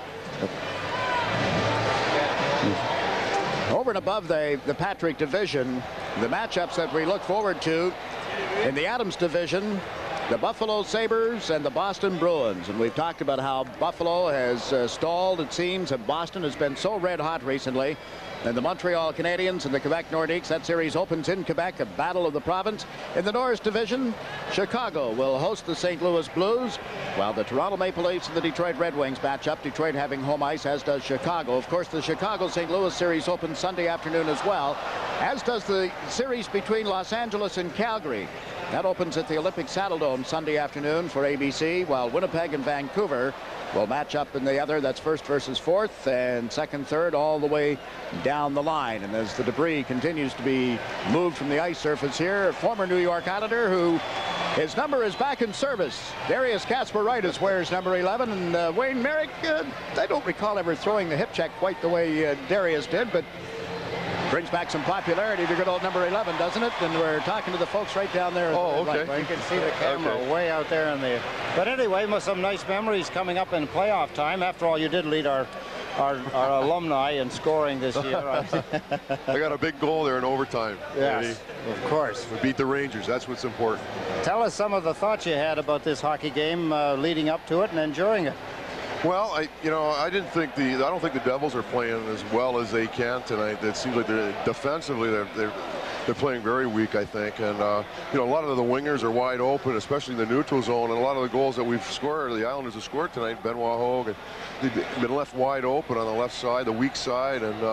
Over and above the, the Patrick division, the matchups that we look forward to in the Adams division, the Buffalo Sabres and the Boston Bruins. And we've talked about how Buffalo has uh, stalled, it seems, and Boston has been so red hot recently. And the Montreal Canadiens and the Quebec Nordiques, that series opens in Quebec, a battle of the province. In the Norris division, Chicago will host the Saint Louis Blues, while the Toronto Maple Leafs and the Detroit Red Wings match up. Detroit having home ice, as does Chicago. Of course, the Chicago-Saint Louis series opens Sunday afternoon as well, as does the series between Los Angeles and Calgary. That opens at the Olympic Saddledome Sunday afternoon for A B C, while Winnipeg and Vancouver will match up in the other. That's first versus fourth and second, third, all the way down the line. And as the debris continues to be moved from the ice surface here, a former New York Islander who his number is back in service. Darius Kasparaitis wears number eleven, and uh, Wayne Merrick, uh, I don't recall ever throwing the hip check quite the way uh, Darius did, but brings back some popularity to good old number eleven, doesn't it? And we're talking to the folks right down there. Oh, okay. Right. You can see the camera okay. way out there in the. But anyway, some nice memories coming up in playoff time. After all, you did lead our our, our alumni in scoring this year. I got a big goal there in overtime. Yes, Eddie. Of course. We beat the Rangers. That's what's important. Tell us some of the thoughts you had about this hockey game uh, leading up to it and enjoying it. Well, I, you know, I didn't think the, I don't think the Devils are playing as well as they can tonight. It seems like they're defensively, they're, they're, they're playing very weak, I think. And, uh, you know, a lot of the wingers are wide open, especially in the neutral zone. And a lot of the goals that we've scored, the Islanders have scored tonight, Benoit Hogue, they've been left wide open on the left side, the weak side. And, uh,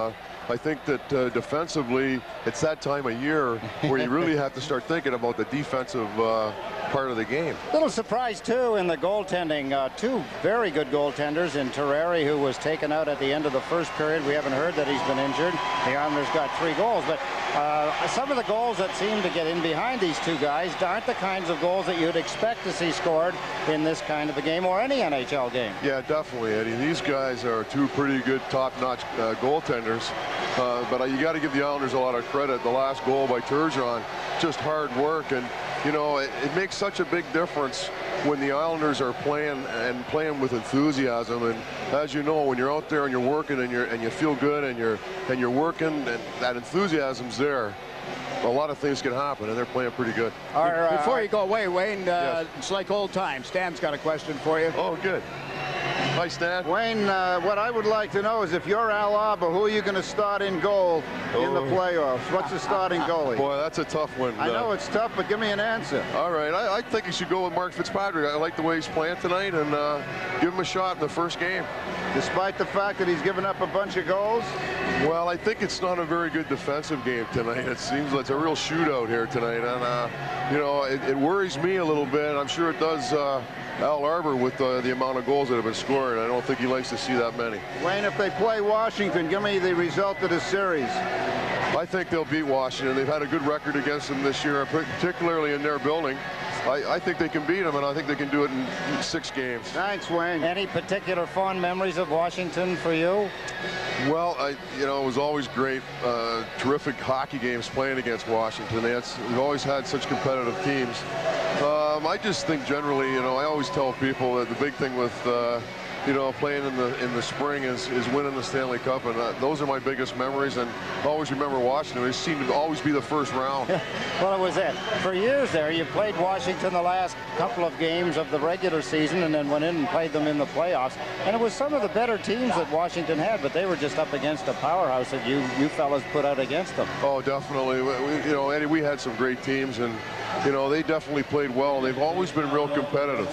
I think that uh, defensively, it's that time of year where you really have to start thinking about the defensive uh, part of the game. Little surprise, too, in the goaltending. Uh, two very good goaltenders in Terreri, who was taken out at the end of the first period. We haven't heard that he's been injured. The Islanders got three goals, but uh, some of the goals that seem to get in behind these two guys aren't the kinds of goals that you'd expect to see scored in this kind of a game or any N H L game. Yeah, definitely, Eddie. These guys are two pretty good top-notch uh, goaltenders, uh, but uh, you got to give the Islanders a lot of credit. The last goal by Turgeon, just hard work, and you know, it, it makes such a big difference when the Islanders are playing and playing with enthusiasm. And as you know, when you're out there and you're working and you're and you feel good and you're and you're working, and that enthusiasm's there, a lot of things can happen, and they're playing pretty good. Our, uh, Before you go away, Wayne, uh, yes. It's like old times. Stan's got a question for you. Oh, good. Hi, Stan. Wayne, uh, what I would like to know is if you're Al Arbour, who are you going to start in goal oh. in the playoffs? What's the starting goalie? Boy, that's a tough one. I know uh, it's tough, but give me an answer. All right, I, I think you should go with Mark Fitzpatrick. I like the way he's playing tonight, and uh, give him a shot in the first game. Despite the fact that he's given up a bunch of goals? Well, I think it's not a very good defensive game tonight. It seems like it's a real shootout here tonight, and uh, you know, it, it worries me a little bit. I'm sure it does uh, Al Arbour with uh, the amount of goals that have been scored. I don't think he likes to see that many. Wayne, if they play Washington, give me the result of the series. I think they'll beat Washington. They've had a good record against them this year, particularly in their building. I, I think they can beat them, and I think they can do it in six games. Thanks, Wayne. Any particular fond memories of Washington for you? Well, I, you know, it was always great, uh, terrific hockey games playing against Washington. They had, we've always had such competitive teams. Um, I just think generally, you know, I always tell people that the big thing with uh, you know, playing in the in the spring is is winning the Stanley Cup, and uh, those are my biggest memories. And I always remember Washington. They seemed to always be the first round. Well, it was it. For years there, you played Washington the last couple of games of the regular season, and then went in and played them in the playoffs. And it was some of the better teams that Washington had, but they were just up against a powerhouse that you you fellas put out against them. Oh, definitely. We, you know, Eddie, we had some great teams, and you know, they definitely played well. They've always been real competitive.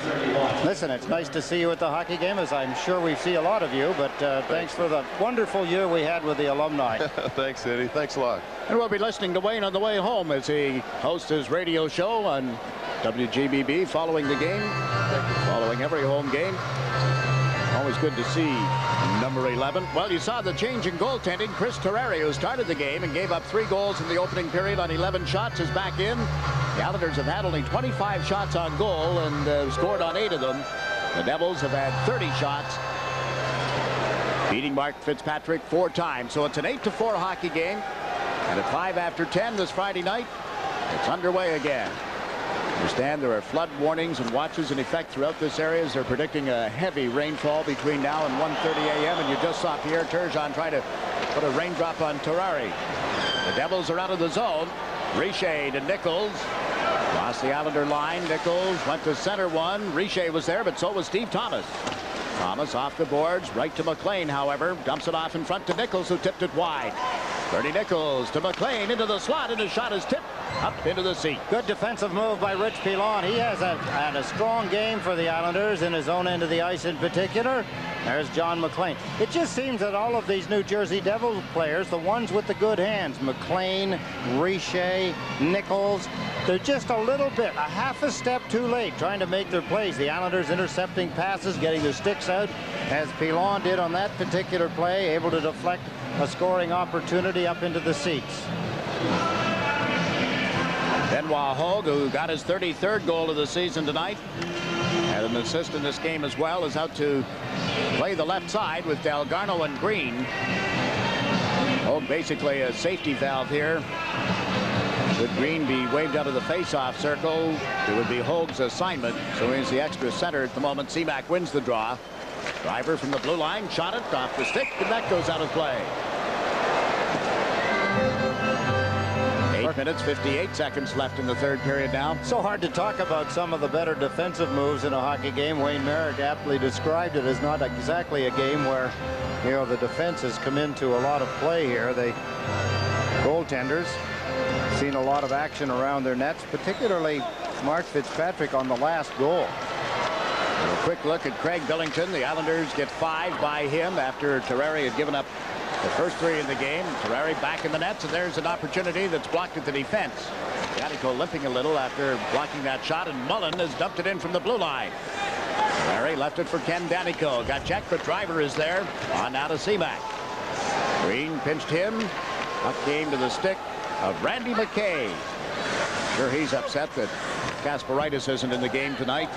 Listen, it's nice to see you at the hockey game, as I'm sure we see a lot of you, but uh, thanks for the wonderful year we had with the alumni. Thanks, Eddie. Thanks a lot. And we'll be listening to Wayne on the way home as he hosts his radio show on W G B B following the game, following every home game. Always good to see number eleven. Well, you saw the change in goaltending. Chris Terreri, who started the game and gave up three goals in the opening period on eleven shots, is back in. The Islanders have had only twenty-five shots on goal and uh, scored on eight of them. The Devils have had thirty shots, beating Mark Fitzpatrick four times. So it's an eight to four hockey game. And at five after ten this Friday night, it's underway again. Understand there are flood warnings and watches in effect throughout this area as they're predicting a heavy rainfall between now and one thirty a m And you just saw Pierre Turgeon try to put a raindrop on Terreri. The Devils are out of the zone. Richer to Nichols. Lost the Islander line. Nichols went to center one. Richer was there, but so was Steve Thomas. Thomas off the boards. Right to McLean, however. Dumps it off in front to Nichols, who tipped it wide. Bernie Nichols to McLean into the slot, and his shot is tipped up into the seat. Good defensive move by Rich Pilon. He has a, had a strong game for the Islanders in his own end of the ice in particular. There's John McLean. It just seems that all of these New Jersey Devils players, the ones with the good hands, McLean, Richer, Nichols, they're just a little bit, a half a step too late trying to make their plays. The Islanders intercepting passes, getting their sticks out, as Pilon did on that particular play, able to deflect a scoring opportunity up into the seats. Benoit Hogue, who got his thirty-third goal of the season tonight, had an assist in this game as well, is out to play the left side with Delgarno and Green. Hogue basically a safety valve here. Should Green be waved out of the face-off circle, it would be Hogue's assignment. So he's the extra center at the moment. Seamack wins the draw. Driver from the blue line, shot it off the stick, and that goes out of play. Eight minutes, fifty-eight seconds left in the third period now. So hard to talk about some of the better defensive moves in a hockey game. Wayne Merrick aptly described it as not exactly a game where, you know, the defense has come into a lot of play here. They goaltenders seen a lot of action around their nets, particularly Mark Fitzpatrick on the last goal. A quick look at Craig Billington. The Islanders get five by him after Terreri had given up The first three in the game. Terreri back in the nets, and there's an opportunity that's blocked at the defense. Danico limping a little after blocking that shot, and Mullen has dumped it in from the blue line. Terreri left it for Ken Danico. Got checked, but Driver is there. On now to Seamack. Green pinched him. Puck came to the stick of Randy McKay. Sure, he's upset that Kasparaitis isn't in the game tonight.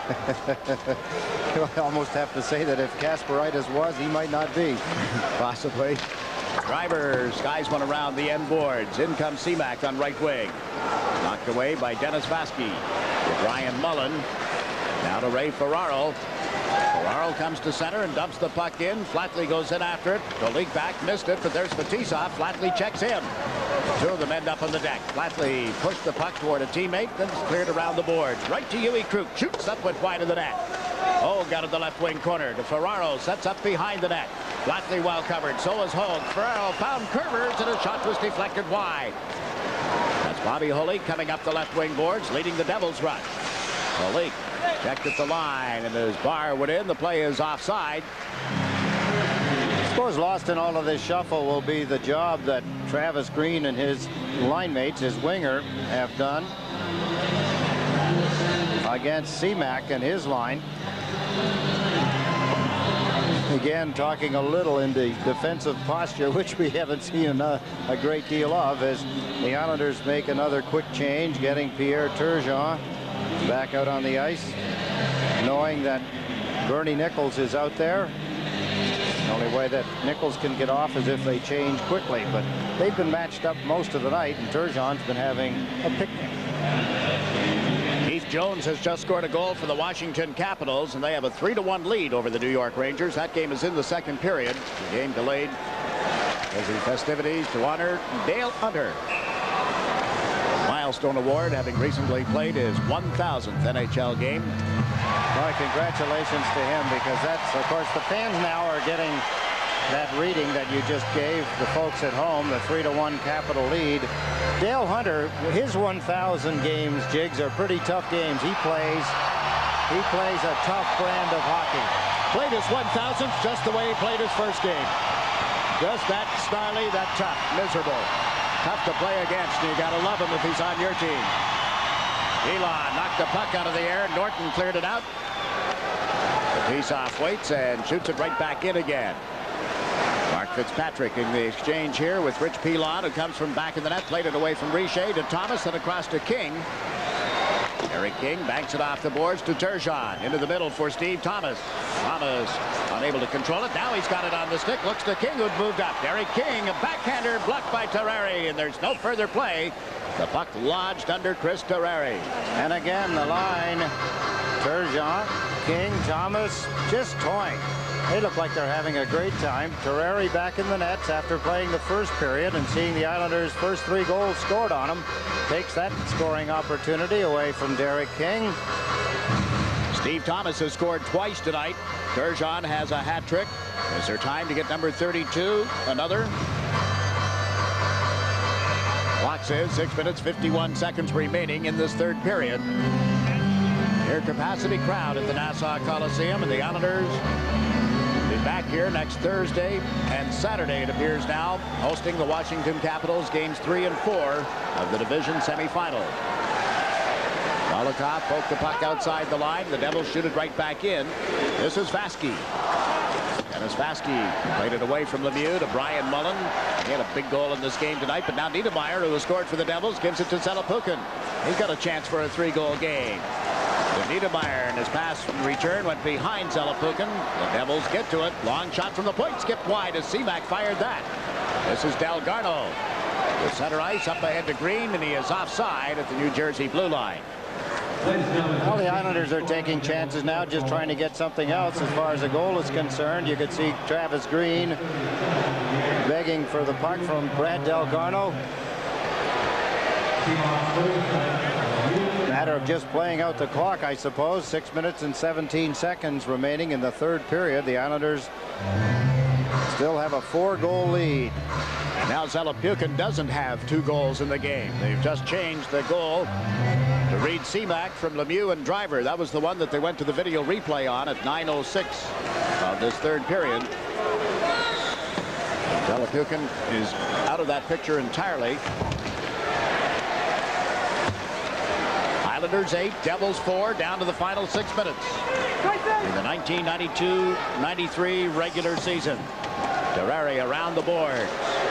I almost have to say that if Kasparaitis was, he might not be. Possibly. Driver skies one around the end boards. In comes Seamack on right wing. Knocked away by Dennis Vasky. To Brian Mullen. Now to Ray Ferraro. Ferraro comes to center and dumps the puck in. Flatley goes in after it. The leak back, missed it, but there's Fetisov. Flatley checks in. Two of them end up on the deck. Flatley pushed the puck toward a teammate, then it's cleared around the boards. Right to Huey Kruk. Shoots up with wide of the net. Oh, got to the left wing corner. To Ferraro. Sets up behind the net. Flatley well covered. So is Hogue. Ferraro found Curvers, and a shot was deflected wide. That's Bobby Holik coming up the left wing boards, leading the Devils rush. Holik checked at the line, and as Barr went in, the play is offside. I suppose lost in all of this shuffle will be the job that Travis Green and his line mates, his winger, have done against Seamack and his line. Again, talking a little in the defensive posture, which we haven't seen a, a great deal of, as the Islanders make another quick change, getting Pierre Turgeon back out on the ice, knowing that Bernie Nichols is out there. The only way that Nichols can get off is if they change quickly, but they've been matched up most of the night, and Turgeon's been having a picnic. Keith Jones has just scored a goal for the Washington Capitals, and they have a three to one lead over the New York Rangers. That game is in the second period. The game delayed as the festivities to honor Dale Hunter. Milestone award, having recently played his one thousandth N H L game. Well, congratulations to him, because that's, of course, the fans now are getting that reading that you just gave the folks at home, the three to one Capital lead. Dale Hunter, his one thousand games, Jigs, are pretty tough games. He plays, he plays a tough brand of hockey. Played his one thousandth just the way he played his first game. Just that snarly, that tough, miserable. Tough to play against, and you got to love him if he's on your team. Elon knocked the puck out of the air. Norton cleared it out. Fetisov waits and shoots it right back in again. Mark Fitzpatrick in the exchange here with Rich Pilon, who comes from back in the net, played it away from Richer to Thomas and across to King. Eric King banks it off the boards to Turgeon. Into the middle for Steve Thomas. Thomas unable to control it. Now he's got it on the stick. Looks to King, who'd moved up. Eric King, a backhander blocked by Terreri, and there's no further play. The puck lodged under Chris Terreri. And again, the line, Turgeon, King, Thomas, just toying. They look like they're having a great time. Terreri back in the nets after playing the first period and seeing the Islanders' first three goals scored on him. Takes that scoring opportunity away from Derek King. Steve Thomas has scored twice tonight. Turgeon has a hat trick. Is there time to get number thirty-two? Another? Clock says six minutes, fifty-one seconds remaining in this third period. Near capacity crowd at the Nassau Coliseum, and the Islanders will be back here next Thursday and Saturday, it appears now, hosting the Washington Capitals games three and four of the division semifinal. Malakoff poked the puck outside the line. The Devils shoot it right back in. This is Vasky. Dennis Vasky played it away from Lemieux to Brian Mullen. He had a big goal in this game tonight, but now Niedermeyer, who has scored for the Devils, gives it to Zelepukin. He's got a chance for a three-goal game. But Niedermeyer, and his pass from return went behind Zelepukin. The Devils get to it. Long shot from the point, skipped wide as Seamack fired that. This is Delgarno. The center ice up ahead to Green, and he is offside at the New Jersey blue line. Well, the Islanders are taking chances now, just trying to get something else as far as the goal is concerned. You could see Travis Green begging for the puck from Brad Delgarno. Matter of just playing out the clock, I suppose. Six minutes and seventeen seconds remaining in the third period. The Islanders still have a four-goal lead. Now Zelepukin doesn't have two goals in the game. They've just changed the goal to Reed Seamack from Lemieux and Driver. That was the one that they went to the video replay on at nine oh six of this third period. Delapukin is out of that picture entirely. Islanders eight, Devils four, down to the final six minutes in the nineteen ninety-two ninety-three regular season. Terrari around the boards.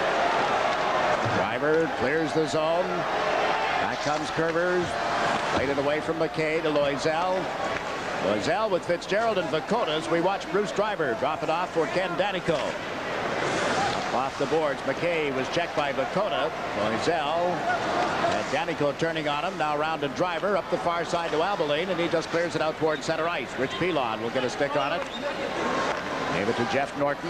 Driver clears the zone. Back comes Curvers. Played it away from McKay to Loisel. Loisel with Fitzgerald and Vakotas. We watch Bruce Driver drop it off for Ken Danico. Off the boards, McKay was checked by Vakota. Loisel and Danico turning on him. Now round to Driver up the far side to Abilene, and he just clears it out towards center ice. Rich Pilon will get a stick on it. Gave it to Jeff Norton.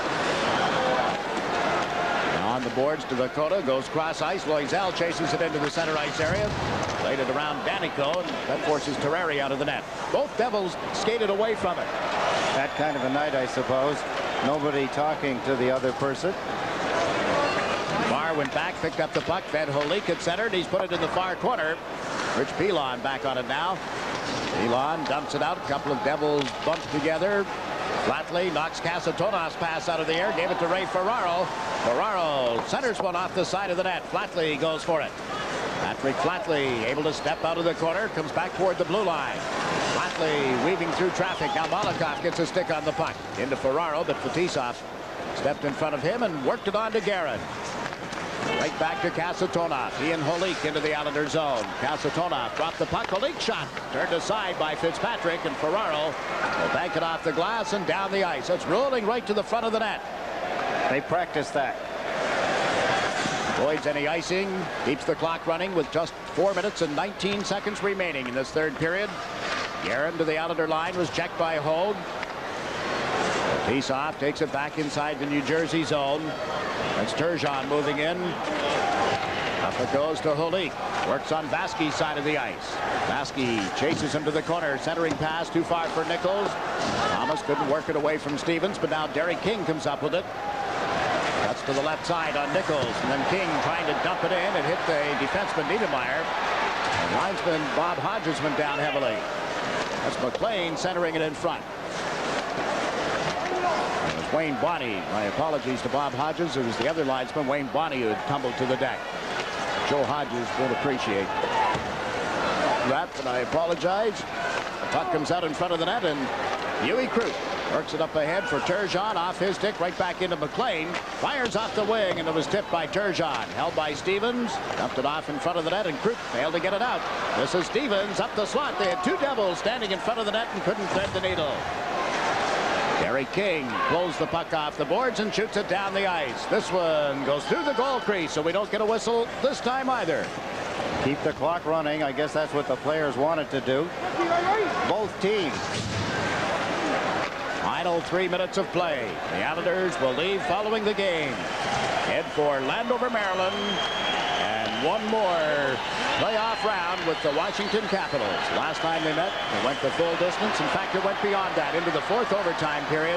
Now on the boards to Vakota, goes cross ice. Loisel chases it into the center ice area. Played it around Danico, and that forces Terrari out of the net. Both Devils skated away from it. That kind of a night, I suppose. Nobody talking to the other person. Barr went back, picked up the puck, fed Holik at center, and he's put it in the far corner. Rich Pilon back on it now. Pilon dumps it out. A couple of Devils bumped together. Flatley knocks Casatona's pass out of the air, gave it to Ray Ferraro. Ferraro centers one off the side of the net. Flatley goes for it. Patrick Flatley able to step out of the corner, comes back toward the blue line. Flatley weaving through traffic. Now Malakoff gets a stick on the puck. Into Ferraro, but Fetisov stepped in front of him and worked it on to Guerin. Right back to Kasatonov. He and Holik into the Islander zone. Kasatonov dropped the puck. Holik shot turned aside by Fitzpatrick, and Ferraro will bank it off the glass and down the ice. It's rolling right to the front of the net. They practiced that. Avoids any icing. Keeps the clock running with just four minutes and nineteen seconds remaining in this third period. Guerin to the Islander line was checked by Hogue. Fetisov takes it back inside the New Jersey zone. That's Turgeon moving in. Up it goes to Holik. Works on Vasky's side of the ice. Vasky chases him to the corner. Centering pass too far for Nichols. Thomas couldn't work it away from Stevens, but now Derek King comes up with it. Cuts to the left side on Nichols, and then King trying to dump it in. It hit the defenseman Niedermeyer. And linesman Bob Hodges went down heavily. That's McLean centering it in front. It was Wayne Bonney. My apologies to Bob Hodges. It was the other linesman, Wayne Bonney, who had tumbled to the deck. Joe Hodges won't appreciate that, and I apologize. The puck comes out in front of the net, and Huey Krug works it up ahead for Turgeon. Off his stick, right back into McLean. Fires off the wing, and it was tipped by Turgeon. Held by Stevens. Dumped it off in front of the net, and Krug failed to get it out. This is Stevens up the slot. They had two Devils standing in front of the net and couldn't thread the needle. Gary King pulls the puck off the boards and shoots it down the ice. This one goes through the goal crease, so we don't get a whistle this time either. Keep the clock running. I guess that's what the players wanted to do. Both teams. Final three minutes of play. The Islanders will leave following the game. Head for Landover, Maryland. And one more playoff round with the Washington Capitals. Last time they met, they went the full distance. In fact, it went beyond that into the fourth overtime period.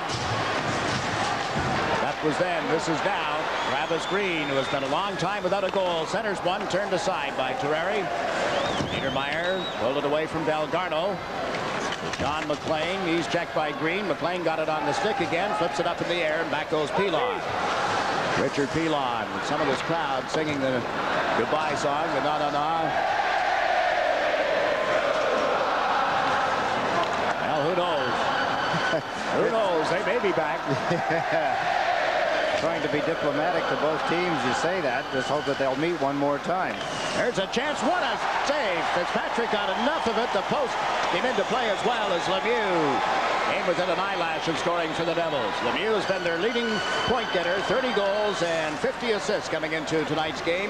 That was then. This is now. Travis Green, who has been a long time without a goal, centers one, turned aside by Terrari. Niedermeyer pulled it away from Delgarno. John McLean, he's checked by Green. McLean got it on the stick again, flips it up in the air, and back goes Pilon. Richard Pilon with some of this crowd singing the goodbye song, the na-na-na. Well, who knows? Who knows? They may be back. Trying to be diplomatic to both teams, you say that. Just hope that they'll meet one more time. There's a chance. What a save. Fitzpatrick got enough of it. The post came into play as well as Lemieux came within an eyelash of scoring for the Devils. Lemieux has been their leading point getter. thirty goals and fifty assists coming into tonight's game.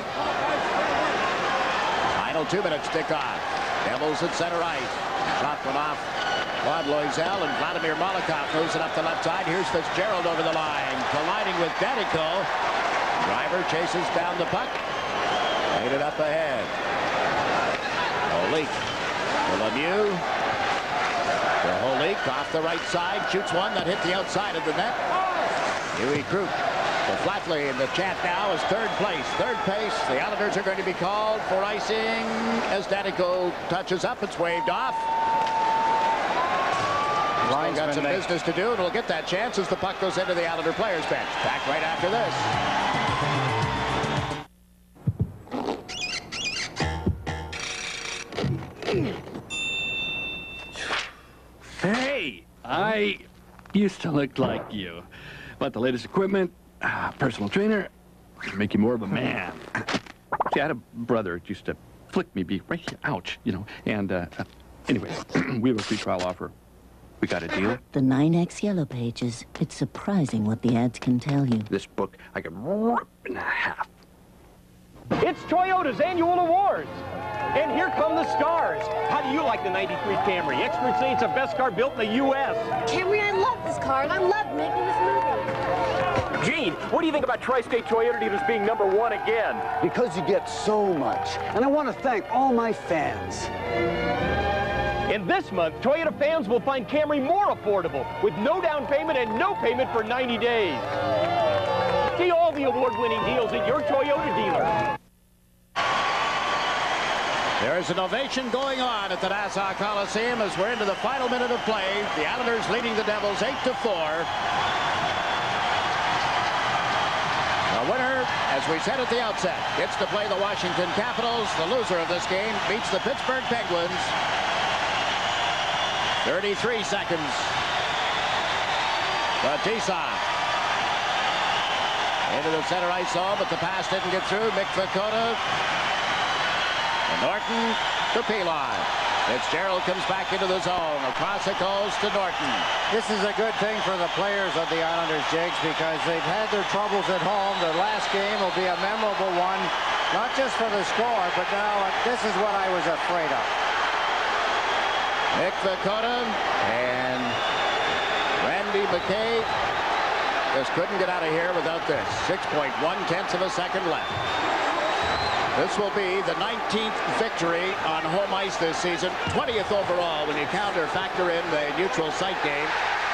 Final two minutes tick off. Devils at center ice. Shot went off Claude Loisel, and Vladimir Malakoff moves it up the left side. Here's Fitzgerald over the line, colliding with Danico. Driver chases down the puck. Made it up ahead. Holik to Lemieux. To Holik off the right side. Shoots one that hit the outside of the net. Huey Krug to Flatley, and the chant now is third place. Third place. The Islanders are going to be called for icing as Danico touches up. It's waved off. Still got some make. business to do, and we'll get that chance as the puck goes into the Islander players' bench. Back right after this. Hey, I used to look like you, but the latest equipment, uh, personal trainer, make you more of a man. See, I had a brother that used to flick me, be right here, ouch, you know, and uh, uh, anyway, we have a free trial offer. We got a deal. The nine X Yellow Pages. It's surprising what the ads can tell you. This book, I could rip in half. It's Toyota's annual awards. And here come the stars. How do you like the ninety-three Camry? Experts say it's the best car built in the U S Camry, I love this car, and I love making this movie. Gene, what do you think about Tri-State Toyota dealers being number one again? Because you get so much. And I want to thank all my fans. And this month, Toyota fans will find Camry more affordable with no down payment and no payment for ninety days. See all the award-winning deals at your Toyota dealer. There's an ovation going on at the Nassau Coliseum as we're into the final minute of play. The Islanders leading the Devils eight to four. The winner, as we said at the outset, gets to play the Washington Capitals. The loser of this game beats the Pittsburgh Penguins. thirty-three seconds. Batista into the center ice zone, but the pass didn't get through. Mick Vakota. And Norton to Pilon. Fitzgerald comes back into the zone. Across it goes to Norton. This is a good thing for the players of the Islanders, Jakes, because they've had their troubles at home. Their last game will be a memorable one, not just for the score, but now this is what I was afraid of. Mick Vakota and Randy McKay just couldn't get out of here without this. six point one tenths of a second left. This will be the nineteenth victory on home ice this season, twentieth overall when you count or factor in the neutral site game.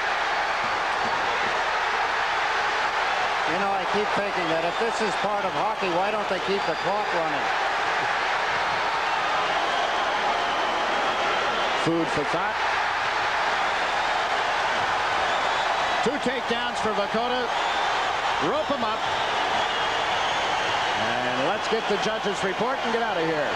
You know, I keep thinking that if this is part of hockey, why don't they keep the clock running? Food for thought. Two takedowns for Vakota. Rope him up. And let's get the judge's report and get out of here.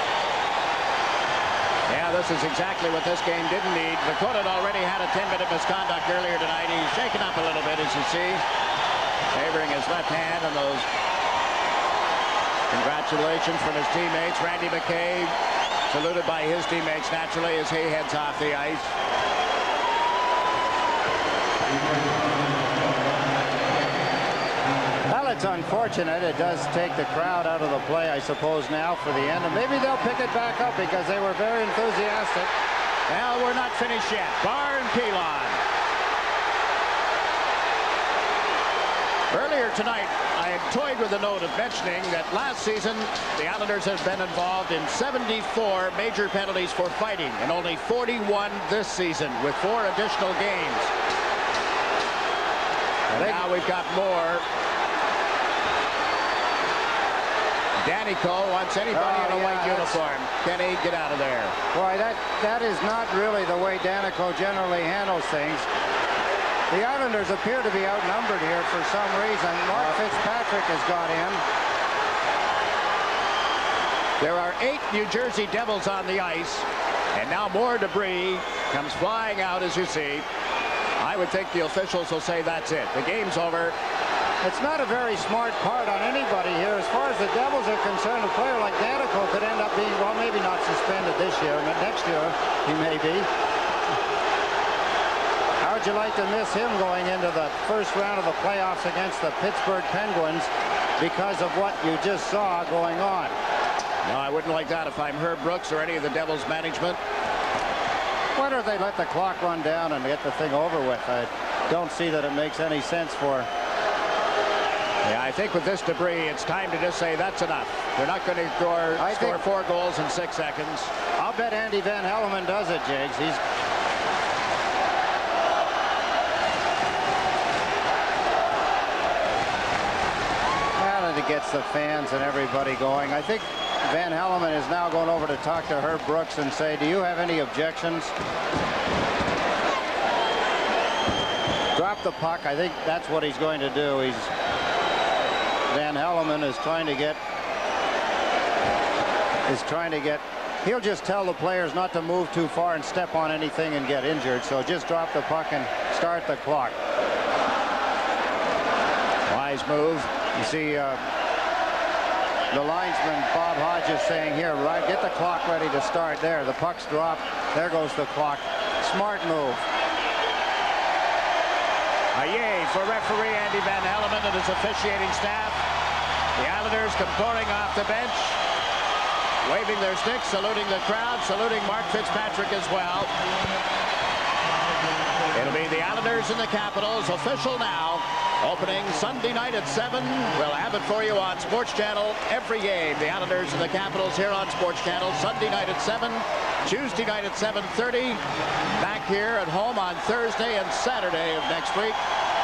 Yeah, this is exactly what this game didn't need. Vakota had already had a ten minute misconduct earlier tonight. He's shaken up a little bit, as you see. Favoring his left hand, and those congratulations from his teammates. Randy McKay saluted by his teammates naturally as he heads off the ice. Well, it's unfortunate. It does take the crowd out of the play, I suppose, now for the end. And maybe they'll pick it back up because they were very enthusiastic. Well, we're not finished yet. Barr and Pilon. Earlier tonight, I had toyed with a note of mentioning that last season, the Islanders have been involved in seventy-four major penalties for fighting and only forty-one this season with four additional games. And now we've got more. Danico wants anybody Oh, in a yeah, white that's- uniform. Kenny, get out of there. Boy, that, that is not really the way Danico generally handles things. The Islanders appear to be outnumbered here for some reason. Mark Fitzpatrick has got in. There are eight New Jersey Devils on the ice, and now more debris comes flying out, as you see. I would think the officials will say that's it. The game's over. It's not a very smart part on anybody here. As far as the Devils are concerned, a player like Danico could end up being, well, maybe not suspended this year, but next year he may be. How would you like to miss him going into the first round of the playoffs against the Pittsburgh Penguins because of what you just saw going on? No, I wouldn't like that if I'm Herb Brooks or any of the Devils management. Why don't they let the clock run down and get the thing over with? I don't see that it makes any sense for... Yeah, I think with this debris, it's time to just say that's enough. They're not going to score, score four goals in six seconds. I'll bet Andy Van Hellemond does it, Jakes. He's... Well, and it gets the fans and everybody going. I think Van Hellemond is now going over to talk to Herb Brooks and say, do you have any objections? dropped the puck. I think that's what he's going to do. He's Van Helleman is trying to get is trying to get he'll just tell the players not to move too far and step on anything and get injured. So just drop the puck and start the clock. Wise move. You see uh, the linesman Bob Hodges saying here, right, get the clock ready to start. There, the puck's dropped. There goes the clock. Smart move. A yay for referee Andy Van Helleman and his officiating staff. The Islanders come pouring off the bench, waving their sticks, saluting the crowd, saluting Mark Fitzpatrick as well. It'll be the Islanders and the Capitals, official now, opening Sunday night at seven. We'll have it for you on Sports Channel every game. The Islanders and the Capitals here on Sports Channel, Sunday night at seven, Tuesday night at seven thirty, back here at home on Thursday and Saturday of next week.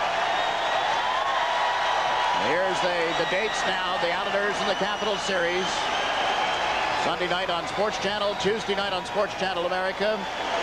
Here's the, the dates now, the Islanders and the Capitals series. Sunday night on Sports Channel, Tuesday night on Sports Channel America.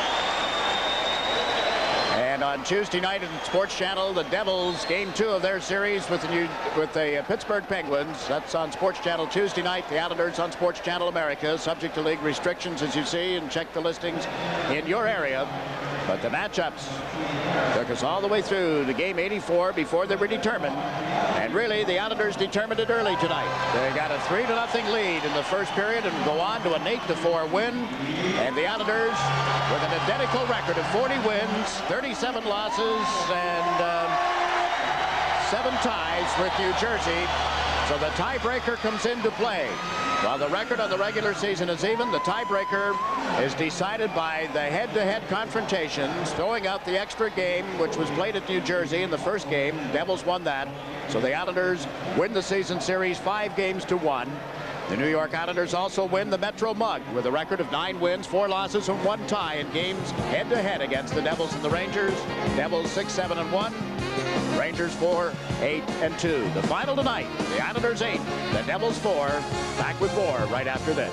And on Tuesday night on Sports Channel, the Devils game two of their series with the new with the Pittsburgh Penguins. That's on Sports Channel Tuesday night. The Islanders on Sports Channel America, subject to league restrictions, as you see, and check the listings in your area. But the matchups took us all the way through to game eighty-four before they were determined. And really, the Islanders determined it early tonight. They got a three to nothing lead in the first period and go on to an eight to four win. And the Islanders, with an identical record of forty wins, thirty-seven losses, and um, seven ties with New Jersey. So the tiebreaker comes into play. While the record on the regular season is even, the tiebreaker is decided by the head-to-head confrontations, throwing out the extra game, which was played at New Jersey in the first game. Devils won that. So the Islanders win the season series five games to one. The New York Islanders also win the Metro Mug with a record of nine wins, four losses, and one tie in games head-to-head against the Devils and the Rangers. Devils six, seven, and one. Rangers four, eight, and two. The final tonight, the Islanders eight, the Devils four. Back with more right after this.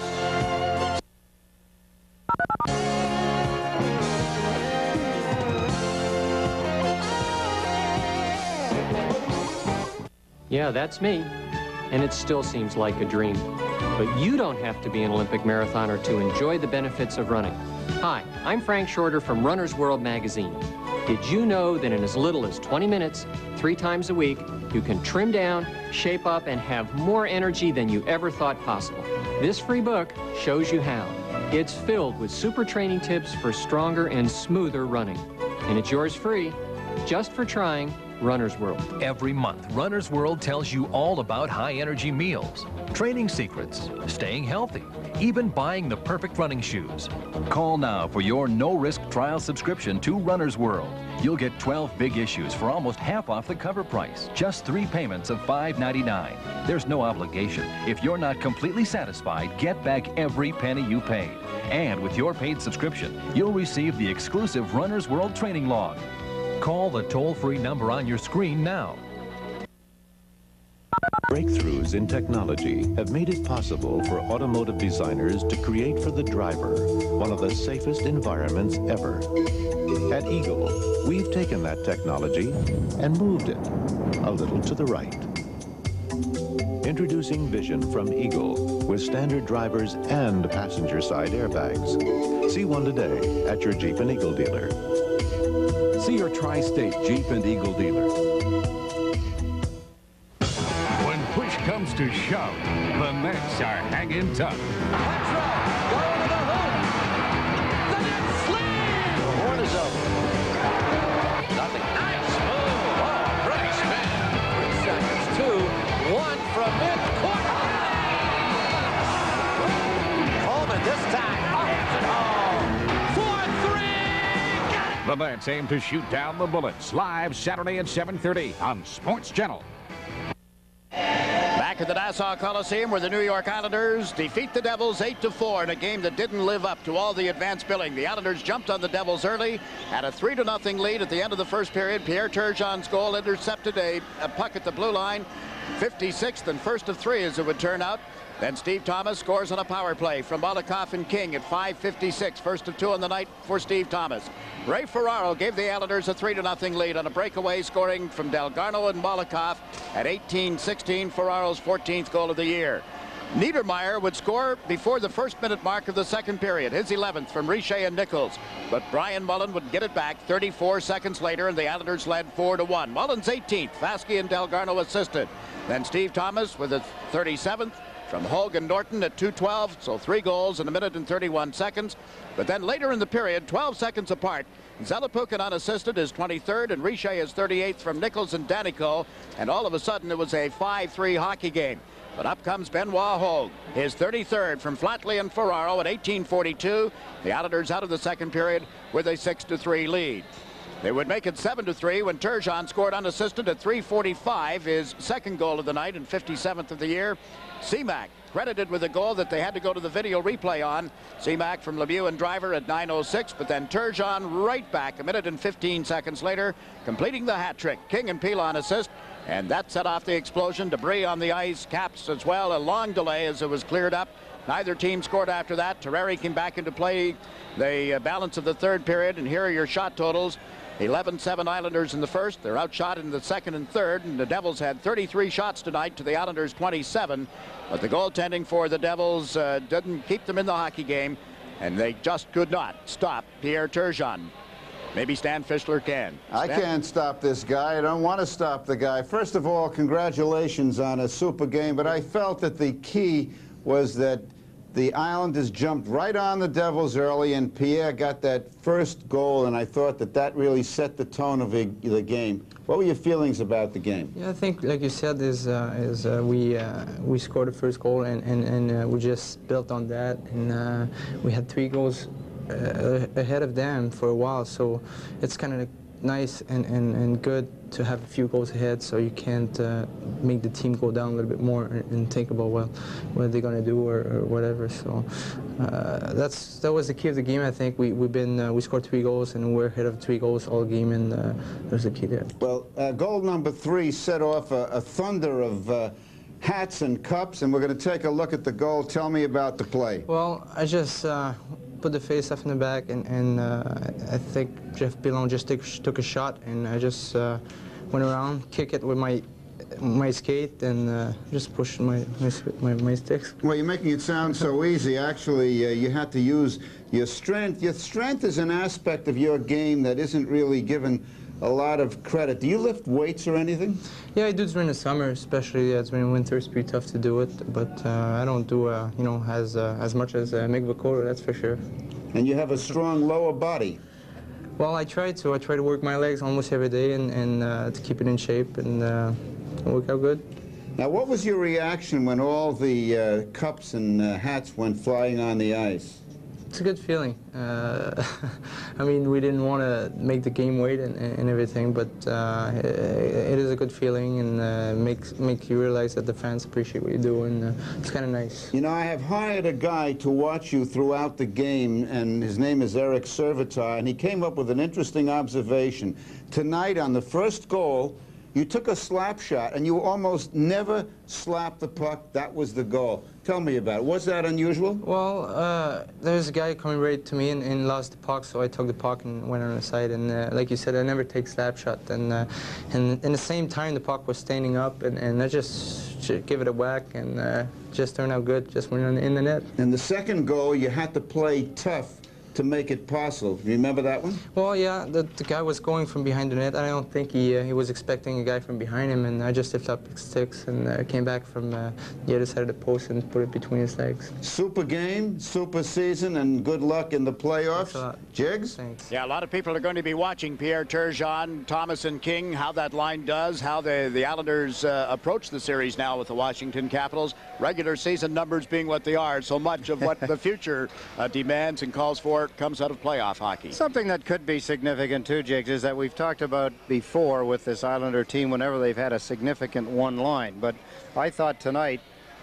Yeah, that's me. And it still seems like a dream. But you don't have to be an Olympic marathoner to enjoy the benefits of running. Hi, I'm Frank Shorter from Runner's World magazine. Did you know that in as little as twenty minutes, three times a week, you can trim down, shape up, and have more energy than you ever thought possible? This free book shows you how. It's filled with super training tips for stronger and smoother running. And it's yours free, just for trying Runner's World. Every month, Runner's World tells you all about high-energy meals, training secrets, staying healthy, even buying the perfect running shoes. Call now for your no-risk trial subscription to Runner's World. You'll get twelve big issues for almost half off the cover price. Just three payments of five ninety-nine. There's no obligation. If you're not completely satisfied, get back every penny you paid. And with your paid subscription, you'll receive the exclusive Runner's World training log. Call the toll-free number on your screen now. Breakthroughs in technology have made it possible for automotive designers to create for the driver one of the safest environments ever. At Eagle, we've taken that technology and moved it a little to the right. Introducing Vision from Eagle with standard drivers and passenger side airbags. See one today at your Jeep and Eagle dealer. See your tri-state Jeep and Eagle dealer. When push comes to shove, the Nets are hanging tough. Going to the hoop. The net slam. The horn is over. Nothing. Nice move. Oh, pretty spin. Three seconds. Two. One from midcourt. Coleman this time. Hands it home. Four, three. Got it. The Nets aim to shoot down the Bullets live Saturday at seven thirty on Sports Channel. Back at the Nassau Coliseum, where the New York Islanders defeat the Devils eight to four in a game that didn't live up to all the advanced billing. The Islanders jumped on the Devils early, had a three to nothing lead at the end of the first period. Pierre Turgeon's goal intercepted a, a puck at the blue line, fifty-sixth and first of three as it would turn out. Then Steve Thomas scores on a power play from Malikoff and King at five fifty-six. First of two on the night for Steve Thomas. Ray Ferraro gave the Islanders a three to nothing lead on a breakaway, scoring from Delgarno and Malikoff at eighteen sixteen, Ferraro's fourteenth goal of the year. Niedermeyer would score before the first minute mark of the second period, his eleventh from Richer and Nichols. But Brian Mullen would get it back thirty-four seconds later, and the Islanders led four to one. Mullen's eighteenth, Vasky and Delgarno assisted. Then Steve Thomas with his thirty-seventh. From Hogue and Norton at two twelve, so three goals in a minute and thirty-one seconds. But then later in the period, twelve seconds apart, Zelepukin unassisted is twenty-third, and Richer is thirty-eighth from Nichols and Danico, and all of a sudden it was a five three hockey game. But up comes Benoit Hogue, his thirty-third from Flatley and Ferraro at eighteen forty-two. The Islanders out of the second period with a six to three lead. They would make it seven to three when Turgeon scored unassisted at three forty-five, his second goal of the night and fifty-seventh of the year. Seamack credited with a goal that they had to go to the video replay on. Seamack from Lemieux and Driver at nine oh six, but then Turgeon right back a minute and fifteen seconds later, completing the hat trick. King and Pilon assist, and that set off the explosion. Debris on the ice, caps as well. A long delay as it was cleared up. Neither team scored after that. Terreri came back into play the balance of the third period, and here are your shot totals. eleven seven Islanders in the first. They're outshot in the second and third, and the Devils had thirty-three shots tonight to the Islanders twenty-seven. But the goaltending for the Devils uh, didn't keep them in the hockey game, and they just could not stop Pierre Turgeon. Maybe Stan Fischler can. I Stan? can't stop this guy. I don't want to stop the guy. First of all, congratulations on a super game, but I felt that the key was that the Islanders jumped right on the Devils early, and Pierre got that first goal, and I thought that that really set the tone of the, the game. What were your feelings about the game? Yeah, I think, like you said, is uh, is uh, we uh, we scored the first goal, and and, and uh, we just built on that, and uh, we had three goals uh, ahead of them for a while, so it's kind of nice and, and, and good to have a few goals ahead, so you can't uh, make the team go down a little bit more and, and think about, well, what they're going to do or, or whatever. So uh, that's that was the key of the game. I think we we've been uh, we scored three goals and we're ahead of three goals all game, and uh, there's the key there. Well, uh, goal number three set off a, a thunder of uh, hats and cups, and we're going to take a look at the goal. Tell me about the play. Well, I just uh, put the face-off in the back, and, and uh, I think Jeff Pilon just took, took a shot, and I just uh, went around, kick it with my my skate, and uh, just pushed my, my my my sticks. Well, you're making it sound so easy. Actually, uh, you had to use your strength. Your strength is an aspect of your game that isn't really given a lot of credit. Do you lift weights or anything? Yeah, I do during the summer, especially as when winter it's pretty tough to do it. But uh, I don't do uh, you know as uh, as much as uh, Mick Vacoro, that's for sure. And you have a strong lower body. Well, I try to. I try to work my legs almost every day, and, and uh, to keep it in shape, and uh, work out good. Now, what was your reaction when all the uh, cups and uh, hats went flying on the ice? It's a good feeling. Uh, I mean, we didn't want to make the game wait and, and everything, but uh, it, it is a good feeling, and uh, makes make you realize that the fans appreciate what you do, and uh, it's kind of nice. You know, I have hired a guy to watch you throughout the game, and his name is Eric Servitar, and he came up with an interesting observation. Tonight, on the first goal, you took a slap shot, and you almost never slapped the puck. That was the goal. Tell me about it. Was that unusual? Well, uh, there's a guy coming right to me and, and lost the puck, so I took the puck and went on the side. And uh, like you said, I never take slap shot. And uh, and in the same time, the puck was standing up, and, and I just give it a whack, and uh, just turned out good. Just went in, in the net. And the second goal, you had to play tough to make it possible. You remember that one? Well, yeah, the, the guy was going from behind the net. I don't think he uh, he was expecting a guy from behind him, and I just lifted up the sticks and uh, came back from uh, the other side of the post and put it between his legs. Super game, super season, and good luck in the playoffs. Thanks a lot. Jigs? Thanks. Yeah, a lot of people are going to be watching Pierre Turgeon, Thomas, and King, how that line does, how the, the Islanders uh, approach the series now with the Washington Capitals. Regular season numbers being what they are, so much of what the future uh, demands and calls for comes out of playoff hockey. Something that could be significant too, Jigs, is that we've talked about before with this Islander team whenever they've had a significant one line. But I thought tonight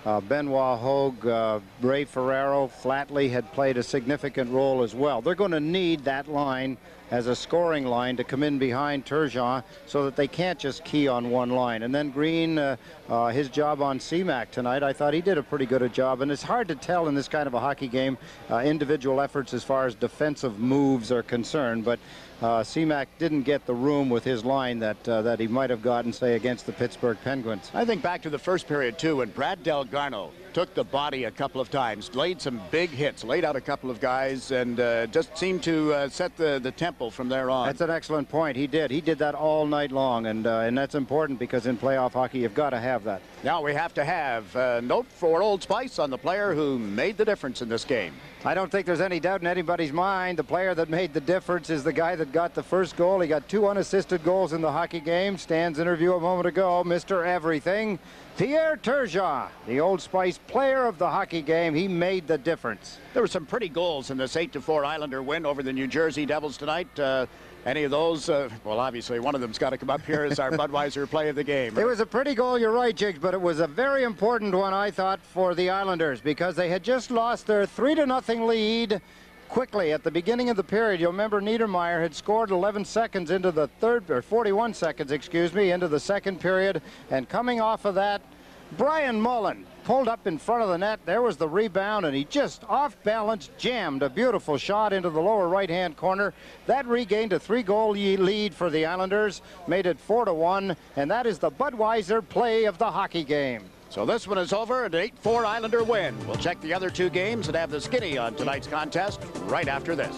Uh, Benoit Hogue, uh, Ray Ferraro, Flatley had played a significant role as well. They're going to need that line as a scoring line to come in behind Turgeon so that they can't just key on one line. And then Green, uh, uh, his job on C MAC tonight, I thought he did a pretty good a job. And it's hard to tell in this kind of a hockey game uh, individual efforts as far as defensive moves are concerned. But uh, C MAC didn't get the room with his line that uh, that he might have gotten, say, against the Pittsburgh Penguins. I think back to the first period, too, when Brad Delgarno took the body a couple of times, laid some big hits, laid out a couple of guys, and uh, just seemed to uh, set the, the tempo from there on. That's an excellent point. He did. He did that all night long, and uh, and that's important because in playoff hockey, you've got to have that. Now we have to have a note for Old Spice on the player who made the difference in this game. I don't think there's any doubt in anybody's mind. The player that made the difference is the guy that got the first goal. He got two unassisted goals in the hockey game. Stan's interview a moment ago, Mister Everything, Pierre Turgeon, the Old Spice player of the hockey game. He made the difference. There were some pretty goals in this eight to four Islander win over the New Jersey Devils tonight. Uh, any of those? Uh, well, obviously, one of them's got to come up here as our Budweiser play of the game. It was a pretty goal, you're right, Jiggs, but it was a very important one, I thought, for the Islanders because they had just lost their three to nothing lead quickly at the beginning of the period. You'll remember Niedermeyer had scored eleven seconds into the third, or forty-one seconds, excuse me, into the second period, and coming off of that, Brian Mullen pulled up in front of the net. There was the rebound, and he just off balance jammed a beautiful shot into the lower right-hand corner. That regained a three-goal lead for the Islanders, made it four to one, and that is the Budweiser play of the hockey game. So this one is over, an eight four Islander win. We'll check the other two games and have the skinny on tonight's contest right after this.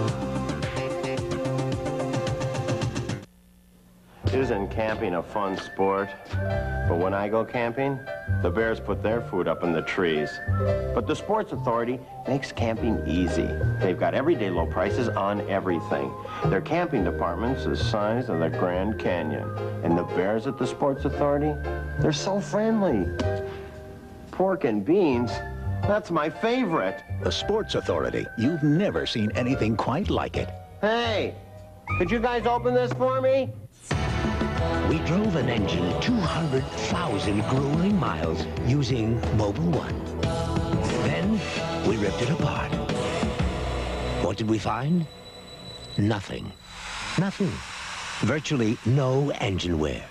Isn't camping a fun sport? But when I go camping, the bears put their food up in the trees. But the Sports Authority makes camping easy. They've got everyday low prices on everything. Their camping department's the size of the Grand Canyon. And the bears at the Sports Authority, they're so friendly. Pork and beans, that's my favorite. The Sports Authority. You've never seen anything quite like it. Hey, could you guys open this for me? We drove an engine two hundred thousand grueling miles using Mobile One. Then we ripped it apart. What did we find? Nothing. Nothing. Virtually no engine wear.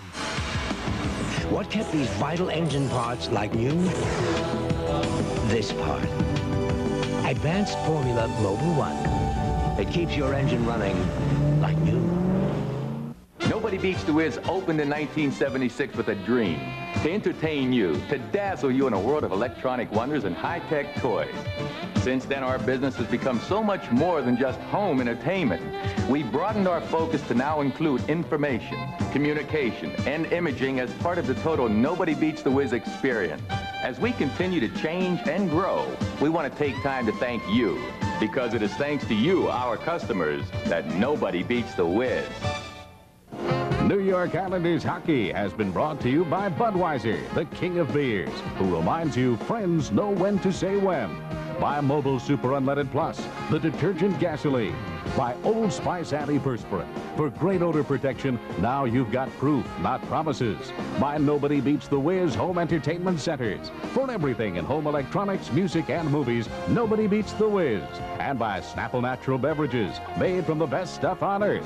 What kept these vital engine parts like new? This part. Advanced Formula Mobile One. It keeps your engine running like new. Nobody Beats the Wiz opened in nineteen seventy-six with a dream to entertain you, to dazzle you in a world of electronic wonders and high-tech toys. Since then, our business has become so much more than just home entertainment. We broadened our focus to now include information, communication, and imaging as part of the total Nobody Beats the Wiz experience. As we continue to change and grow, we want to take time to thank you, because it is thanks to you, our customers, that nobody beats the Wiz. New York Islanders hockey has been brought to you by Budweiser, the king of beers, who reminds you friends know when to say when. By Mobile Super Unleaded Plus, the detergent gasoline. By Old Spice Antiperspirant. For great odor protection, now you've got proof, not promises. By Nobody Beats the Wiz Home Entertainment Centers. For everything in home electronics, music, and movies, Nobody Beats the Wiz. And by Snapple Natural Beverages, made from the best stuff on earth.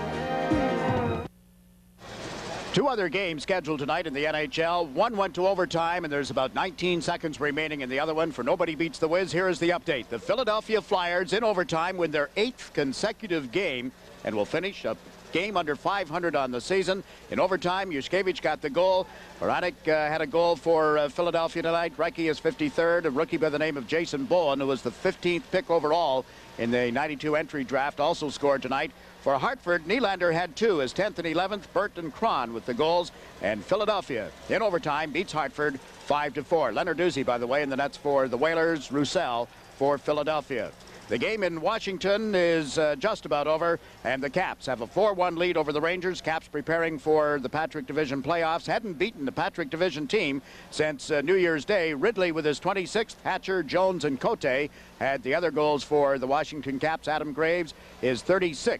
Two other games scheduled tonight in the N H L. One went to overtime, and there's about nineteen seconds remaining in the other one for Nobody Beats the Wiz. Here is the update. The Philadelphia Flyers in overtime win their eighth consecutive game and will finish a game under five hundred on the season. In overtime, Yushkevich got the goal. Oranek uh, had a goal for uh, Philadelphia tonight. Reiki is fifty-third. A rookie by the name of Jason Bowen, who was the fifteenth pick overall in the ninety-two entry draft, also scored tonight. For Hartford, Nylander had two, his tenth and eleventh, Burt and Cron with the goals. And Philadelphia, in overtime, beats Hartford five to four. Leonard Doozy, by the way, in the nets for the Whalers. Roussel for Philadelphia. The game in Washington is uh, just about over, and the Caps have a four one lead over the Rangers. Caps preparing for the Patrick Division playoffs. Hadn't beaten the Patrick Division team since uh, New Year's Day. Ridley with his twenty-sixth, Hatcher, Jones, and Cote had the other goals for the Washington Caps. Adam Graves is thirty-sixth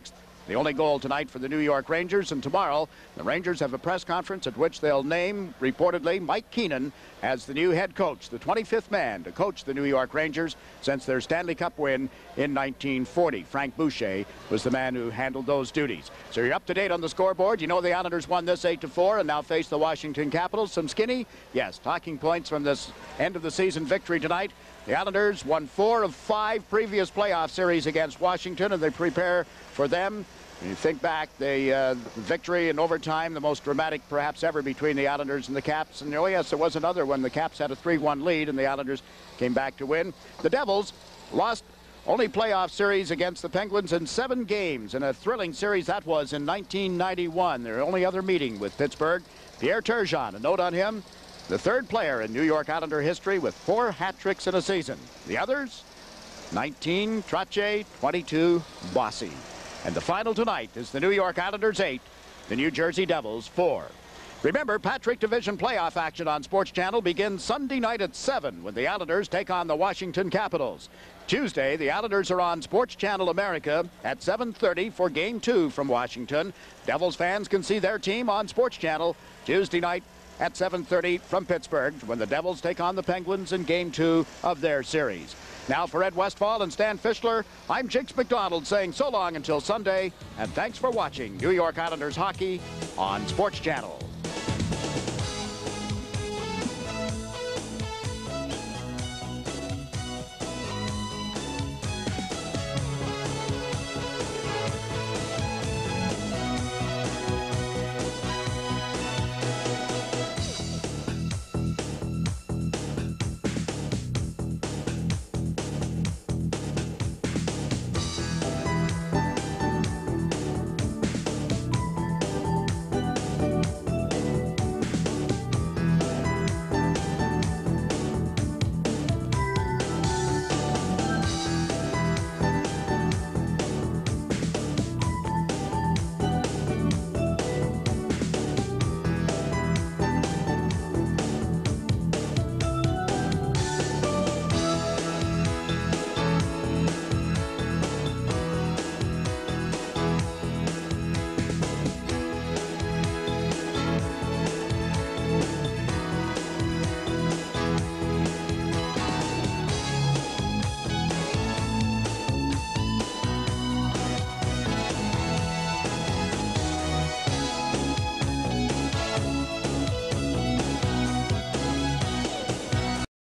The only goal tonight for the New York Rangers, and tomorrow the Rangers have a press conference at which they'll name, reportedly, Mike Keenan as the new head coach, the twenty-fifth man to coach the New York Rangers since their Stanley Cup win in nineteen forty. Frank Boucher was the man who handled those duties. So you're up to date on the scoreboard. You know the Islanders won this eight to four and now face the Washington Capitals. Some skinny? Yes, talking points from this end of the season victory tonight. The Islanders won four of five previous playoff series against Washington, and they prepare for them. When you think back, the uh, victory in overtime, the most dramatic perhaps ever between the Islanders and the Caps. And oh yes, there was another when the Caps had a three one lead and the Islanders came back to win. The Devils lost only playoff series against the Penguins in seven games, and a thrilling series that was in nineteen ninety-one. Their only other meeting with Pittsburgh. Pierre Turgeon, a note on him, the third player in New York Islander history with four hat tricks in a season. The others, nineteen Trottier, twenty-two Bossy. And the final tonight is the New York Islanders eight, the New Jersey Devils four. Remember, Patrick Division playoff action on Sports Channel begins Sunday night at seven when the Islanders take on the Washington Capitals. Tuesday, the Islanders are on Sports Channel America at seven thirty for Game two from Washington. Devils fans can see their team on Sports Channel Tuesday night at seven thirty from Pittsburgh when the Devils take on the Penguins in Game two of their series. Now for Ed Westfall and Stan Fischler, I'm Jinx McDonald saying so long until Sunday, and thanks for watching New York Islanders hockey on Sports Channel.